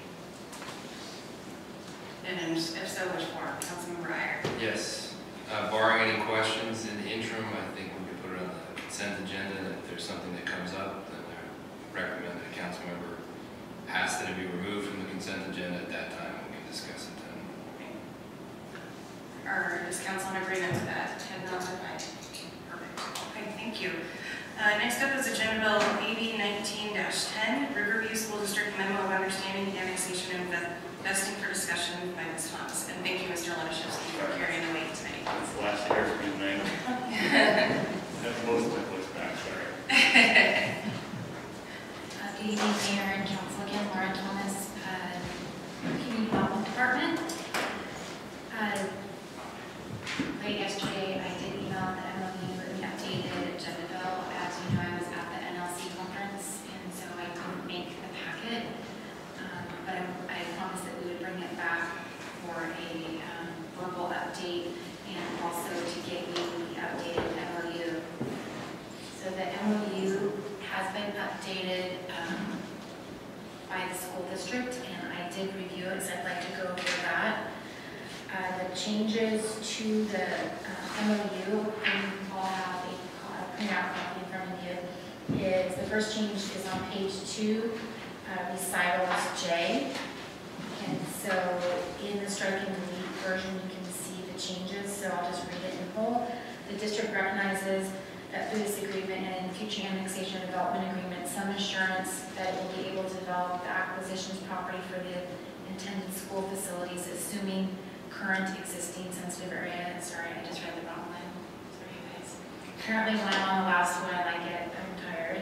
And then if so, which form? Councilmember Iyer. Yes. Uh, barring any questions in the interim, I think we could put it on the consent agenda, and if there's something that comes up, then I recommend that a council member ask that it be removed from the consent agenda at that time, and we can discuss it then. Or is council in agreement with that? Ten thousand five. Perfect. Okay, thank you. Uh, next up is Agenda Bill A B nineteen ten, Riverview School District Memo of Understanding, Annexation, and Vesting for Discussion by Miz Funds. And thank you, Mister Lenishevsky, for carrying the weight tonight. That's the last year for me tonight. That's most of my voice back, sorry. Uh, Good evening, Mayor and Council. Again, Laura Thomas, uh, Community Development Department. Uh, Late yesterday, I did email the M O U and the updated agenda bill. As you know, I was at the N L C conference, and so I couldn't make the packet. Um, But I I promised that we would bring it back for a um, verbal update and also to get you the updated M O U. So the M O U has been updated um, by the school district, and I did review it, so I'd like to go over that. Uh, the changes to the uh, M O U, and I'll have a uh, printout copy in front of you, is the first change is on page two, uh, recitals J. And so in the strike and delete version, you can see the changes, so I'll just read it in full. The district recognizes that through this agreement and in future annexation and development agreement, some assurance that it will be able to develop the acquisitions property for the intended school facilities, assuming current existing sensitive area. Sorry, I just read the wrong one. Sorry, you guys. Currently, when I'm on the last one, I get, I'm tired.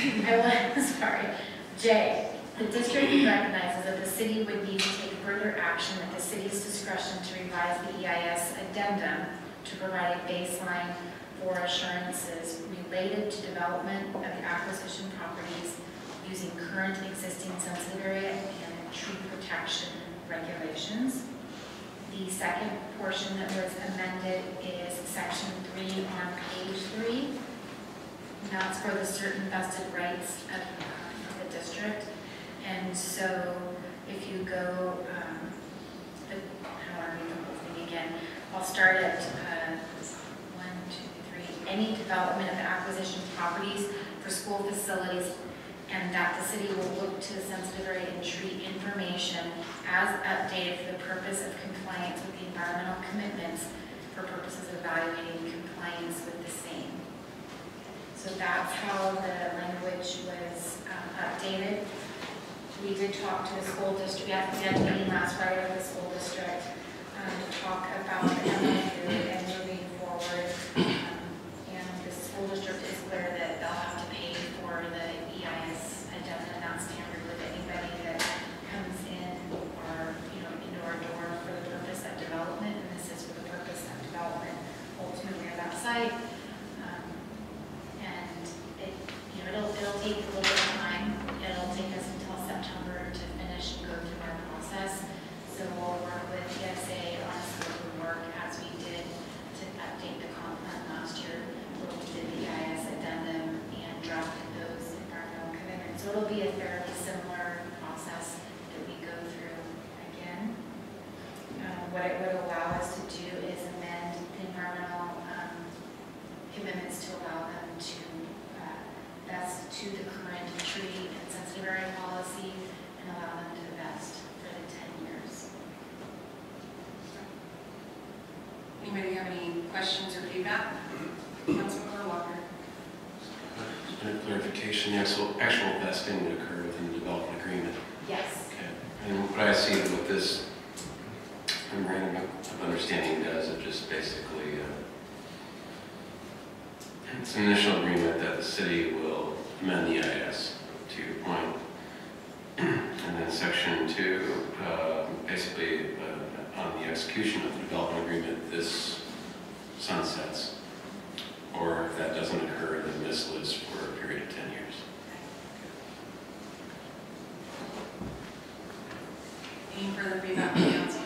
I want, sorry. J, the district recognizes that the city would need to take further action at the city's discretion to revise the E I S addendum to provide a baseline for assurances related to development of the acquisition properties using current existing sensitive area and tree protection regulations. The second portion that was amended is section three on page three. And that's for the certain vested rights of uh, the district. And so if you go, um, the, I want to read the whole thing again. I'll start at uh, one, two, three. Any development of acquisition properties for school facilities, and that the city will look to the sensitive area and tree information as updated for the purpose of compliance with the environmental commitments for purposes of evaluating compliance with the same. So that's how the language was um, updated. We did talk to the school district, we had we had a meeting last Friday with the school district um, to talk about the M O U and moving forward. Um, and the school district is clear that they'll have to pay for the E I S addendum, and that's standard with anybody that comes in or, you know, into our door for the purpose of development, and this is for the purpose of development ultimately of that site. Um, and it, you know, it'll, it'll take a little bit of time. It'll take us until September to finish and go through our process. So we'll work with E S A on a scope of work as we did to update the comp plan last year. We did the E I S addendum and drafted those environmental commitments. So it'll be a fairly similar process that we go through again. Um, what it would allow us to do is amend the environmental um, commitments to allow them to uh, vest to the current tree and sensitive area policy and allow them to vest for the ten years. Anybody have any questions or feedback? Councilmember Walker. Just a clarification, the actual, actual vesting would occur within the development agreement. Yes. Okay. And what I see what this memorandum of understanding does, it just basically, uh, it's an initial agreement that the city will amend the I S, to your point. And then section two, uh, basically uh, on the execution of the development agreement, this sunsets. Or if that doesn't occur, then this lives for a period of ten years. Any further feedback from council?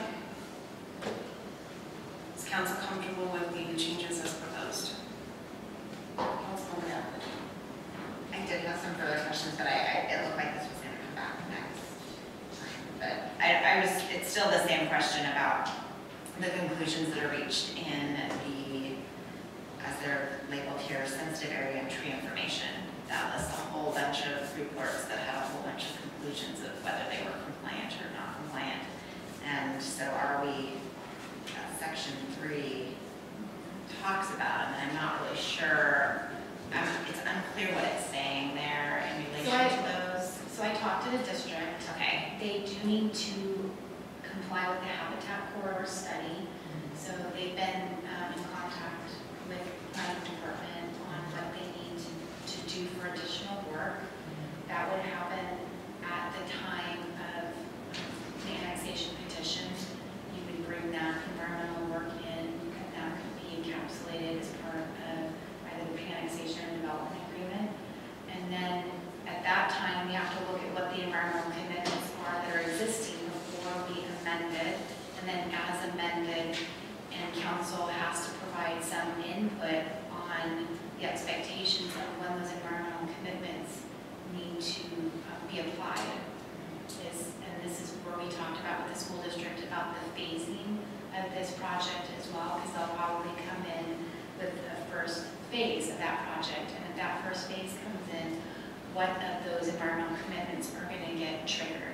Is council comfortable with the changes as proposed? Councilwoman Elwood. I did have some further questions, but I, I, it looked like this was gonna come back next time. But I, I was, it's still the same question about the conclusions that are reached in the, as they're labeled here, sensitive area and tree information. That lists a whole bunch of reports that had a whole bunch of conclusions of whether they were compliant or not compliant. And so are we, uh, section three talks about, and I'm not really sure, I'm, it's unclear what it's saying there in relation So I- to those. So I talked to the district. Okay. They do need to comply with the habitat corridor study. So they've been um, in contact with the planning department on what they need to, to do for additional work. That would happen at the time of the annexation petition. You would bring that environmental work in, and that could be encapsulated as part of either the pre-annexation or development agreement. And then at that time, we have to look at what the environmental commitments are that are existing before we amend it. And then as amended, and council has to provide some input on the expectations of when those environmental commitments need to uh, be applied. Is, and this is where we talked about with the school district about the phasing of this project as well, because they'll probably come in with the first phase of that project. And if that first phase comes in, what of those environmental commitments are going to get triggered?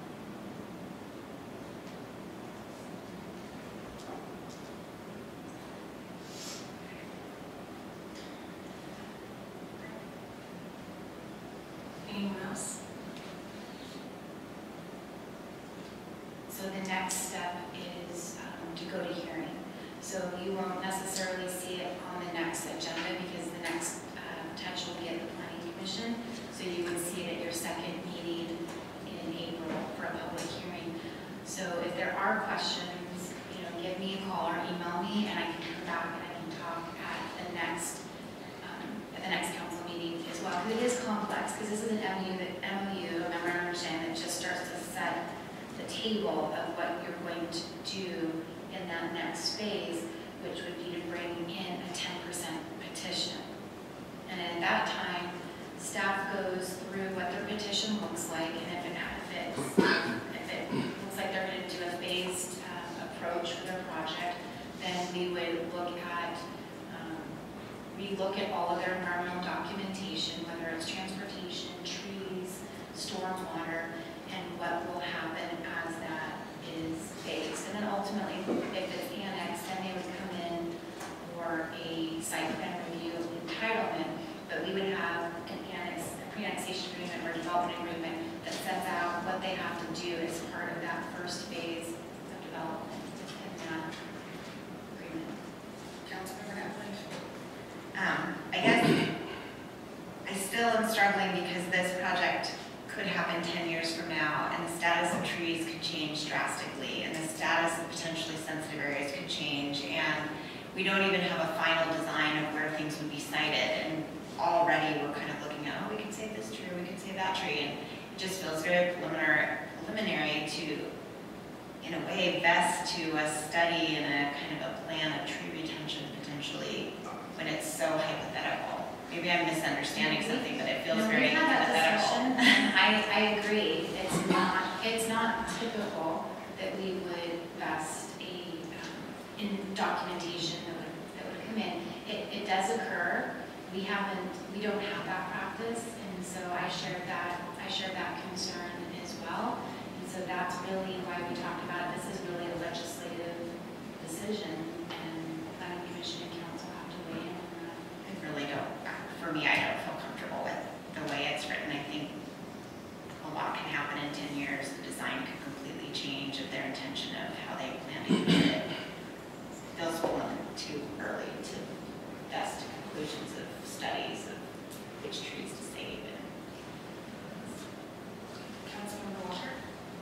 Anyone else? So the next step is um, to go to hearing. So you won't necessarily see it on the next agenda because the next uh, touch will be at the Planning Commission. So you would see it at your second meeting in April for a public hearing. So if there are questions, you know, give me a call or email me, and I can come back and I can talk at the next um, at the next council meeting as well. Because it is complex. Because this is an M O U, that M O U, a memorandum of understanding, that just starts to set the table of what you're going to do in that next phase, which would be to bring in a ten percent petition. And at that time, staff goes through what their petition looks like, and if it, if it, if it looks like they're going to do a phased um, approach for their project, then we would look at, um, re-look at all of their environmental documentation, whether it's transportation, trees, stormwater, and what will happen as that is phased. And then ultimately, if it's annexed, then they would come in for a site plan review entitlement, but we would have an annex, a pre-annexation agreement or development agreement that sets out what they have to do as part of that first phase of development in that agreement. Councilmember Netflix? Um, I guess I still am struggling because this project could happen ten years from now, and the status of trees could change drastically, and the status of potentially sensitive areas could change, and we don't even have a final design of where things would be sited, and already we're kind of looking at, oh, we can save this tree, or we can save that tree, and it just feels very preliminary, preliminary to, in a way, best to a study and a kind of a plan of tree retention potentially when it's so hypothetical. Maybe I'm misunderstanding something, but it feels No, very we had that discussion, hypothetical. and I, I agree. It's not, it's not typical that we would vest a, um, in documentation that would, that would come in. It, it does occur. We haven't, we don't have that practice, and so I shared that, I shared that concern as well. And so that's really why we talked about it. This is really a legislative decision, and planning commission and council have to weigh in on that. I really don't, for me, I don't feel comfortable with the way it's written. I think a lot can happen in ten years. The design could completely of their intention of how they plan to use it. Bill's pulling too early to best conclusions of studies of which trees to save. And Councilmember Walker?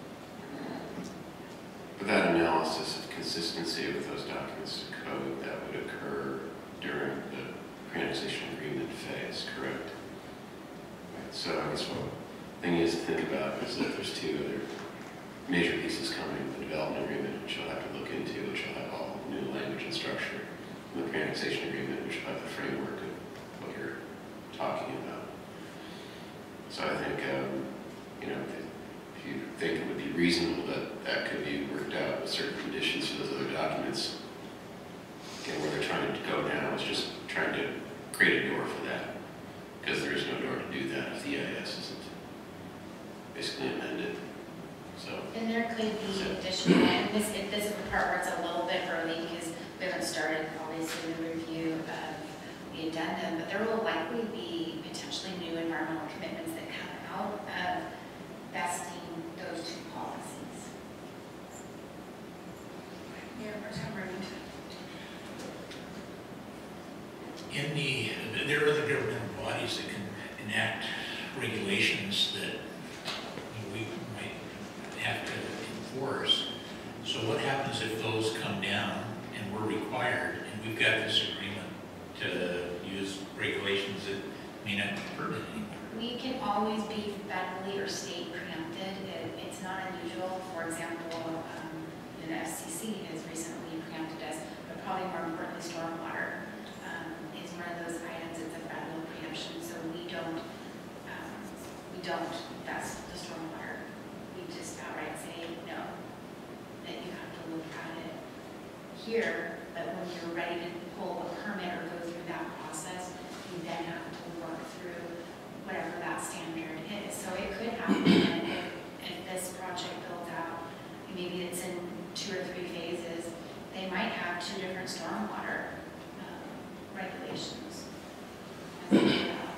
Without analysis of consistency with those documents to code, that would occur during the pre-annexation agreement phase, correct? Right, so I guess what thing is to think about is that there's two other major pieces coming, the development agreement, which you'll have to look into, which will have all new language and structure, and the pre-annexation agreement, which will have the framework of what you're talking about. So I think, um, you know, if you think it would be reasonable that that could be worked out with certain conditions for those other documents, again, where they're trying to go now is just trying to create a door for that, because there is no door to do that if the E I S isn't basically amended. So. And there could be additional, and this, if this is the part where it's a little bit early because we haven't started obviously the review of the addendum, but there will likely be potentially new environmental commitments that come out of vesting those two policies. Mayor Pro Tem Remington. In the, there are other governmental bodies that can enact regulations that we might have to enforce. So what happens if those come down and we're required, and we've got this agreement to use regulations that may not be pertinent anymore? We can always be federally or state preempted. It, it's not unusual. For example, um, the F C C has recently preempted us, but probably more importantly, stormwater um, is one of those items. It's a federal preemption, so we don't um, we don't vest the stormwater. We just outright say no. That you have to look at it here, but when you're ready to pull a permit or go through that process, you then have to work through whatever that standard is. So it could happen if, if this project builds out, maybe it's in two or three phases, they might have two different stormwater um, regulations. As they go out.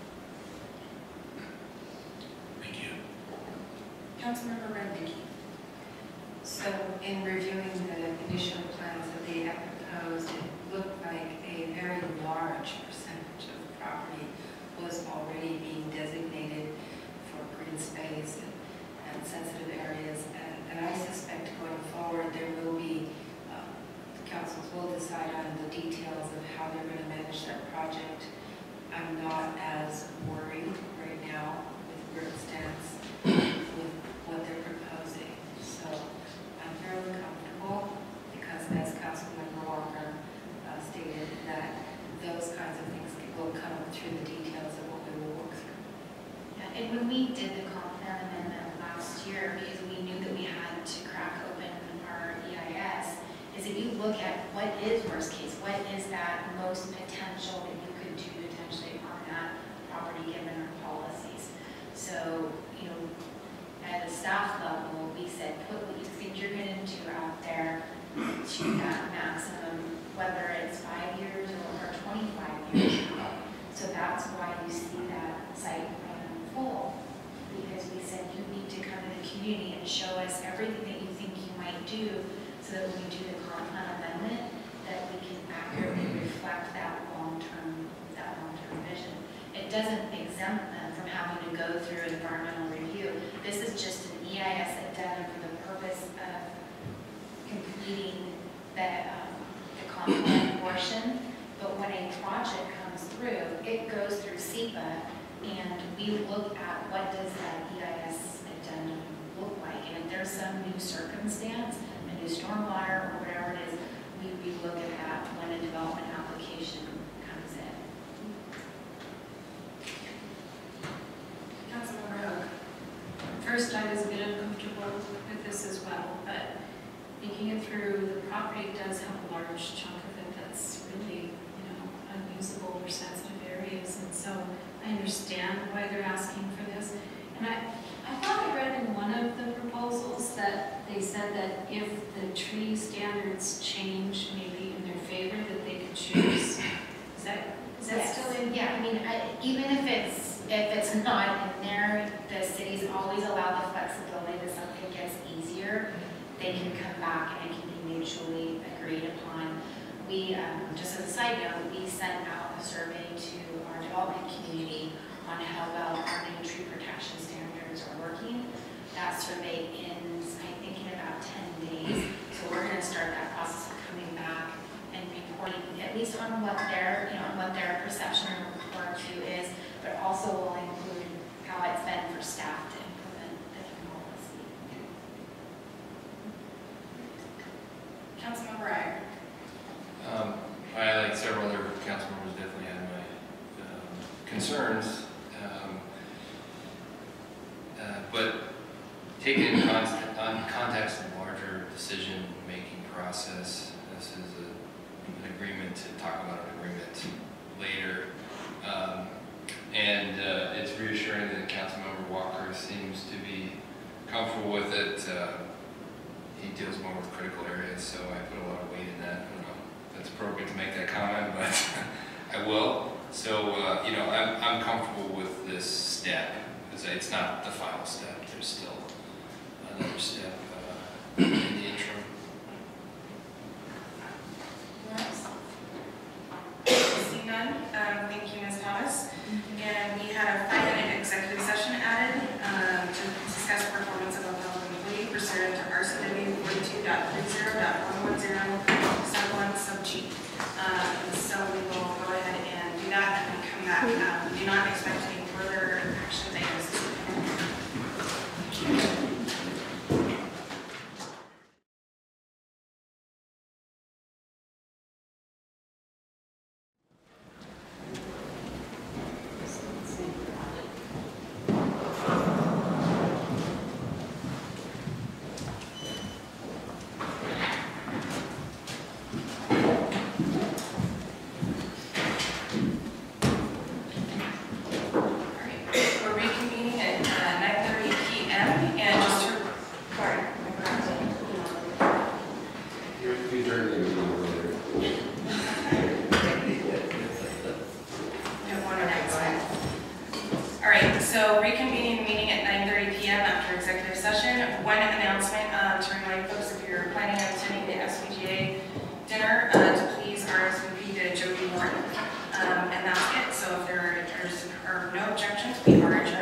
Thank you. Councilmember Randicki. So in reviewing the initial plans that they have proposed, it looked like a very large percentage of the property was already being designated for green space and, and sensitive areas. And, and I suspect going forward there will be, uh, the councils will decide on the details of how they're going to manage that project. I'm not as worried right now with where it stands with what they're proposing. So I'm fairly comfortable because, as Councilmember Walker uh, stated, that those kinds of things will come through the details of what we will work through. Yeah, and when we did the comp plan amendment last year, because we knew that we had to crack open our E I S, is if you look at what is worst case, what is that most potential that you could do potentially on that property given our policies. So, you know, at a staff level, we said put what you think you're going to do out there to that maximum, whether it's five years or twenty-five years out. So that's why you see that site plan full, because we said you need to come to the community and show us everything that you think you might do, so that when we do the comp plan amendment, that we can accurately reflect that long-term that long-term vision. It doesn't exempt them from having to go through environmental review. This is just an E I S addendum for the purpose of completing the, um, the comp plan portion. But when a project comes through, it goes through SEPA, and we look at what does that E I S addendum look like. And if there's some new circumstance, a new stormwater or whatever it is, we, we look at that when a development application comes in. Councilmember Hook. First, I was a bit uncomfortable with this as well, but thinking it through, the property does have a large chunk of it that's really, you know, unusable or sensitive areas, and so I understand why they're asking for this. And I, I thought I read in one of the proposals that they said that if the tree standards change maybe in their favor, that they could choose. Is that, is that Yes. still in? Yeah, I mean, I, even if it's, if it's not in there, the cities always allow the flexibility that something gets easier. we, um, just as a side note, we sent out a survey to our development community on how well our new tree protection standards are working. That survey ends, I think, in about ten days. So we're gonna start that process of coming back and reporting, at least on what their, you know, what their perception or report to is, but also will include how it's been for staff to implement the new policy. Councilmember Ryer. Um, I, like several other council members, definitely had my um, concerns. Um, uh, but taking in con- on context of the larger decision-making process, this is a, an agreement to talk about an agreement later. Um, and uh, it's reassuring that Councilmember Walker seems to be comfortable with it. Uh, he deals more with critical areas, so I put a lot of weight in that. I don't know if that's appropriate to make that comment, but I will. So, uh, you know, I'm, I'm comfortable with this step, because it's not the final step. There's still another step uh, in the interim. Seeing none, um, thank you, Miz Thomas. And we had a five-minute executive session added um, to discuss performance of a public employee pursuant to R C W forty-two point thirty point one ten sub one sub G. Um, so we will go ahead and do that and come back. Um, do not expect any further action items. We're reconvening at uh, nine thirty p m and just to, sorry, I forgot to. You turned the meeting earlier. We have one announcement. All right, so reconvening the meeting at nine thirty p m after executive session. One announcement um, to remind folks, if you're planning on attending the S V G A dinner, uh, to please R S V P to Jody Morton. Um, and that's it. So if there are, there's, are no objections, we are adjourned.